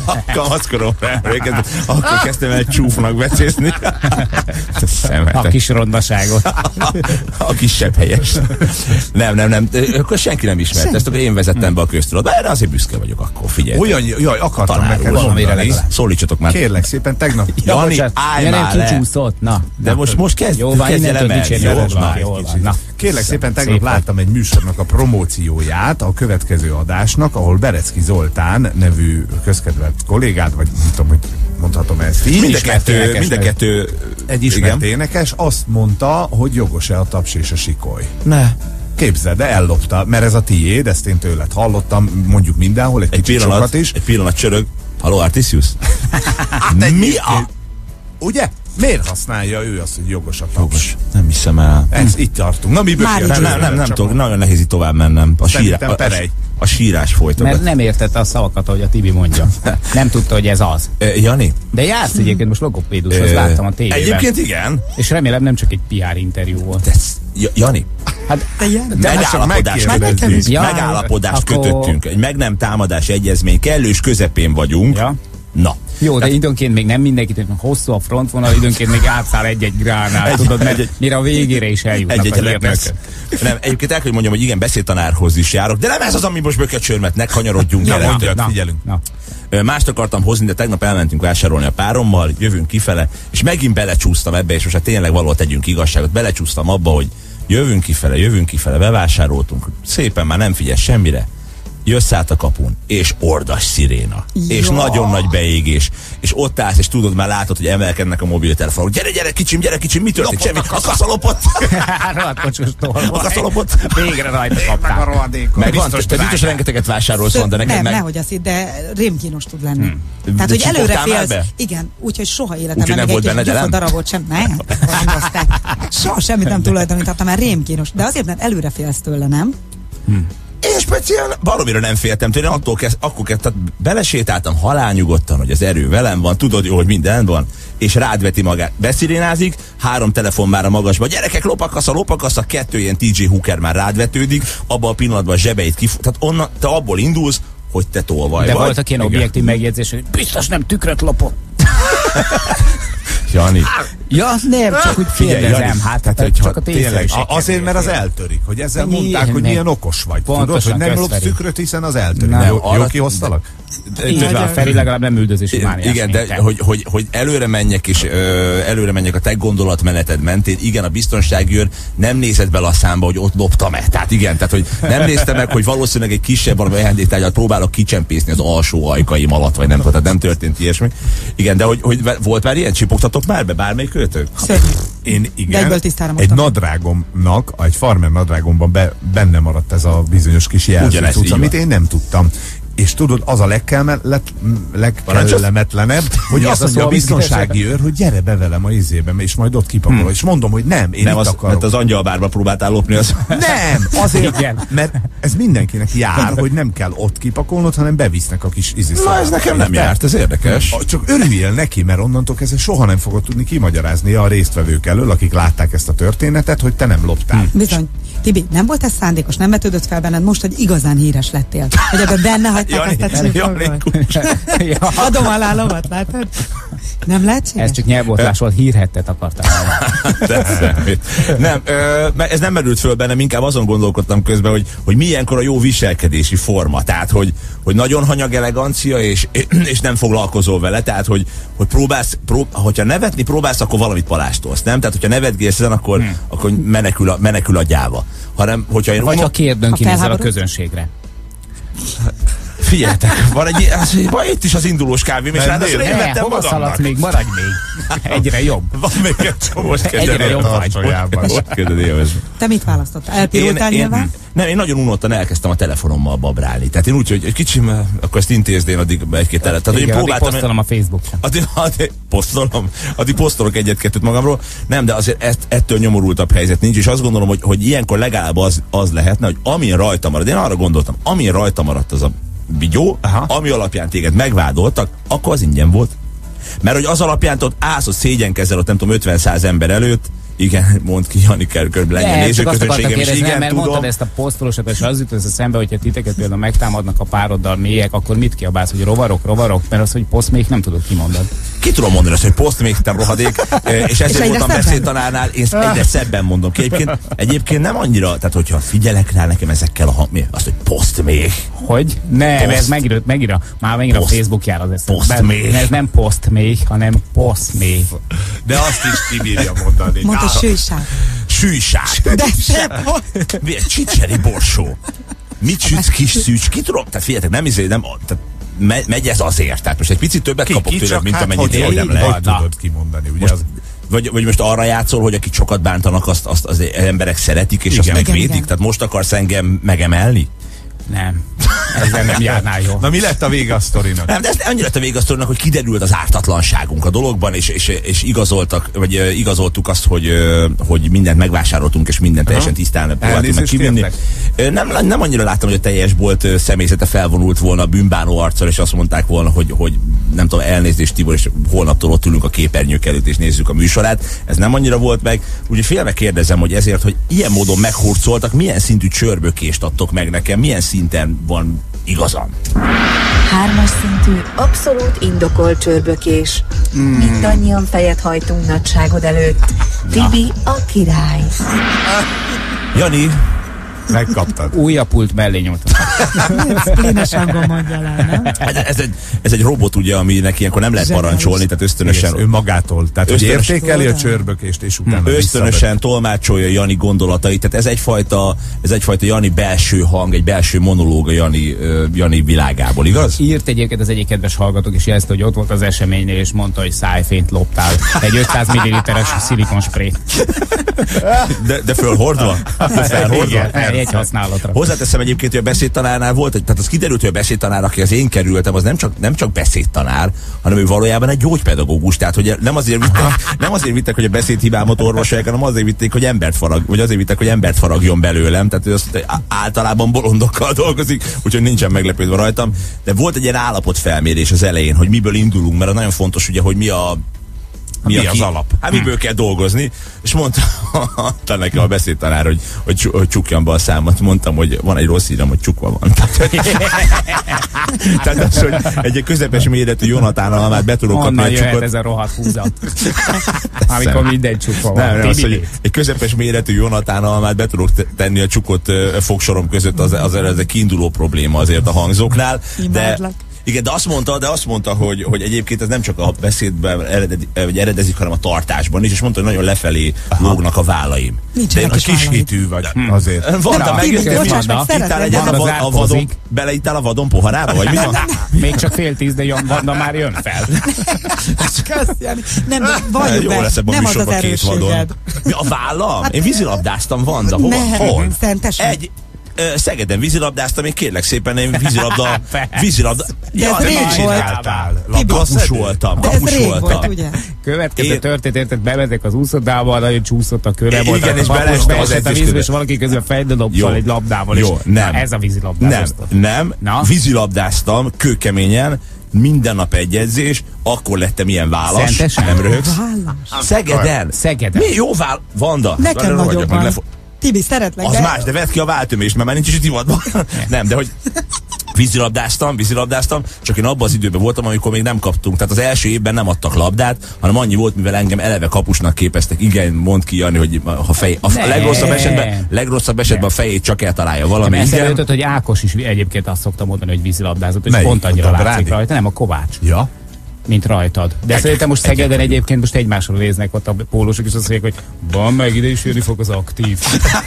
akkor kezdtem el csúfnak becészni. A kis rondaságot. A kisebb helyes. Nem. Akkor senki nem ismert. Ezt akkor én vezettem be a köztudatba. Erre azért büszke vagyok akkor, figyelj. Olyan, jaj, akartam neked mondani. Szólítsatok már. Kérlek szépen, tegnap. Jani, állj már le. Na. De most kezdj. Jó, van, innentől dicsérni. Kérlek szépen, tegnap láttam egy műsornak a promócióját, a következő adásnak, ahol Berecki Zoltán nevű közkedvelt kollégád, vagy nem tudom, hogy mondhatom ezt így. Mind a kettő egy ismert énekes azt mondta, hogy jogos-e a taps és a sikoly. Ne. Képzeld, de ellopta, mert ez a tiéd, ezt én tőled hallottam, mondjuk mindenhol, egy kicsit sokat is. Egy pillanat csörög. Halló, Artisius? Mi a... Ugye? Miért használja ő azt, hogy jogos a taps? Jogos. Nem hiszem el. Itt tartunk. Na, mi nem tudok, nagyon nehéz itt tovább mennem. A sírás folytogat. Mert nem értette a szavakat, ahogy a Tibi mondja. Nem tudta, hogy ez az. Jani? De jársz egyébként most logopédushoz, láttam a tévében. Egyébként igen. És remélem nem csak egy PR interjú volt. Jani? Hát, megállapodást kötöttünk. Egy meg nem támadás egyezmény kellős közepén vagyunk. Ja. Na. Jó, de időnként még nem mindenkit, hosszú a frontvonal, időnként még átszáll egy-egy gránát, tudod, mert mire a végére is eljutnak a hírnökök. Nem, egyébként el kell mondjam, hogy igen, beszédtanárhoz is járok, de nem ez az, ami most bököcsörmet, ne kanyarodjunk el. Figyelünk. Mást akartam hozni, de tegnap elmentünk vásárolni a párommal, jövünk kifele, és megint belecsúsztam ebbe, és most tényleg valahol tegyünk igazságot, belecsúsztam abba, hogy jövünk kifele, bevásároltunk, szépen már nem figyelsz semmire. Jössz át a kapun, és ordas sziréna. Ja. És nagyon nagy beégés. És ott állsz, és tudod, már látod, hogy emelkednek a mobiltelefonok. Gyere, kicsim, mi történt? Semmi. A kassa lopott. A kassa lopott. Végre rajta kaptál. Megvan, te biztos rengeteget vásárolsz, de neked nem, nehogy azt hidd, de rémkínos tud lenni. Tehát, hogy előre félsz. Igen, úgyhogy soha életemben meg egy gyuffa darabot sem. Nem, soha semmit nem tulajdonítottam, mert rémkínos. De azért, mert előre félsz tőle, nem? Én speciál valamire nem féltem tőle, akkor kezdtem, belesétáltam halálnyugodtan, hogy az erő velem van, tudod jó, hogy minden van, és rád veti magát. Beszirénázik, 3 telefon már a magasba, gyerekek, lopakassa, 2 ilyen TJ Hooker már rád vetődik, abban a pillanatban a zsebeit tehát onnan te abból indulsz, hogy te tolvaj vagy. De voltak ilyen objektív megjegyzés, hogy biztos nem tükröt lopott. Jani. Ja, nem, csak úgy kérdezem. Hát, csak a tényleg, azért, mert az eltörik, hogy ezzel mondták, hogy milyen okos vagy. Tudod, hogy nem lopsz tükröt, hiszen az eltörik. Jó kihoztalak? Feri legalább nem üldözési mániás. Igen, de hogy előre menjek, és előre menjek a te gondolatmeneted mentén, igen, a biztonsági őr nem nézett bele a számba, hogy ott loptam-e. Tehát igen, tehát hogy nem néztem meg, hogy valószínűleg egy kisebb valami ajándéktárgyat próbálok kicsempészni az alsó ajkaim alatt, vagy nem tudom, tehát nem történt ilyesmi. Igen, de hogy volt már ilyen, csipogtatok már be bármelyik őtök? Én igen, egy nadrágomnak, egy farmer nadrágomban benne maradt ez a bizonyos kis jelzőcuc, amit én nem tudtam. És tudod, az a legkellemetlenebb, hogy azt mondja a biztonsági őr, hogy gyere be velem a izébe, és majd ott kipakolom. És mondom, hogy nem, én nem itt akarok. Mert az angyalbárba próbáltál lopni az. Nem, azért, mert ez mindenkinek jár, hogy nem kell ott kipakolnod, hanem bevisznek a kis izészalát. Na, ez nekem nem járt, ez érdekes. Csak örüljél neki, mert onnantól kezdve soha nem fogod tudni kimagyarázni a résztvevők elől, akik látták ezt a történetet, hogy te nem loptál. Bizony. Tibi, nem volt ez szándékos, nem vetődött fel benned most, hogy igazán híres lettél. Hogy ebben benne, hogy látták azt a csípolgot? Adom alá lovat, látod? Nem lehetséges? Ez csak nyelvbotlásról hírhettet akartam. Nem, ez nem merült föl bennem, inkább azon gondolkodtam közben, hogy milyenkor a jó viselkedési forma. Tehát, hogy nagyon hanyag elegancia, és nem foglalkozol vele. Tehát, hogy hogyha nevetni próbálsz, akkor valamit palástolsz, nem? Tehát, hogyha nevetgélsz ezen, akkor menekül a gyáva. Hanem, hogyha vagy ha kérdőn a közönségre. Figyeljetek, van itt is az indulós kávém, és ráadásul én vettem hova magamnak. szaladsz még? Maradj még. Egyre jobb. Van még egy csomó. Egyre jobb vagy. Te mit választottál? Elpirultál nyilván? Nem, én nagyon unottan elkezdtem a telefonommal babrálni. Tehát én úgy, hogy egy kicsim, akkor ezt intézd én addig egy-két telet. Tehát én próbáltam. Posztolom a Facebookon. Addig posztolok egyet-kettőt magamról. Nem, de azért ettől nyomorultabb helyzet nincs, és azt gondolom, hogy ilyenkor legalább az lehetne, hogy amin rajta marad, én arra gondoltam, amin rajta maradt az a vigyó, ami alapján téged megvádoltak, akkor az ingyen volt. Mert hogy az alapján ott állsz, hogy szégyenkezel ott nem tudom 50-100 ember előtt. Igen, mondd ki, Jani, körülbelül legyen nézőközönségem, és igen, mert tudom. Mondtad ezt a posztolósat, és az jut össze szembe, hogyha titeket például megtámadnak a pároddal mélyek, akkor mit kiabálsz, hogy rovarok, mert az, hogy poszt még nem tudod kimondani. Ki tudom mondani azt, hogy poszt még, te rohadék, és ezért voltam beszédtanárnál, én egyre szebben mondom ki. Egyébként nem annyira, tehát hogyha figyelek rá nekem ezekkel azt, hogy poszt még. Hogy? Nem, ez megírja a Facebookjára az eszembe. Poszt még. Ez nem poszt még, hanem poszt még. De azt is kibírja mondani. Mondta sűjság. Sűjság. De szép. Csicseri borsó. Mit sütsz, kis szűcs? Ki tudom? Tehát figyeljetek, megy ez azért. Tehát most egy picit többet kapok tőled, mint amennyit érdem lehet. Hogy tudod kimondani, ugye? Vagy most arra játszol, hogy akik sokat bántanak, azt az emberek szeretik, és azt megvédik? Igen. Tehát most akarsz engem megemelni? Nem. Ezzel nem járnál jól. Na mi lett a vége a sztorinak? Nem, de ez annyira lett a vége a sztorinak, hogy kiderült az ártatlanságunk a dologban, és igazoltuk azt, hogy mindent megvásároltunk, és mindent teljesen tisztán próbáltunk meg kivinni. Nem annyira láttam, hogy a teljes bolt személyzete felvonult volna a bűnbánó arccal, és azt mondták volna, hogy nem tudom, elnézést Tibor, és holnaptól ott ülünk a képernyők előtt, és nézzük a műsorát. Ez nem annyira volt meg. Úgyhogy félve kérdezem, hogy ezért, hogy ilyen módon meghurcoltak, milyen szintű csörbökést adtok meg nekem, milyen szinten van igazam? 3-as szintű, abszolút indokolt csörbökés. Mindannyian fejet hajtunk nagyságod előtt. Tibi a király. Jani, megkaptad. Újabb pult mellé nyújtott. Szplénes hangon mondja le, nem? Ez egy robot, ugye, aminek ilyenkor nem lehet parancsolni, tehát ösztönösen... Ő magától, tehát hogy értékeli a csörbökést, és utána ösztönösen tolmácsolja Jani gondolatait, tehát ez egyfajta Jani belső hang, egy belső monológ a Jani világából, igaz? Írt egyébként az egyik kedves hallgatók, és jelezte, hogy ott volt az eseménynél, és mondta, hogy szájfényt loptál. Egy 500 ml-es szilikonspray. De fölhordva? Egy használatra. Hozzáteszem egyébként, hogy a beszédtanárnál volt, tehát az kiderült, hogy a beszédtanár, aki az én kerültem, az nem csak beszédtanár, hanem ő valójában egy gyógypedagógus. Tehát, hogy nem azért vittek, hogy a beszédhibámat orvosolják, hanem azért vitték, hogy embert faragjon belőlem. Tehát ő azt általában bolondokkal dolgozik, úgyhogy nincsen meglepődve rajtam. De volt egy ilyen állapotfelmérés az elején, hogy miből indulunk, mert az nagyon fontos, ugye, hogy mi az alap? Hát miből kell dolgozni, és mondta nekem a beszédtanár, hogy csukjam be a számat. Mondtam, hogy van egy rossz hírem, hogy csukva van. Tehát az, hogy egy közepes méretű Jonatán almát be tudok kapni a csukot. Jöhet ez a rohadt húzat. Amikor minden csukva van. Nem, az, hogy egy közepes méretű Jonatán almát be tudok tenni a csukott fogsorom között, az egy kiinduló probléma azért a hangzóknál. Igen, de azt mondta, hogy egyébként ez nem csak a beszédben eredezik, hanem a tartásban is, és mondta, hogy nagyon lefelé lógnak a vállaim. Nincsenek kis hitű vagy azért. Mondta, ittál egyet a vadon, beleittál a vadon poharába, vagy mi van? Még csak 9:30, de Vanda már jön fel. Nem, valljuk be, jó lesz ebben a műsorban 2 vadon. A vállam? Én vízilabdáztam, Vanda, hol? Szentesen. Szegeden vízilabdáztam, én kérlek szépen, én vízilabda. De ez rég volt. Kapus voltam. De ez rég volt, ugye? Következő történetet bevezettek az úszodába, nagyon csúszott a köre volt. Igen, és beesett a vízbe, és valaki közben fejbe dobsal egy labdával. Jó, nem. Ez a vízilabdázás. Nem. Vízilabdáztam, kőkeményen, minden nap egy edzés, akkor lettem ilyen válasz. Szentesen? Nem röhögsz? Szegeden. Mi jó Vanda? Nekem nagyobb van. Tibi, szeretlek. Az más, de vedd ki a váltömést, mert már nincs is itt divatban. Nem, de hogy Vízilabdáztam, csak én abban az időben voltam, amikor még nem kaptunk. Tehát az első évben nem adtak labdát, hanem annyi volt, mivel engem eleve kapusnak képeztek. Igen, mondd ki, Jani, hogy a legrosszabb esetben a fejét csak eltalálja valami. Eszembe jutott, hogy Ákos is egyébként azt szokta mondani, hogy vízilabdázott, és pont annyira látszik rajta, nem a Kovács. Ja. Mint rajtad. De szerintem most Szegeden egyébként most egymásról néznek ott a pólósok, és azt mondják, hogy van meg ide is jönni fog az aktív.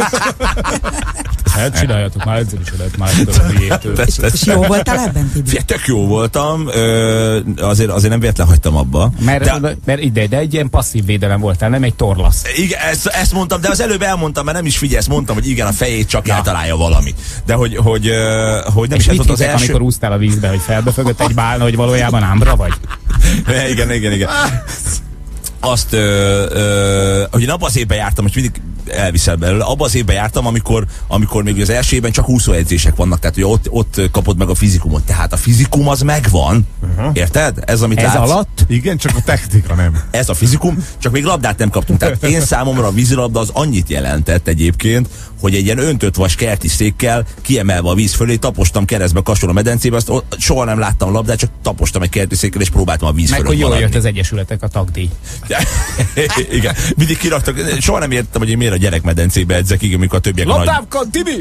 Hát csináljatok már edzősödet, már tudom a miétől. És jó voltál ebben, Tibi? Tök jó voltam, azért nem véletlen hagytam abba. Mert de egy ilyen passzív védelem voltál, nem egy torlasz. Igen, ezt mondtam, de az előbb elmondtam, mert nem is figyelsz, mondtam, hogy igen, a fejét csak eltalálja valami. De hogy nem és is ez volt az első... amikor úsztál a vízbe, hogy felbefögött egy bálna, hogy valójában ámbra vagy? Igen. Azt, hogy én abban az évben jártam, most mindig elviszel belőle, abban az évben jártam, amikor még az első évben csak úszóedzések vannak, tehát hogy ott kapod meg a fizikumot. Tehát a fizikum az megvan, érted? Ez, amit ez látsz. Alatt? Igen, csak a technika nem. Ez a fizikum, csak még labdát nem kaptunk. Tehát én számomra a vízilabda az annyit jelentett egyébként, hogy egy ilyen öntött vas kerti székkel kiemelve a víz fölé tapostam keresztbe Kassol a medencébe, azt soha nem láttam labdát, csak tapostam egy kerti székkel és próbáltam a víz fölött maradni. Meg hogy jól jött az egyesületek a tagdíj. Igen, mindig kiraktak, soha nem értem, hogy én miért a gyerekmedencébe edzek, igen, amikor a többiek a nagy... Labdákat, Tibi!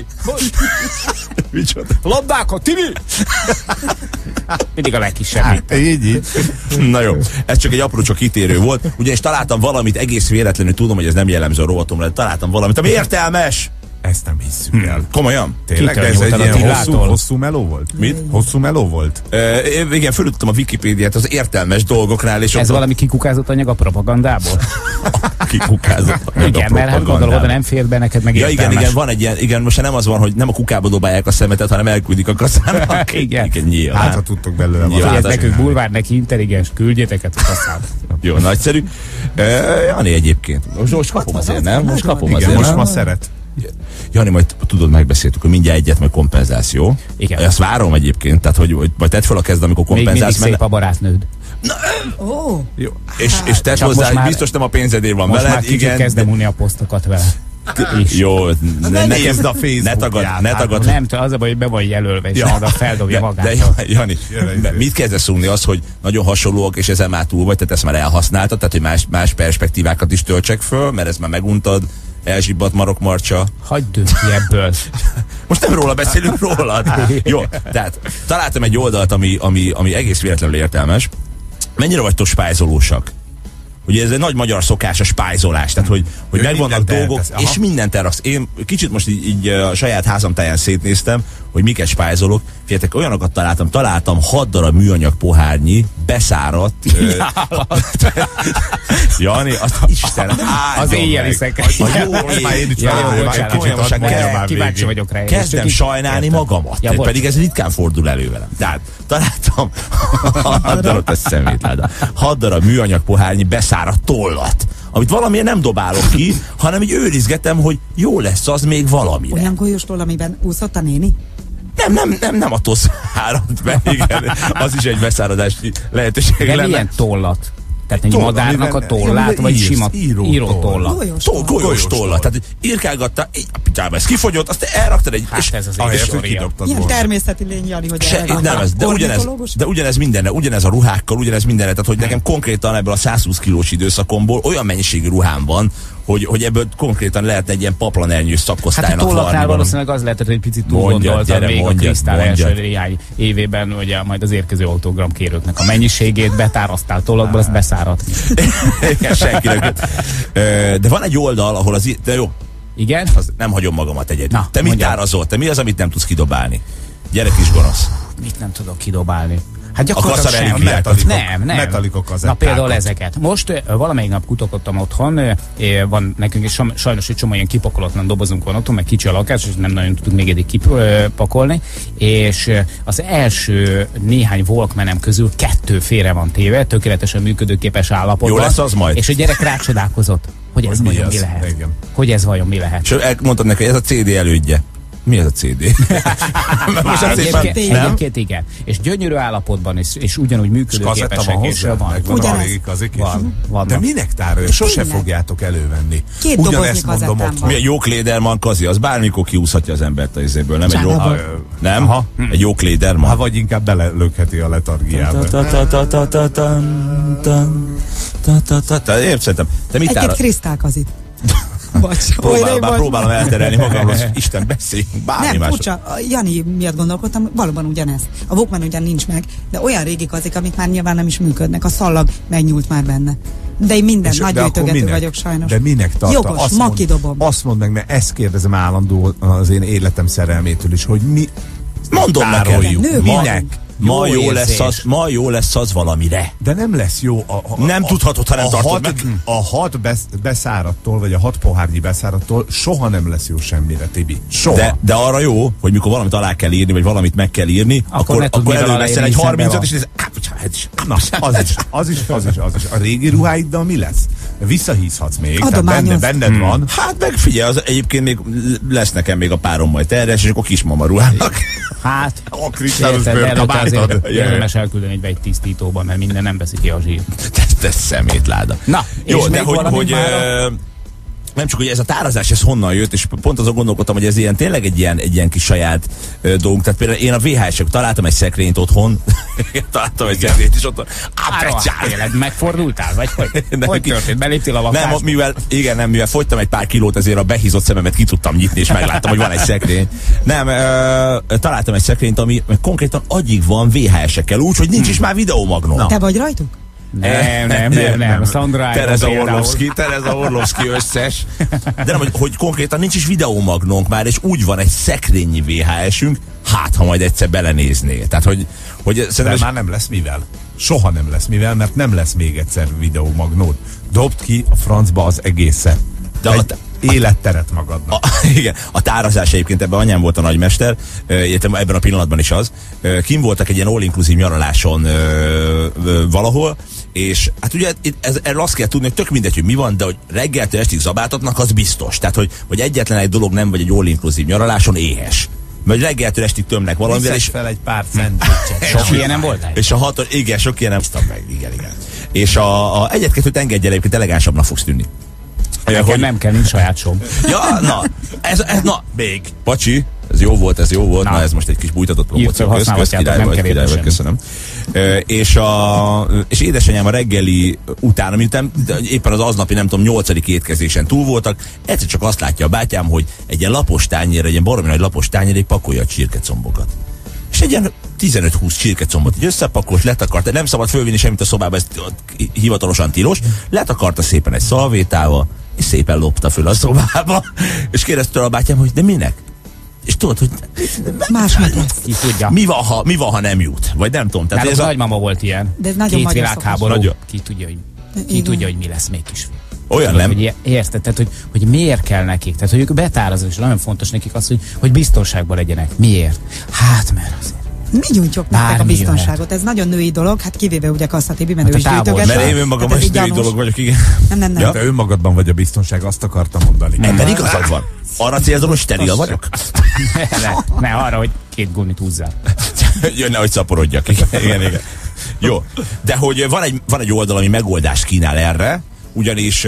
Labdákat, Tibi! Mindig a legkisebb. Hát, így. Na jó, ez csak egy apró kitérő volt, ugyanis találtam valamit, egész véletlenül, tudom, hogy ez nem jellemző a rovatomra, de találtam valamit, ami értelmes! Ezt nem hisszük el. Komolyan? Tényleg? De ez egy ilyen hosszú meló volt? Mit? Hosszú meló volt? Igen, fölütöttem a Wikipédiát az értelmes dolgoknál. És ez valami kikukázott anyag a propagandából? Kikukázott anyag igen, mert hát gondolom, oda nem fér be neked meg értelmes. Igen, van egy ilyen, igen, most nem az van, hogy nem a kukába dobálják a szemetet, hanem elküldik a kasszának. Igen, nyilván. Hát, ha tudtok belőle valamit. Nekünk bulvár, neki intelligens, küldjétek a kasszába. Jó, nagyszerű. Jani egyébként. Most kapom azért, nem? Most kapom azért. Most ma szeret. Jani, majd tudod, megbeszéltük, hogy mindjárt egyet, majd kompenzáció. Igen. Azt várom egyébként, tehát hogy majd tedd fel a kezd, amikor kompenzálsz. Még szép a barátnőd. Jó. És tedd hozzá, hogy biztos nem a pénzedér van veled. Most már kicsit kezdem unni a posztokat vele. Jó, ne nézd a Facebookját. Ne tagad. Nem, az a baj, hogy be vagy jelölve, és oda feldobja magát. De Jani, mit kezdesz unni az, hogy nagyon hasonlóak, és ezen már túl vagy, tehát ezt már elhasználtad, tehát hogy más perspektívákat is töltsek föl, mert ezt már meguntad. Elzsibbadt marokmarcsa. Hagyd ki ebből. Most nem róla beszélünk, rólad. Jó, tehát találtam egy oldalt, ami egész véletlenül értelmes. Mennyire vagytok spájzolósak? Ugye ez egy nagy magyar szokás a spájzolás, tehát hogy megvannak dolgok, és mindent elraksz. Én kicsit most így a saját házam táján szétnéztem, hogy miket spájzolok. Figyeljetek, olyanokat találtam 6 darab műanyag pohárnyi, beszáradt. Jani, azt Isten áldja az éjjeli szekrény. Kíváncsi vagyok rá. Kezdem sajnálni magamat, pedig ez ritkán fordul elő velem. Tehát találtam 6 darab, ez szemétláda. 6 darab műanyag pohárnyi beszáradt tollat, amit valamiért nem dobálok ki, hanem így őrizgetem, hogy jó lesz az még valamire. Olyan golyóstól, amiben úszott a néni? Nem attól száradt be, igen. Az is egy beszáradási lehetőség lenne. Milyen tollat? Tehát egy madárnak a tollát, vagy sima író tollat? Golyós tollat. Tehát írkálgatta, ez kifogyott, azt elraktad egy... Hát ez az ilyen természeti lény, Jani, hogy de ugyanez mindenre, ugyanez a ruhákkal, ugyanez mindenre. Tehát, hogy nekem konkrétan ebből a 120 kilós időszakomból olyan mennyiségű ruhám van, hogy ebből konkrétan lehet egy ilyen paplanernyős szakosztálynak varni. Hát a tollatnál valószínűleg az lehetett, hogy egy picit túl gondoltam még a Krisztál első néhány évében, hogy majd az érkező autogramkérőknek a mennyiségét betárasztál tollatból, azt beszáradt. De van egy oldal, ahol az... De jó. Igen? Az nem hagyom magamat egyedül. Te mit tárazol? Te mi az, amit nem tudsz kidobálni? Gyere, kis gonosz. Mit nem tudok kidobálni? Hát gyakorlatilag nem. Na például ezeket. Most valamelyik nap kutakodtam otthon, van nekünk is sajnos egy csomó ilyen kipakolatlan dobozunk van otthon, meg kicsi a lakás, és nem nagyon tudunk még eddig kipakolni, és az első néhány Walkmanem közül 2 félre van téve, tökéletesen működőképes állapotban. Jó lesz az majd. És a gyerek rácsodálkozott, hogy ez vajon mi lehet. Hogy ez vajon mi lehet. És mondtad neki, hogy ez a CD elődje. Mi ez a CD? Egyébként igen. És gyönyörű állapotban, és ugyanúgy működőképesek. Van. De minek tárolja? Sose fogjátok elővenni. Két doboznyi kazettán van. Mi a jó Kléderman kazi, az bármikor kiúszhatja az embert a izéből. Nem egy jó... Nem? Aha. Egy jó Kléderman. Vagy inkább belelökheti a letargiába. Értem. Te mit Egy-két krisztálkazit. Próbálom elterelni magamról, Isten beszéljünk, bármi nem, másról. furcsa, Jani miatt gondolkodtam, valóban ugyanez. A Walkman ugyan nincs meg, de olyan régi kazik, amik már nyilván nem is működnek. A szallag megnyúlt már benne. De én minden nagy gyűjtögető vagyok sajnos. De minek tart? Jogos, ma kidobom. Azt mondd meg, mert ezt kérdezem állandó az én életem szerelmétől is, hogy mi mondom neked, minek? Ma jó lesz az valamire. De nem lesz jó. Nem tudhatod, ha nem tartod meg. A 6 beszáradtól, vagy a 6 pohárnyi beszáradtól soha nem lesz jó semmire, Tibi. Soha. De arra jó, hogy mikor valamit alá kell írni, vagy valamit meg kell írni, akkor előveszel egy 35-öt, és az is. A régi ruháiddal mi lesz? Visszahízhatsz még, tehát benned van. Hát meg figyelj, egyébként még lesz nekem még a párom majd terhes, és akkor kismama ruhának. Hát, a kristályos bőrkabátod. Érdemes elküldeni egy vegytisztítóban, mert minden nem veszi ki a zsír. Te szemétláda. Na, jó, de hogy nem csak, hogy ez a tárazás, ez honnan jött, és pont azon gondolkodtam, hogy ez ilyen, tényleg egy ilyen kis saját dolgunk. Tehát például én a VHS-ek találtam egy szekrényt otthon, találtam egy szekrényt is otthon. Tényleg megfordultál, vagy hogy? Hogy történt? Beléptél a lakásba? Nem, mivel fogytam egy pár kilót, ezért a behízott szememet ki tudtam nyitni, és megláttam, hogy van egy szekrény. Nem, találtam egy szekrényt, ami konkrétan agyig van VHS-ekkel, úgy, hogy nincs is már videómagnó. Te vagy rajtuk? Nem. Sandra Tereza Orlovszki összes. De nem, hogy konkrétan nincs is videómagnónk már, és úgy van egy szekrényi VHS-ünk, hát ha majd egyszer belenéznél. Tehát, hogy szerintem már nem lesz mivel. Soha nem lesz mivel, mert nem lesz még egyszer videómagnód. Dobd ki a francba az egészet. De életteret magadnak. Igen, a tárazás egyébként, ebben anyám volt a nagymester, ebben a pillanatban is az. Kim voltak egy ilyen all-inclusive nyaraláson valahol, és hát ugye erről azt kell tudni, hogy tök mindegy, hogy mi van, de hogy reggeltől estig zabáltatnak, az biztos. Tehát, hogy egyetlen egy dolog nem vagy egy all-inclusive nyaraláson éhes. Vagy reggeltől estig tömnek valamivel, és fel egy pár szendvicset. Sok ilyen nem voltál? És igen, sok ilyen nem hoztam meg, igen. És a egyet-kettőt engedj el, egyébként elegánsabbnak fogsz tűnni. Hogy nem kell, nincs saját som. Ja, na, ez még. Pacsi, ez jó volt. Na ez most egy kis bújtatott promóció. Köszönöm. És édesanyám a reggeli után, miután éppen az aznapi, nem tudom, 8. étkezésen túl voltak, egyszer csak azt látja a bátyám, hogy egy ilyen lapos tányérra, egy ilyen baromi nagy lapos tányérra pakolja a csirkecombokat. És egy ilyen 15-20 csirkecombot így összepakolt, letakarta, nem szabad fölvinni semmit a szobába, ez hivatalosan tilos, letakarta szépen egy szalvétával, és szépen lopta föl a szobába, és kérdezte a bátyám, hogy de minek? És tudod, hogy másnak lesz. Ki tudja. Mi van, ha nem jut? Vagy nem tudom. Tehát ez a nagymama volt ilyen. De ez nagyon Két világháború. Ki tudja, hogy mi lesz még is. Olyan nem. Hogy érted, tehát, hogy miért kell nekik? Tehát, hogy ők betáraznak, és nagyon fontos nekik az, hogy biztonságban legyenek. Miért? Hát, mert azért. Mi gyújtjuk nektek a biztonságot? Ez nagyon női dolog, hát kivéve ugye Kassa Tibi, mert ő is gyűjtöget. Mert én önmagamban is női dolog vagyok, igen. Nem. Ja, de önmagadban vagy a biztonság, azt akartam mondani. Ebben igazad van. Arra célzom, hogy steril vagyok? Ne, arra, hogy 2 gumit húzzál. Jönne, hogy szaporodjak. Igen. Jó, de hogy van egy oldal, ami megoldást kínál erre, ugyanis...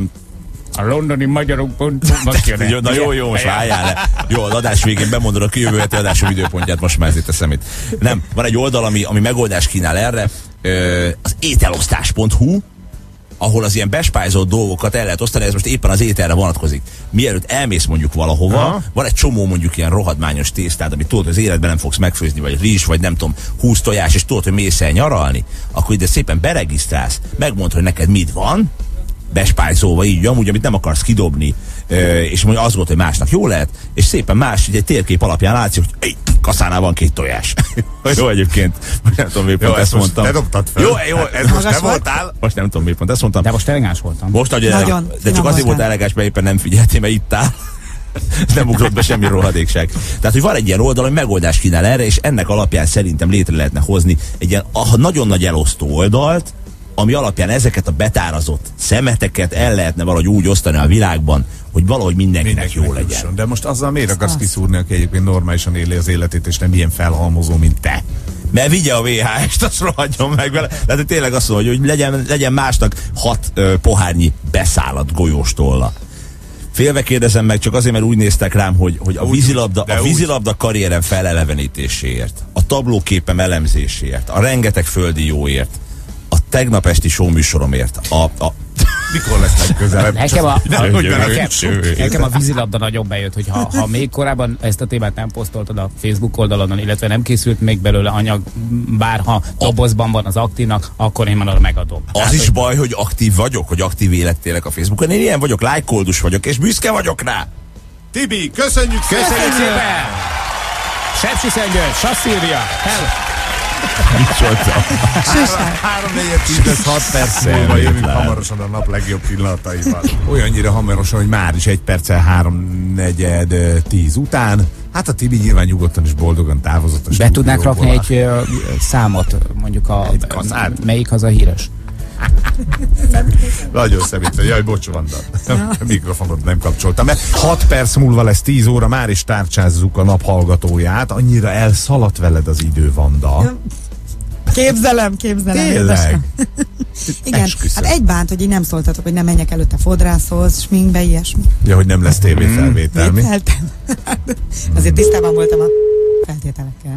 A londoni magyarok.hu. Na jó, most váljál le. Jó, az adás végén bemondod a jövő heti adásom időpontját, most már ezért teszem itt. Nem, van egy oldal, ami megoldást kínál erre, az ételosztás.hu, ahol az ilyen bespájzolt dolgokat el lehet osztani, ez most éppen az ételre vonatkozik. Mielőtt elmész mondjuk valahova, van egy csomó mondjuk ilyen rohadmányos tésztát, amit tudod, hogy az életben nem fogsz megfőzni, vagy rizs, vagy nem tudom, 20 tojás, és tudod, hogy mész el nyaralni, akkor ide szépen beregisztrálsz, megmond, hogy neked mit van, bespájzolva így, amúgy, amit nem akarsz kidobni, és mondja, az volt, hogy másnak jó lehet, és szépen más, egy térkép alapján látszik, hogy egy kaszánál van 2 tojás. Jó, egyébként, most nem tudom, mi pont ezt mondtam. Te dobtad fel. Jó, ez most te voltál? Most nem tudom, mi pont ezt mondtam. De most elegáns voltam. Most nagyon, de csak azért volt elegáns, mert éppen nem figyeltél, mert itt áll. Nem ugrott be semmi rohadékság. Tehát, hogy van egy ilyen oldal, hogy megoldást kínál erre, és ennek alapján szerintem létre lehetne hozni egy ilyen nagyon nagy elosztó oldalt, ami alapján ezeket a betárazott szemeteket el lehetne valahogy úgy osztani a világban, hogy valahogy mindenkinek jó legyen. De most azzal miért akarsz kiszúrni, aki egyébként normálisan éli az életét, és nem ilyen felhalmozó, mint te? Mert vigye a VHS-t, azt rohadjon meg vele. Tehát tényleg azt mondja, hogy legyen másnak 6 pohárnyi beszállott golyóstolla. Félve kérdezem meg, csak azért, mert úgy néztek rám, hogy a vízilabda karrierem felelevenítéséért, a tablóképem elemzéséért, a rengeteg földi jóért, a tegnap esti showműsoromért, mikor lesz legközelebb? Nekem a vízilabda nagyon bejött, hogy ha még korábban ezt a témát nem posztoltad a Facebook oldalon, illetve nem készült még belőle anyag, bárha dobozban van az aktívnak, akkor én már megadom. Az is baj, hogy aktív vagyok, hogy aktív élettélek a Facebookon. Én ilyen vagyok, lájkoldus vagyok, és büszke vagyok rá. Tibi, köszönjük szépen! Sepsi Szentgyörgy, Sasszírja, hello! 3-4-10-6 perc múlva jövünk hamarosan a nap legjobb pillanataival. Olyannyira hamarosan, hogy már is 1 perccel 3-4-10 után. Hát a Tibi nyilván nyugodtan és boldogan távozott. Be tudnánk rakni egy számot, mondjuk melyik az a híres? Nagyon szemítve. Jaj, bocs, Vanda. Mikrofonot nem kapcsoltam. 6 perc múlva lesz 10 óra, már is tárcsázzuk a nap hallgatóját. Annyira elszaladt veled az idő, Vanda. Képzelem. Tényleg? Igen, esküszöm. Hát egy bánt, hogy így nem szóltatok, hogy nem menjek előtte fodrászhoz, sminkbe, ilyesmi. Ja, hogy nem lesz tévéfelvétel, mi? Azért tisztában voltam a feltételekkel.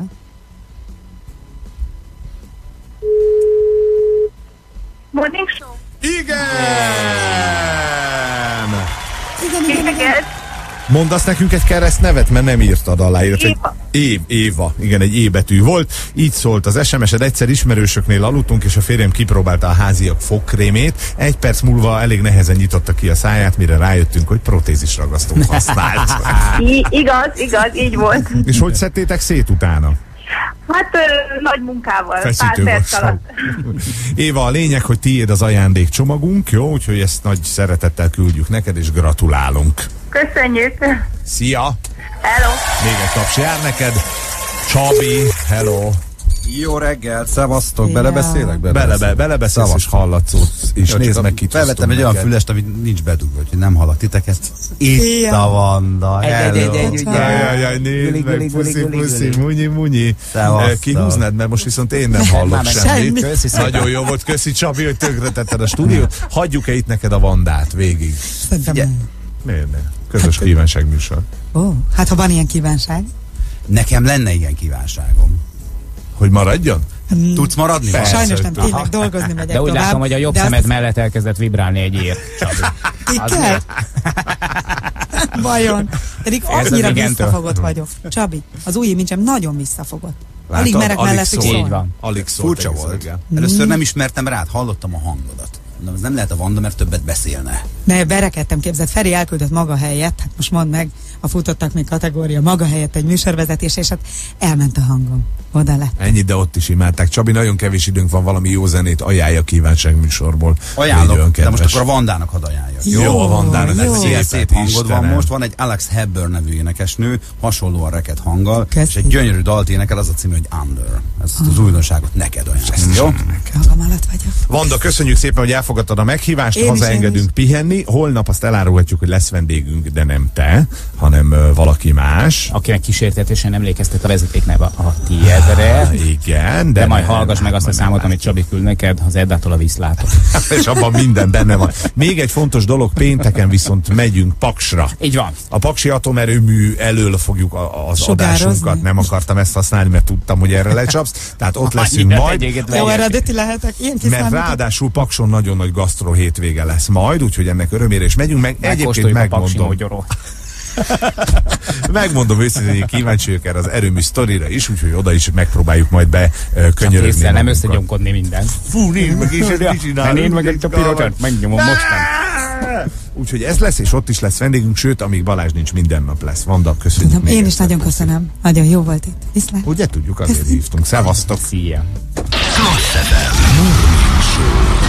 Morning Show. Igen! Igen. Mondasz nekünk egy keresztnevet, mert nem írtad alá. Éva. Igen, egy E betű volt. Így szólt az SMS-ed: egyszer ismerősöknél aludtunk, és a férjem kipróbálta a háziak fogkrémét. 1 perc múlva elég nehezen nyitotta ki a száját, mire rájöttünk, hogy protézis ragasztót használt. Igaz, így volt. És hogy szedtétek szét utána? Hát nagy munkával, feszítő pár perc alatt. Éva, a lényeg, hogy tiéd az ajándékcsomagunk, jó? Úgyhogy ezt nagy szeretettel küldjük neked, és gratulálunk. Köszönjük. Szia! Hello! Még egy taps jár neked. Csabi, hello! Jó reggelt, szevasztok, belebeszélek? Belebeszélsz, és hallatszódsz, és jó, nézd meg, kit felvettem egy olyan fülest, ami nincs bedugva, hogy nem hallak titeket. Itt a Vanda, Jaj, nézd meg, puszi, munyi. Kihúznád, mert most viszont én nem hallok semmit. Nagyon jó volt, köszi Csabi, hogy tönkretetted a stúdiót. Hagyjuk-e itt neked a Vandát végig? Miért ne? Közös kívánságműsor. Hát ha van ilyen kívánság. Nekem lenne ilyen kívánságom. Hogy maradjon? Tudsz maradni? Sajnos nem, tényleg dolgozni megyek de úgy tovább. látom, hogy a jobb szemed mellett elkezdett vibrálni egy ér. Igen? Vajon? Pedig annyira visszafogott vagyok. Csabi, az új mincsem nagyon visszafogott. Alig merek mellettük szólni. Alig szólt. Furcsa volt. Először nem ismertem rád, hallottam a hangodat. Na, ez nem lehet a Vanda, mert többet beszélne. Ne, berekedtem, képzeld, Feri elküldött maga helyett, hát most mondd meg, a futottak még kategória maga helyett egy műsorvezetés, és hát elment a hangom. Oda lett. Ennyit, de ott is imádták. Csabi, nagyon kevés időnk van, valami jó zenét ajánlja a kívánságműsorból. Ajánlok, de most akkor a Vandának hadd ajánljak. Jó, a Vandának. Szép hangod van most. Van egy Alex Hepburn nevű énekesnő, hasonlóan reked hanggal, és egy gyönyörű dalt énekel, az a címe, hogy Under. Ezt az újdonságot neked ajánlom. Jó? Magam alatt vagyok. Vanda, köszönjük szépen, hogy elfogadtad a meghívást, hazaengedünk pihenni. Holnap azt elárulhatjuk, hogy lesz vendégünk, de nem te, hanem valaki más. Akinek kísértetésen emlékeztet a vezetékneve a tiédre. Igen, de majd hallgass meg azt a számot, amit Csabi küld neked, az Eddától a vízlátot. És abban minden benne van. Még egy fontos dolog, pénteken viszont megyünk Paksra. Így van. A paksi atomerőmű elől fogjuk az adásunkat. Nem akartam ezt használni, mert tudtam, hogy erre lecsapsz. Tehát ott leszünk majd. Jó, eredeti lehetek. Mert ráadásul Pakson nagyon nagy gasztro hétvége lesz majd, úgyhogy ennek örömére is megyünk meg. Egyébként megmondom. Megmondom őszintén, hogy kíváncsi vagyok erre az erőmű sztorira is, úgyhogy oda is megpróbáljuk majd bekönyörögni. Csak nem összegyomkodni mindent. Fú, nézd meg, és mit csinálunk. Nézd meg egy a pilótát, megnyomom mostan. Úgyhogy ez lesz, és ott is lesz vendégünk, sőt, amíg Balázs nincs, minden nap lesz. Vanda, köszönjük. Én is nagyon köszönöm. Nagyon jó volt itt. Viszlát. Ugye tudjuk, azért hívtunk. Szevasztok. Szia. Klassz FM. Morning Show.